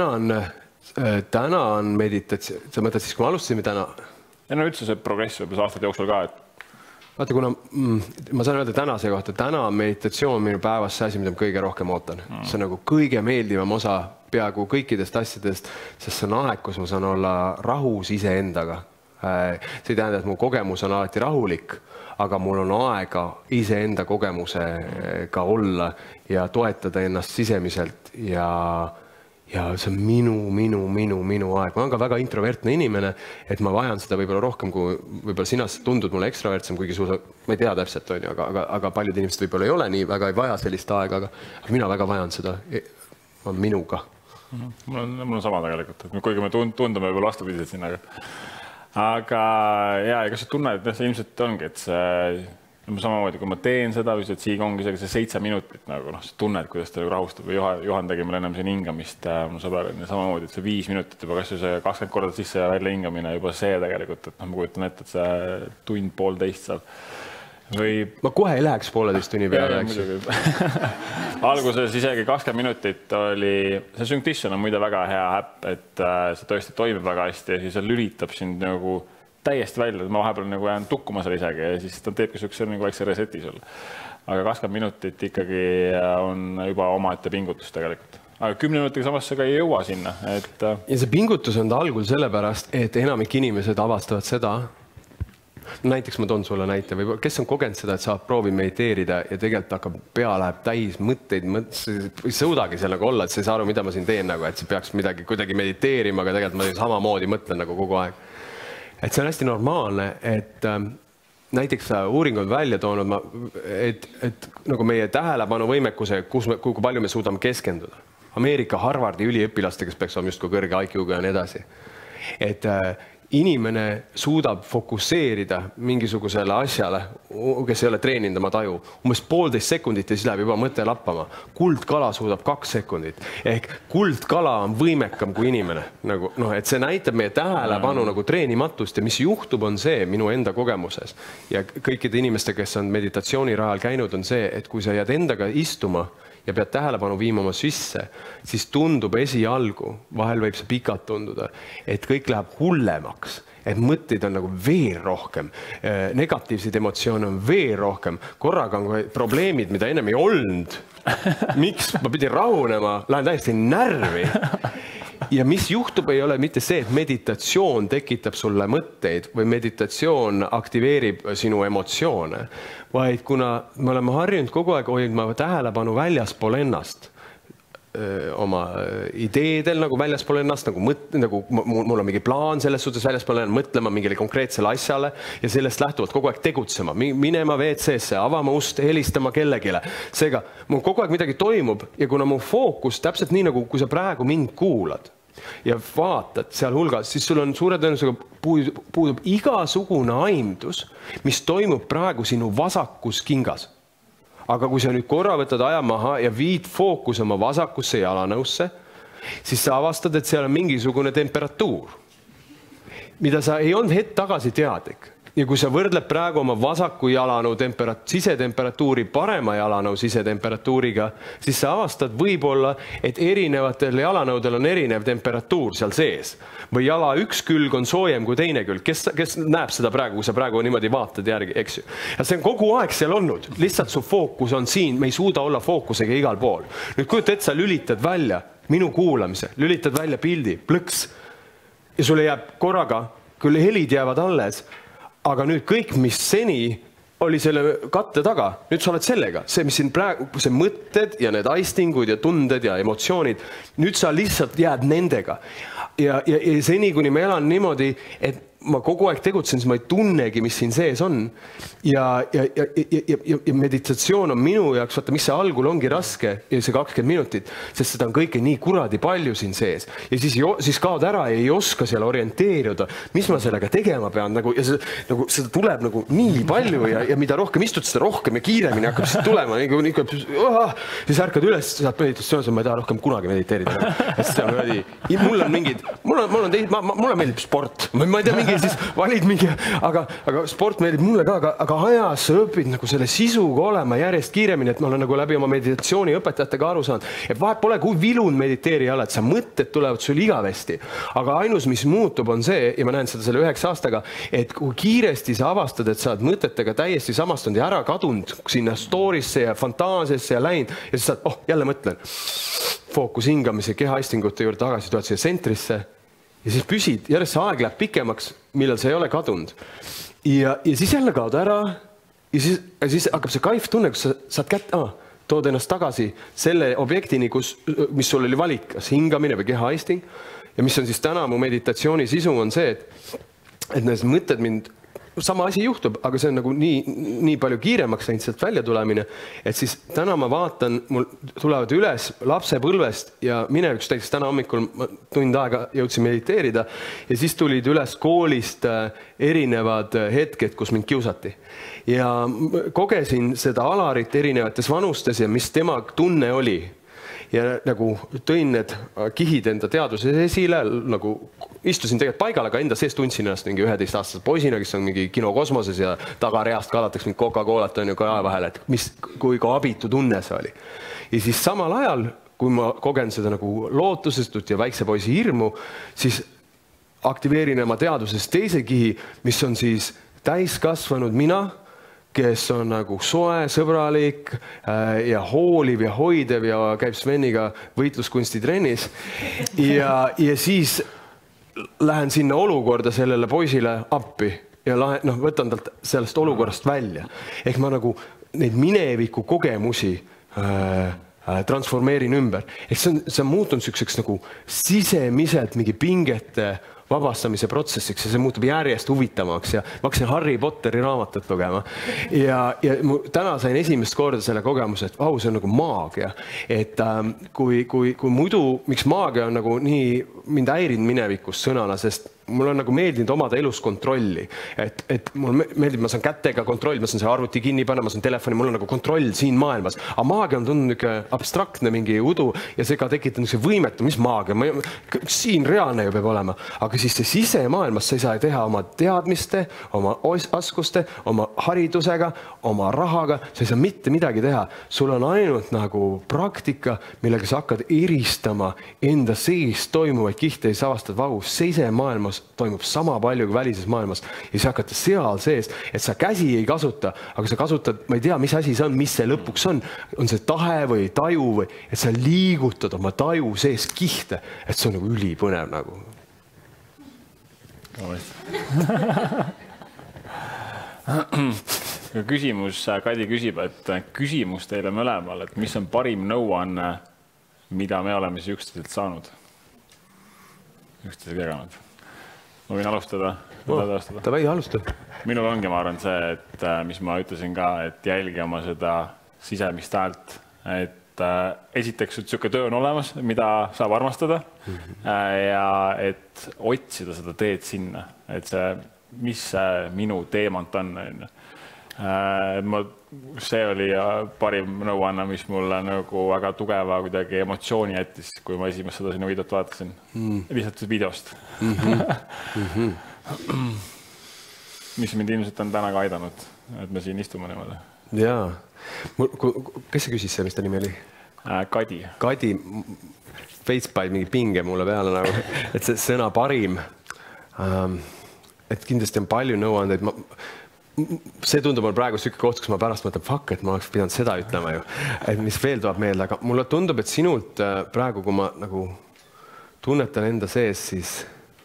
Täna on meditatsioon, sa mõtled siis, kui me alustasime täna? Ja no üldse see progress võib aastate jooksul ka, et vaata, kuna ma saan öelda tänase kohta, täna on meditatsioon minu päevas see asi, mida ma kõige rohkem ootan. See on nagu kõige meeldivam osa peaaegu kõikidest asjadest, sest see on aeg, kus ma saan olla rahus iseendaga. See ei tähenda, et mu kogemus on alati rahulik, aga mul on aega iseenda kogemusega olla ja toetada ennast sisemiselt ja see on minu aeg. Ma olen ka väga introvertne inimene, et ma vajan seda võib-olla rohkem, kui võib-olla sina tundud mulle ekstravertsem, kuigi ma ei tea täpselt, aga paljud inimesed võib-olla ei ole nii, väga ei vaja sellist aega, aga mina väga vajan seda minuga. Mul on sama tegelikult, kuigi me tundume võib-olla vastupidised sinna. Aga kas sa tunned, et see ilmselt ongi, et see samamoodi, kui ma teen seda, või siig ongi see 7 minutit, nagu sa tunned, kuidas ta rahustab või Juhan tegi meil ennem siin hingamist, mu sõber on samamoodi, et see 5 minutit juba, kas see 20 korda sisse ja välja hingamine juba see tegelikult, et ma kujutan ette, et see tund 1,5 saab. Ma kohe ei läheks 1,5 tunni peale, eks. Alguses isegi 20 minutit oli, see Synctuition on muide väga hea äpp, et see tõesti toimib väga hästi ja siis see lülitab sind nagu täiesti välja, et ma vahepeal nagu jään tukkuma seal isegi ja siis ta teebki siukse nagu väikse reseti sul. Aga 20 minutit ikkagi on juba omaette pingutus tegelikult. Aga 10 minutiga samas see ka ei jõua sinna. Ja see pingutus on ta algul sellepärast, et enamik inimesed avastavad seda. Näiteks ma toon sulle näite, või kes on kogenud seda, et saab proovi mediteerida ja tegelikult hakkab pea läheb täis mõtteid, ei suudagi seal nagu olla, et sa ei saa aru, mida ma siin teen, nagu, et see peaks midagi kuidagi mediteerima, aga tegelikult ma samamoodi mõtlen nagu kogu aeg. Et see on hästi normaalne, et näiteks uuring on välja toonud, et nagu meie tähelepanu võimekuse, kui palju me suudame keskenduda. Ameerika Harvardi üliõpilaste, kes peaks olema just kui kõrge IQ-ga ja nii edasi. Et inimene suudab fokusseerida mingisugusele asjale, kes ei ole treeninud oma taju. Umbes 1,5 sekundit ja siis läheb juba mõte lappama. Kuldkala suudab 2 sekundit. Ehk kuldkala on võimekam kui inimene. Et see näitab meie tähelepanu nagu treenimatust ja mis juhtub on see minu enda kogemuses. Ja kõikide inimeste, kes on meditatsiooni rajal käinud, on see, et kui sa jääd endaga istuma ja pead tähelepanu viima oma sisse, siis tundub esialgu, vahel võib see pikalt tunduda, et kõik läheb hullemaks, et mõtteid on nagu veel rohkem, negatiivseid emotsioone on veel rohkem, korraga on probleemid, mida ennem ei olnud. Miks? Ma pidin rahunema, lähen täiesti närvi. Ja mis juhtub, ei ole mitte see, et meditatsioon tekitab sulle mõtteid või meditatsioon aktiveerib sinu emotsioone, vaid kuna me oleme harjunud kogu aeg hoidma tähelepanu väljaspool ennast, oma ideedel nagu väljaspool ennast, nagu mul on mingi plaan selles suhtes väljaspool ennast, mõtlema mingile konkreetsele asjale ja sellest lähtuvalt kogu aeg tegutsema, minema WC-sse, avama ust, helistama kellegile. Seega, mul kogu aeg midagi toimub ja kuna mu fookus täpselt nii nagu, kui sa praegu mind kuulad ja vaatad seal hulgas, siis sul on suure tõenäosusega puudub igasugune aimdus, mis toimub praegu sinu vasakus kingas. Aga kui sa nüüd korra võtad aja maha ja viid fookus oma vasakusse jalanõusse siis sa avastad, et seal on mingisugune temperatuur, mida sa ei olnud hetk tagasi teadlik. Ja kui sa võrdled praegu oma vasaku jalanõu sisetemperatuuri parema jalanõu sisetemperatuuriga, siis sa avastad võib-olla, et erinevatel jalanõudel on erinev temperatuur seal sees. Või jala üks külg on soojem kui teine külg. Kes näeb seda praegu, kui sa praegu niimoodi vaatad järgi, eks ju? Ja see on kogu aeg seal olnud. Lihtsalt su fookus on siin. Me ei suuda olla fookusega igal pool. Nüüd kujuta, et sa lülitad välja minu kuulamise, lülitad välja pildi, plõks. Ja sulle jääb korraga, küll helid jäävad alles, aga nüüd kõik, mis seni oli selle katte taga, nüüd sa oled sellega. See, mis siin praegu, see mõtted ja need aistingud ja tunded ja emotsioonid, nüüd sa lihtsalt jääd nendega. Ja seni, kuni ma elan niimoodi, et ma kogu aeg tegutsen, siis ma ei tunnegi, mis siin sees on. Ja meditatsioon on minu jaoks, vaata, mis see algul ongi raske, ja see 20 minutit, sest seda on kõike nii kuradi palju siin sees. Ja siis kaod ära ja ei oska seal orienteeruda, mis ma sellega tegema pean. Ja seda tuleb nii palju ja mida rohkem istud, seda rohkem ja kiiremini hakkab seda tulema. Siis ärkad üles, saad meditatsioon, ma ei taha rohkem kunagi mediteerida. Mulle meeldib sport. Ma ei tea, siis valid mingi, aga sport meeldib mulle ka, aga ajas sa õpid selle sisuga olema järjest kiiremini, et ma olen läbi oma meditatsiooni õpetajatega aru saanud, et vahet pole, kui vilun mediteerija oled, sa mõtted tulevad sul igavesti, aga ainus, mis muutub, on see, ja ma näen seda selle 9 aastaga, et kui kiiresti sa avastad, et sa oled mõtetega täiesti samastunud ja ära kadunud sinna story'sse ja fantaasiasse ja läinud ja siis saad, jälle mõtlen, fookus hingamise, kehaistingute juurde tagasi, tuled siia sentrisse. Ja siis püsid, järjest see aeg läheb pikemaks, millal see ei ole kadunud. Ja siis jälle kaod ära ja siis hakkab see kaif tunne, kus sa saad tood ennast tagasi selle objektini, mis sul oli valik, kas hingamine või kehaisting. Ja mis on siis täna mu meditatsiooni sisu on see, et need mõtted mind, sama asi juhtub, aga see on nii palju kiiremaks läinud sealt välja tulemine, et siis täna ma vaatan, mul tulevad üles lapsepõlvest ja minevikus näiteks täna hommikul tund aega jõudsin mediteerida ja siis tulid üles koolist erinevad hetked, kus mind kiusati. Ja kogesin seda Alarit erinevates vanustes ja mis tema tunne oli. Ja tõin need kihid enda teaduses esile, istusin tegelikult paigal, aga enda sees tundsin ennast mingi 11-aastase poisina, kes on mingi kino kosmoses ja tagareast kaalatakse mingi Coca-Colat on ju ka vahel, et kui ka abitu tunne see oli. Ja siis samal ajal, kui ma kogen seda lootusestut ja väikse poisi hirmu, siis aktiveerin oma teaduses teise kihi, mis on siis täiskasvanud mina, kes on soe, sõbralik ja hooliv ja hoidev ja käib Sveniga võitluskunstitrennis. Ja siis lähen sinna olukorda sellele poisile appi ja võtan talt sellest olukorrast välja. Ehk ma neid mineviku kogemusi transformeerin ümber. Ehk see on muutunud selliseks sisemiselt mingi pingete vabastamise protsessiks ja see muutub järjest huvitavaks ja ma hakkasin Harry Potteri raamatut lugema ja täna sain esimest korda selle kogemuse, et see on maagia, et kui muidu, miks maagia on nii mind häirinud minevikus sõnana, sest mul on meeldinud omada elus kontrolli, et mul meeldib, ma saan kätega kontroll, ma saan see arvuti kinni panna, ma saan telefoni, mul on kontroll siin maailmas, aga maagia on tundnud abstraktne mingi udu ja see ka tekitab võimetu, mis maagia, siin reaalne ju peab olema, aga siis see sisemaailmas sa ei saa teha oma teadmiste, oma oskuste, oma haridusega, oma rahaga, sa ei saa mitte midagi teha, sul on ainult praktika, millega sa hakkad eristama enda sees toimuvaid kihte ja sa avastad, sisemaailmas toimub sama palju kui välises maailmas ja siis hakata seal sees, et sa käsi ei kasuta, aga sa kasutad, ma ei tea, mis asi see on, mis see lõpuks on see tahe või taju või, et sa liigutad oma taju sees kihte, et see on ülipõnev . Küsimus, Kadi küsib, et küsimus teile mõlemal, et mis on parim nõuanne, mida me oleme siis üksteiselt saanud? Üksteisega jaganud. Ma võin alustada? Tavai, alusta. Minul ongi, ma arvan, see, et mis ma ütlesin ka, et jälgi oma seda sisemist häält, et esiteks selline töö on olemas, mida saab armastada ja et otsida seda teed sinna, et see, mis see minu teemant on. See oli parim nõuanne, mis mulle nagu väga tugeva kuidagi emotsiooni jättis, kui ma esimest seda sinu videot vaatasin. Lihtsalt videost. Mis mind ilmselt on täna ka aidanud, et me siin istume niimoodi. Jaa. Kes see küsis see, mis ta nimi oli? Kadi. Kadi. Veits paid mingi pinge mulle peale nagu, et see sõna parim, et kindlasti on palju nõuandeid. See tundub on praegu selline koht, kus ma pärast mõtlen, fuck, et ma oleks pidanud seda ütlema ju. Et mis veel tuleb meelde, aga mulle tundub, et sinult praegu, kui ma nagu tunnetan enda sees, siis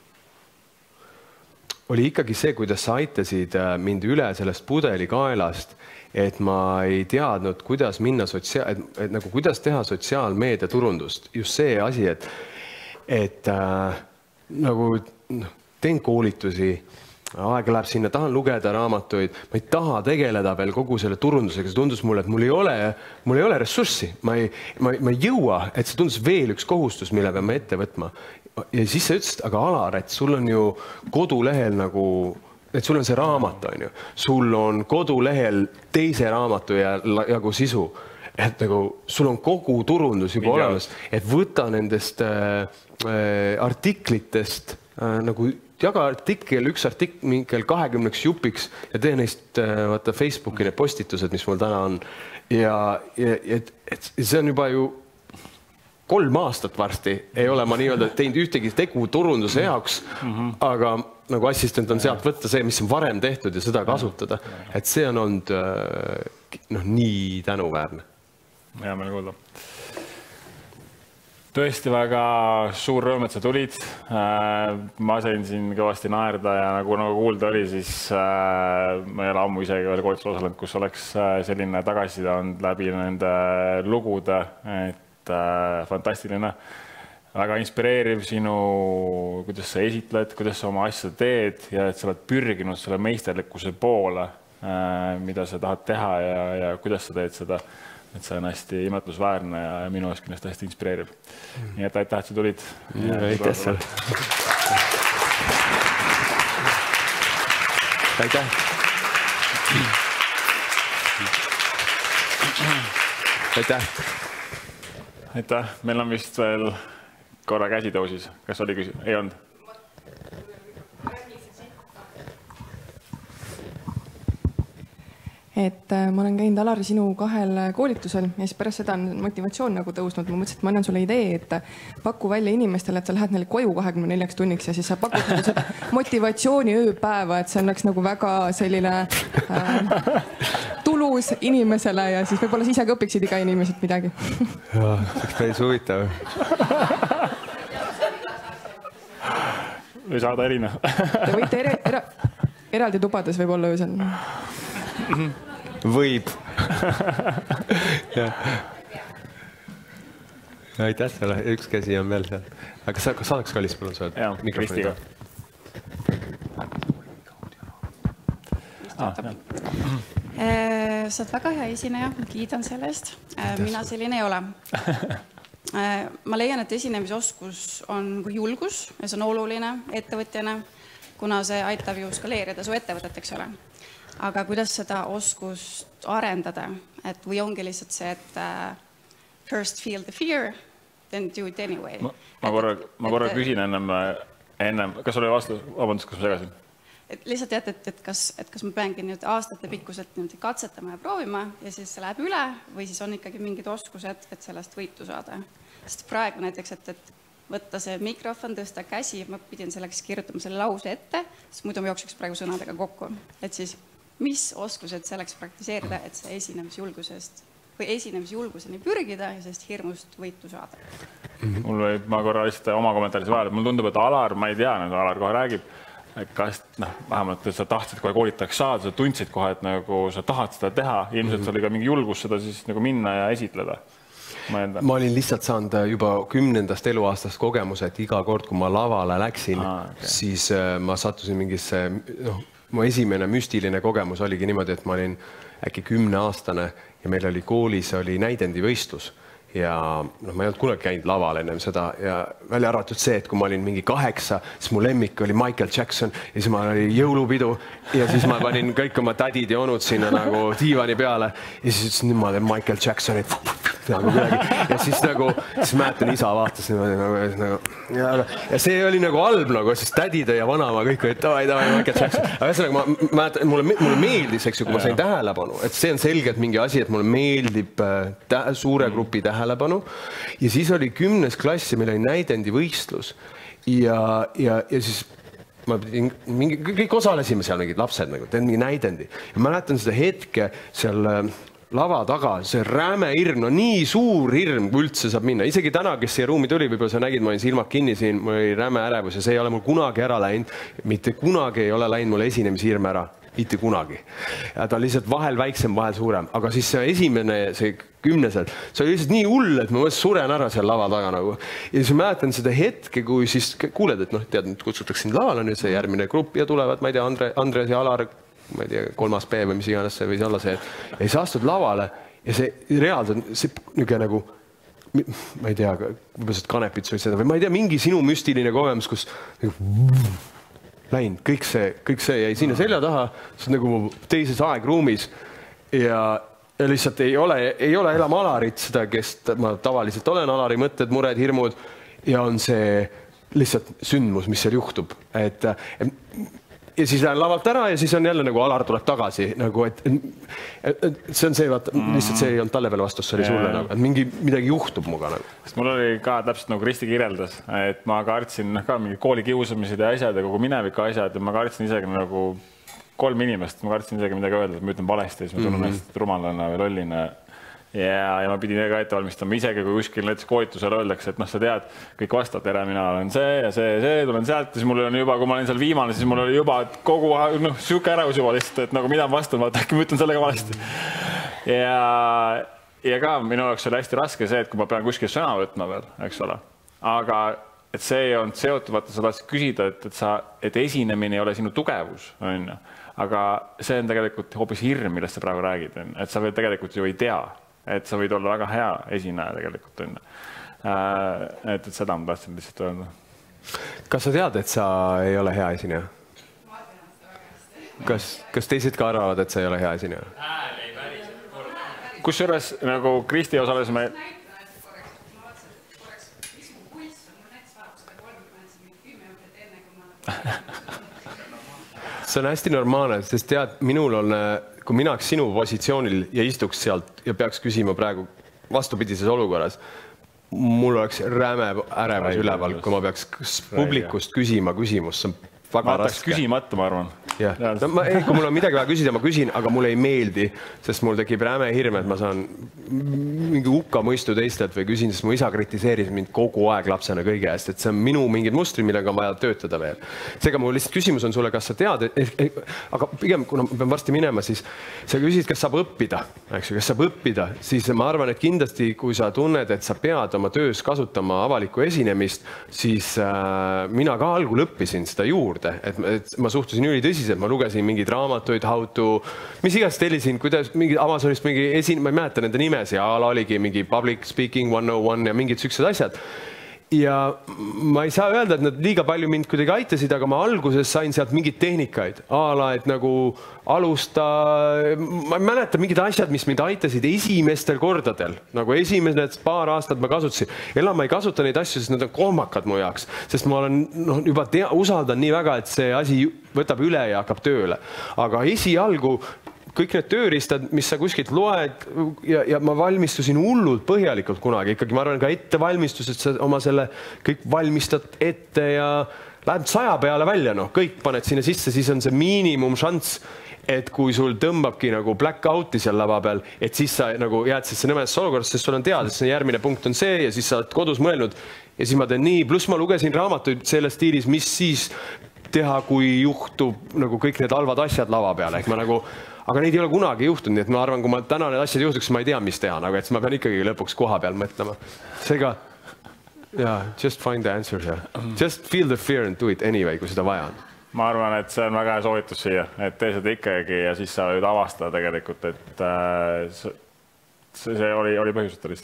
oli ikkagi see, kuidas sa aitasid mind üle sellest pudelikaelast, et ma ei teadnud, kuidas minna et nagu kuidas teha sotsiaalmeedia turundust. Just see asi, et nagu teen koolitusi, aega läheb sinna, tahan lugeda raamatuid, ma ei taha tegeleda veel kogu selle turundusega, see tundus mulle, et mul ei ole ressurssi, ma ei jõua, et see tundus veel üks kohustus, mille peame ette võtma. Ja siis sa ütlesid, aga Alar, et sul on ju kodulehel nagu, et sul on see raamat, on ju, sul on kodulehel teise raamatu jagu sisu, et nagu sul on kogu turundus juba olemas, et võta nendest artiklitest nagu jaga artikkel, üks artikkel 20 jupiks ja tee neist vaata Facebooki need postitused, mis mul täna on. Ja et see on juba ju 3 aastat varsti, ei ole ma nii-öelda teinud ühtegi tegu turunduse jaoks, aga nagu assistent on sealt võtta see, mis on varem tehtud ja seda kasutada. Et see on olnud nii tänuväärne. Hea meil kuulda. Tõesti väga suur rõõm, et sa tulid. Ma sain siin kõvasti naerda ja nagu kuulda oli, siis ma ei ole ammu isegi veel koolitusel osalenud, kus oleks selline tagasiside olnud läbi nende lugude, et fantastiline, väga inspireeriv sinu, kuidas sa esitled, kuidas sa oma asja teed ja et sa oled pürginud selle meisterlikkuse poole, mida sa tahad teha ja kuidas sa teed seda. Et see on hästi imetlusväärne ja minu eest kindlasti hästi inspireeriv. Nii et aitäh, et sa tulid. Aitäh seal. Aitäh. Aitäh. Aitäh. Meil on vist veel korra käsi tõusis. Kas oli küsimus? Ei olnud? Et ma olen käinud Alari sinu 2 koolitusel ja siis pärast seda on motivatsioon nagu tõusnud. Ma mõtlesin, et ma annan sulle idee, et paku välja inimestele, et sa lähed neile koju 24 tunniks ja siis sa pakud motivatsiooni ööpäeva, et see oleks nagu väga selline tulus inimesele ja siis võib-olla sa ise ka õpiksid iga inimeselt midagi. Jaa, see oleks päris huvitav. Või saada erine. Te võite eraldi tubades võib olla öösel. Võib. Aitäh selle, üks käsi on veel seal. Aga kas saadaks kallis palun sa Kristiga. Sa oled väga hea esineja, ma kiidan selle eest. Mina selline ei ole. Ma leian, et esinemisoskus on julgus ja see on oluline ettevõtjana, kuna see aitab ju skaleerida su ettevõtet, eks ole. Aga kuidas seda oskust arendada, et või ongi lihtsalt see, et first feel the fear, then do it anyway. Ma korra küsin ennem, kas oli vastus, vabandust, kas ma segasin? Lihtsalt tead, et kas ma peangi aastate pikkuselt katsetama ja proovima ja siis see läheb üle või siis on ikkagi mingid oskused, et sellest võitu saada. Sest praegu näiteks, et võtta see mikrofon, tõsta käsi, ma pidin selleks kirjutama selle lause ette, sest muidu ma jookseks praegu sõnadega kokku. Et siis mis oskused selleks praktiseerida, et see esinemisjulgusest või esinemisjulguseni pürgida ja sellest hirmust võitu saada? Mul võib, ma korra lihtsalt oma kommentaaris vahel, mul tundub, et Alar, ma ei tea, Alar kohe räägib, kas vähemalt, et sa tahtsid kohe koolitaks saada, sa tundsid kohe, et nagu sa tahad seda teha, ilmselt oli ka mingi julgus seda siis nagu minna ja esitleda. Ma olin lihtsalt saanud juba 10. eluaastast kogemuse, et iga kord, kui ma lavale läksin, siis ma sattusin mingisse, mu esimene müstiline kogemus oligi niimoodi, et ma olin äkki 10-aastane ja meil oli koolis oli näidendivõistlus ja noh, ma ei olnud kunagi käinud laval ennem seda ja välja arvatud see, et kui ma olin mingi 8, siis mu lemmik oli Michael Jackson ja siis ma olin jõulupidu ja siis ma panin kõik oma tädid ja onud sinna nagu diivani peale ja siis ütlesin, nüüd ma teen Michael Jacksonit nagu kuidagi ja siis nagu, siis mäletan, isa vaatas nagu ja see oli nagu halb nagu, siis tädid ja vanaema kõik olid davai, Michael Jackson. Aga ühesõnaga ma mäletan, mulle meeldis, eks ju, kui ma sain tähelepanu, et see on selgelt mingi asi, et mulle meeldib suure grupi tähelepanu ja siis oli 10. klass ja meil oli näidendivõistlus ja siis ma pidin mingi, kõik osalesime seal mingid lapsed nagu, teen mingi näidendi ja mäletan seda hetke seal lava taga, see räme hirm, no nii suur hirm, kui üldse saab minna. Isegi täna, kes siia ruumi tuli, võib-olla sa nägid, ma olin silmad kinni siin, mul oli räme ärevus ja see ei ole mul kunagi ära läinud. Mitte kunagi ei ole läinud mul esinemishirm ära. Mitte kunagi. Ja ta on lihtsalt vahel väiksem, vahel suurem. Aga siis see esimene, see 10. see oli lihtsalt nii hull, et ma suren ära seal lava taga nagu. Ja siis mäletan seda hetke, kui siis kuuled, et noh, tead, nüüd kutsutakse sind lavale, nüüd see järgmine grupp ja tulevad, ma ei tea, Andres ja Alar, ma ei tea, 3. B või mis iganes see võis olla see, et ja siis astud lavale ja see reaalselt, see niisugune nagu, ma ei tea, võib-olla seda kanepits või seda, või ma ei tea, mingi sinu müstiline kogemus, kus läinud, kõik see jäi sinna selja taha, see on nagu teises aegruumis ja lihtsalt ei ole enam Alarit seda, kes ma tavaliselt olen, Alari mõtted, mured, hirmud ja on see lihtsalt sündmus, mis seal juhtub, et ja siis lähen lavalt ära ja siis on jälle nagu Alar tuleb tagasi nagu, et see on see, vaata, lihtsalt see ei olnud talle veel vastus, see oli sulle nagu, et midagi juhtub muga nagu. Sest mul oli ka täpselt nagu Kristi kirjeldas, et ma kartsin ka mingi koolikiusamised ja asjad ja kogu mineviku asjad ja ma kartsin isegi nagu 3 inimest, ma kartsin isegi midagi öelda, et ma ütlen valesti, siis ma tunnen hästi rumalana või lollina. Ja ma pidin ka ette valmistama isegi, kui kuskil näiteks koolitusel öeldakse, et noh, sa tead, kõik vastad, tere, mina olen see ja see, tulen sealt ja siis mul oli juba, kui ma olin seal viimane, siis mul oli juba kogu siuke ärevus juba lihtsalt, et nagu mida ma vastan, vaata, äkki ma ütlen sellega valesti. Ja ka minu jaoks oli hästi raske see, et kui ma pean kuskil sõna võtma veel, eks ole, aga et see ei olnud seotud, vaata, sa tahtsid küsida, et esinemine ei ole sinu tugevus, on ju, aga see on tegelikult hoopis hirm, millest sa praegu räägid, et sa veel tegelikult ju ei tea, et sa võid olla väga hea esineja tegelikult. Et seda ma tahtsin lihtsalt öelda. Kas sa tead, et sa ei ole hea esineja? Kas teised ka arvavad, et sa ei ole hea esineja? Kusjuures nagu Kristi osales me... See on hästi normaalne, sest tead, minul on... kui mina oleks sinu positsioonil ja istuks sealt ja peaks küsima praegu vastupidises olukorras, mul oleks räme ärevus üleval, kui ma peaks publikust küsima küsimust. See on väga raske. Küsimata, ma arvan. Kui mul on midagi vaja küsida, ma küsin, aga mulle ei meeldi, sest mul tekib räme hirm, et ma saan mingi hukka mõistu teistelt või küsin, sest mu isa kritiseeris mind kogu aeg lapsena kõige eest, et see on minu mingid mustrid, millega on vaja töötada veel. Seega mu lihtsalt küsimus on sulle, kas sa tead, aga pigem, kuna ma pean varsti minema, siis sa küsid, kas saab õppida, siis ma arvan, et kindlasti, kui sa tunned, et sa pead oma töös kasutama avalikku esinemist, siis mina ka algul õppisin seda juurde. Et ma suhtusin ülitõsiselt, ma lugesin mingeid raamatuid, how to, mis iganes tellisin, kuidas mingi Amazonist mingi ma ei mäleta nende nimesi, ala oligi mingi public speaking 101 ja mingid süksed asjad. Ja ma ei saa öelda, et nad liiga palju mind kuidagi aitasid, aga ma alguses sain sealt mingid tehnikaid, ala, et nagu alusta, ma ei mäleta mingid asjad, mis mind aitasid esimestel kordadel, nagu esimesed paar aastat ma kasutasin. Enam ma ei kasuta neid asju, sest nad on kohmakad mu jaoks, sest ma olen juba usaldan nii väga, et see asi võtab üle ja hakkab tööle. Aga esialgu kõik need tööriistad, mis sa kuskilt loed ja ma valmistusin hullult põhjalikult kunagi. Ikkagi ma arvan ka ettevalmistus, et sa oma selle kõik valmistad ette ja lähed 100 peale välja, kõik paned sinna sisse, siis on see miinimum šanss, et kui sul tõmbabki nagu blackouti seal lava peal, et siis sa nagu jääd sisse nõmedasse olukorras, sest sul on teada, sest järgmine punkt on see ja siis sa oled kodus mõelnud ja siis ma teen nii, pluss ma lugesin raamatuid selles stiilis, mis siis teha, kui juhtub nagu kõik need halvad asjad lava peale, ehk ma nagu aga neid ei ole kunagi juhtunud, nii et ma arvan, kui ma täna need asjad juhtuks, ma ei tea, mis teha, nagu, et ma pean ikkagi lõpuks koha peal mõtlema. Seega, just find the answers. Just feel the fear and do it anyway, kui seda vaja on. Ma arvan, et see on väga hea soovitus siia, et tee seda ikkagi ja siis sa võid avastada tegelikult, et see oli põhjuseta lihtsalt.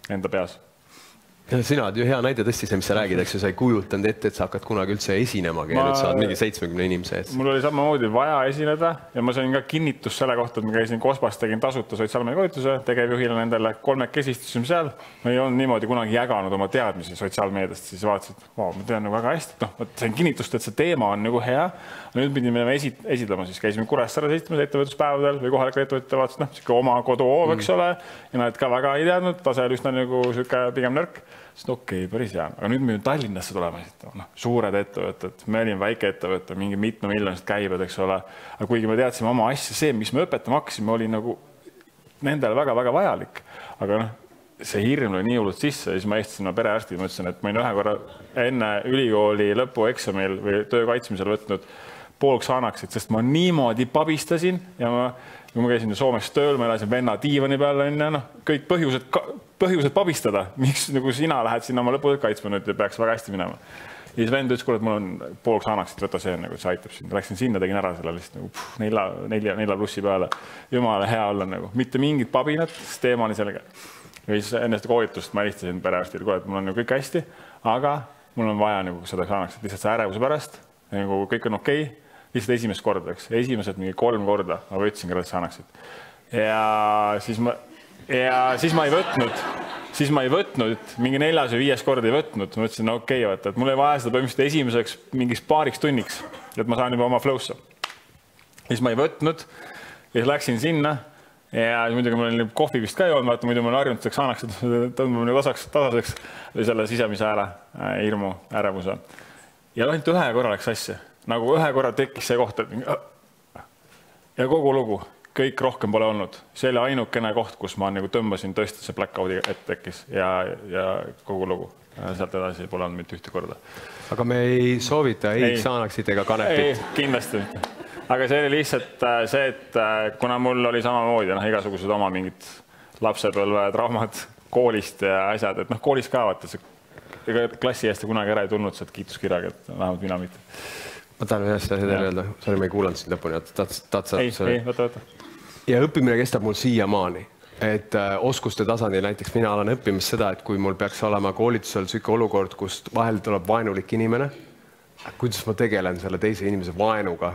enda peas. Sina oled ju hea näide tõesti see, mis sa räägid, eks ju, sa ei kujutanud ette, et sa hakkad kunagi üldse esinemagi ja nüüd sa oled mingi 70 inimese ees. Mul oli samamoodi vaja esineda ja ma sain ka kinnitust selle kohta, et ma käisin Kospas, tegin tasuta sotsiaalmeedia koolituse, tegevjuhile nendele 3 istusime seal. Ma ei olnud niimoodi kunagi jaganud oma teadmisi sotsiaalmeediast, siis vaatasid, ma tean nagu väga hästi, ma sain kinnitust, et see teema on nagu hea. Nüüd pidime esitlema, siis käisime Kuressaares esitlemas ettevõtluspäevadel või kohalikul ettevõtete vaatasid, siuke oma koduhoov, eks ole, ja nad ka väga ei teadnud, tase oli üsna nagu siuke pigem nõrk. Sest okei, päris hea. Aga nüüd me Tallinnasse tuleme esitama. Suured ettevõtted, me olime väike ettevõte, mingi mitme miljonist käibed, eks ole. Aga kuigi me teadsime oma asja, see, mis me õpetama hakkasime, oli nagu nendele väga-väga vajalik. Aga see hirm oli nii hullult sisse ja siis ma eestisin perearsti, ma ütlesin, et ma olin ühe korra enne ülikooli lõpueksamil või töö kaitsmisel võtnud poolks annaksid, sest ma niimoodi pabistasin ja kui ma käisin Soomes tööl, ma elasin venna diivani peal, kõik põhjused pabistada, miks nagu sina lähed sinna oma lõputööd kaitsma nüüd ja peaks väga hästi minema. Ja siis vend ütles, kuule, et mul on poolks annaksid, võta see, nagu see aitab sind. Läksin sinna, tegin ära selle lihtsalt nagu 4 plussi peale. Jumala hea olla nagu, mitte mingit pabinat, sest teema oli selge. Ja siis enne seda koolitust ma helistasin perearstile, kuule, et mul on nagu kõik hästi, aga mul on vaja nagu seda annaksid lihtsalt see ärevuse pärast, nagu kõik on okei. Lihtsalt esimest korda, eks. Esimesed mingi 3 korda ma võtsin kõrvalt saanaksid. Ja siis ma ei võtnud, mingi 4. või 5. korda ei võtnud. Ma ütlesin, okei, vaata, et mul ei vaja seda põhimõtteliselt esimeseks mingiks paariks tunniks, et ma saan juba oma flow'sse. Siis ma ei võtnud ja läksin sinna ja muidugi mul oli kohvi vist ka joonud, vaata, muidu ma olen harjunud, et saanaksid tõmbame tasaseks või selle sisemise hääle hirmu, ärevuse. Ja ainult 1 korra läks asja. Nagu 1 korra tekkis see koht, ja kogu lugu, kõik rohkem pole olnud. See oli ainukene koht, kus ma nagu tõmbasin tõesti see blackout'i ette tekkis ja kogu lugu. Sealt edasi pole olnud mitte 1 korda. Aga me ei soovita ei saanaksid ega kanepit. Ei, kindlasti mitte. Aga see oli lihtsalt see, et kuna mul oli samamoodi igasugused oma mingid lapsepõlve traumad koolist ja asjad, et koolis ka vaata, klassi eest kunagi ära ei tulnud sealt kiituskirjaga, et vähemalt mina mitte. Ma tahan ühest asja teile öelda, sorry, ma ei kuulanud sind lõpuni, ei, võta. Ja õppimine kestab mul siiamaani, et oskuste tasandil näiteks mina olen õppimas seda, et kui mul peaks olema koolitusel siuke olukord, kus vahel tuleb vaenulik inimene, kuidas ma tegelen selle teise inimese vaenuga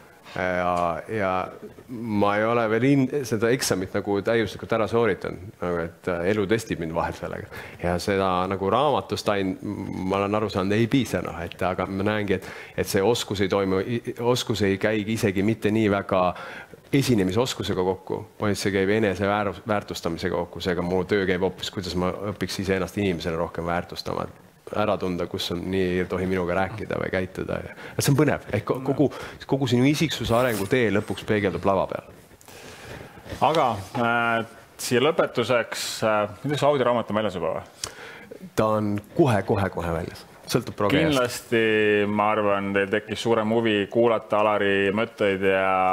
ja ma ei ole veel seda eksamit nagu täiuslikult ära sooritanud, et elu testib mind vahel sellega ja seda nagu raamatust ma olen aru saanud, ei piisa, aga ma näengi, et see oskus ei käigi isegi mitte nii väga esinemisoskusega kokku, vaid see käib enese väärtustamisega kokku, seega mu töö käib hoopis, kuidas ma õpiks ise ennast inimesele rohkem väärtustama, ära tunda, kus on nii ei tohi minuga rääkida või käituda. See on põnev, et kogu sinu isiksuse arengu tee lõpuks peegeldub lava peal. Aga siia lõpetuseks, kuidas audioraamat on väljas juba või? Ta on kohe väljas, sõltub progressist. Kindlasti, ma arvan, teil tekkis suurem huvi kuulata Alari mõtteid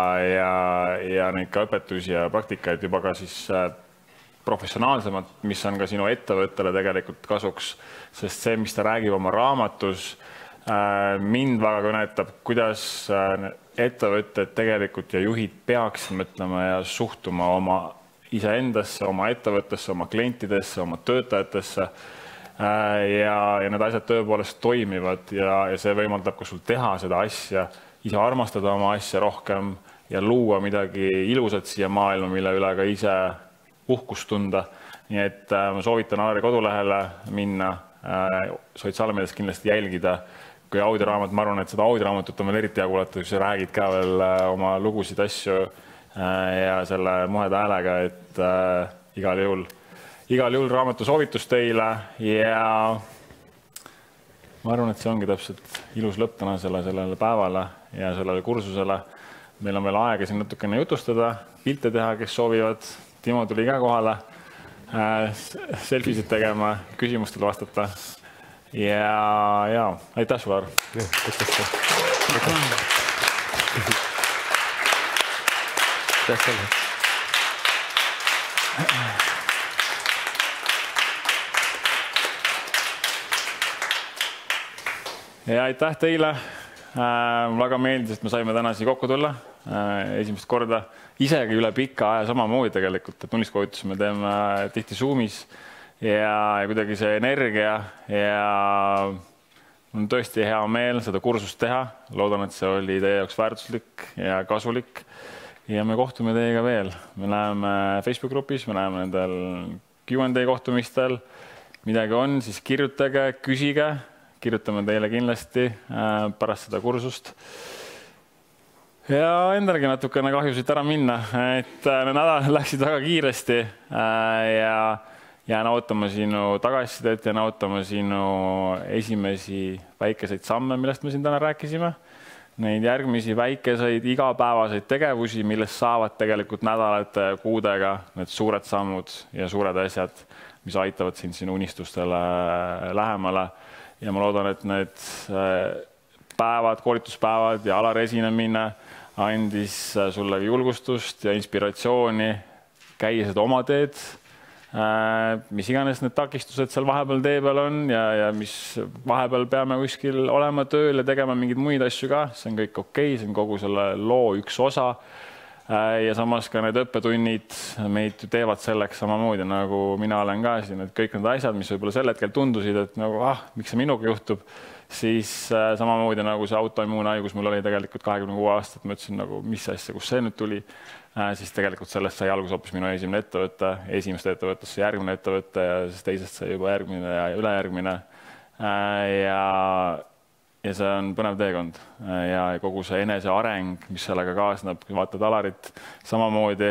ja neid ka õpetusi ja praktikaid juba ka siis professionaalsemalt, mis on ka sinu ettevõttele tegelikult kasuks, sest see, mis ta räägib oma raamatus, mind väga kõnetab, kuidas ettevõtted tegelikult ja juhid peaksid mõtlema ja suhtuma oma iseendasse, oma ettevõttesse, oma klientidesse, oma töötajatesse ja need asjad tõepoolest toimivad ja see võimaldab ka sul teha seda asja, ise armastada oma asja rohkem ja luua midagi ilusat siia maailma, mille üle ka ise uhkust tunda. Nii et ma soovitan Alari kodulehele minna, sotsiaalmeedias kindlasti jälgida. Kui audioraamat, ma arvan, et seda audioraamatut on veel eriti hea kuulata, kui sa räägid ka veel oma lugusid asju ja selle muheda häälega, et igal juhul raamatu soovitus teile ja ma arvan, et see ongi täpselt ilus lõpp täna sellele päevale ja sellele kursusele. Meil on veel aega siin natukene jutustada, pilte teha, kes soovivad. Timo tuli ka kohale selfisid tegema, küsimustele vastata. Ja aitäh sulle, Aar. Ja aitäh teile. Väga meeldis, et me saime täna siia kokku tulla esimest korda. Isegi üle pika aja samamoodi tegelikult, et tunniskoolitus me teeme tihti Zoomis ja kuidagi see energia ja on tõesti hea meel seda kursust teha. Loodan, et see oli teie jaoks väärtuslik ja kasulik ja me kohtume teiega veel. Me näeme Facebook grupis, me näeme nendel Q&A kohtumistel. Midagi on, siis kirjutage, küsige, kirjutame teile kindlasti pärast seda kursust. Ja endalgi natukene kahjusid ära minna, et need nädalad läksid väga kiiresti ja jään ootama sinu tagasisidet ja ootama sinu esimesi väikeseid samme, millest me siin täna rääkisime. Neid järgmisi väikeseid igapäevaseid tegevusi, millest saavad tegelikult nädalate ja kuudega need suured sammud ja suured asjad, mis aitavad sind sinu unistustele lähemale. Ja ma loodan, et need päevad, koolituspäevad ja Alari esinemine andis sulle julgustust ja inspiratsiooni käia seda oma teed, mis iganes need takistused seal vahepeal tee peal on ja mis vahepeal peame kuskil olema tööl ja tegema mingeid muid asju ka. See on kõik okei, see on kogu selle loo üks osa. Ja samas ka need õppetunnid meid teevad selleks samamoodi, nagu mina olen ka siin, et kõik need asjad, mis võib-olla sel hetkel tundusid, et nagu, miks see minuga juhtub, siis samamoodi nagu see autoimmuunhaigus mul oli tegelikult 26 aastat, ma ütlesin nagu, mis asja, kus see nüüd tuli, siis tegelikult sellest sai algus hoopis minu esimene ettevõte, esimest ettevõttesse järgmine ettevõte ja siis teisest sai juba järgmine ja ülejärgmine. Ja see on põnev teekond ja kogu see eneseareng, mis sellega kaasneb, kui vaatad Alarit samamoodi,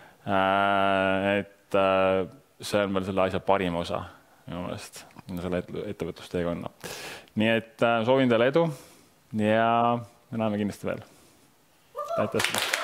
et see on veel selle asja parim osa minu meelest, selle ettevõtlusteekonna. Nii et soovin teile edu ja me näeme kindlasti veel. Aitäh!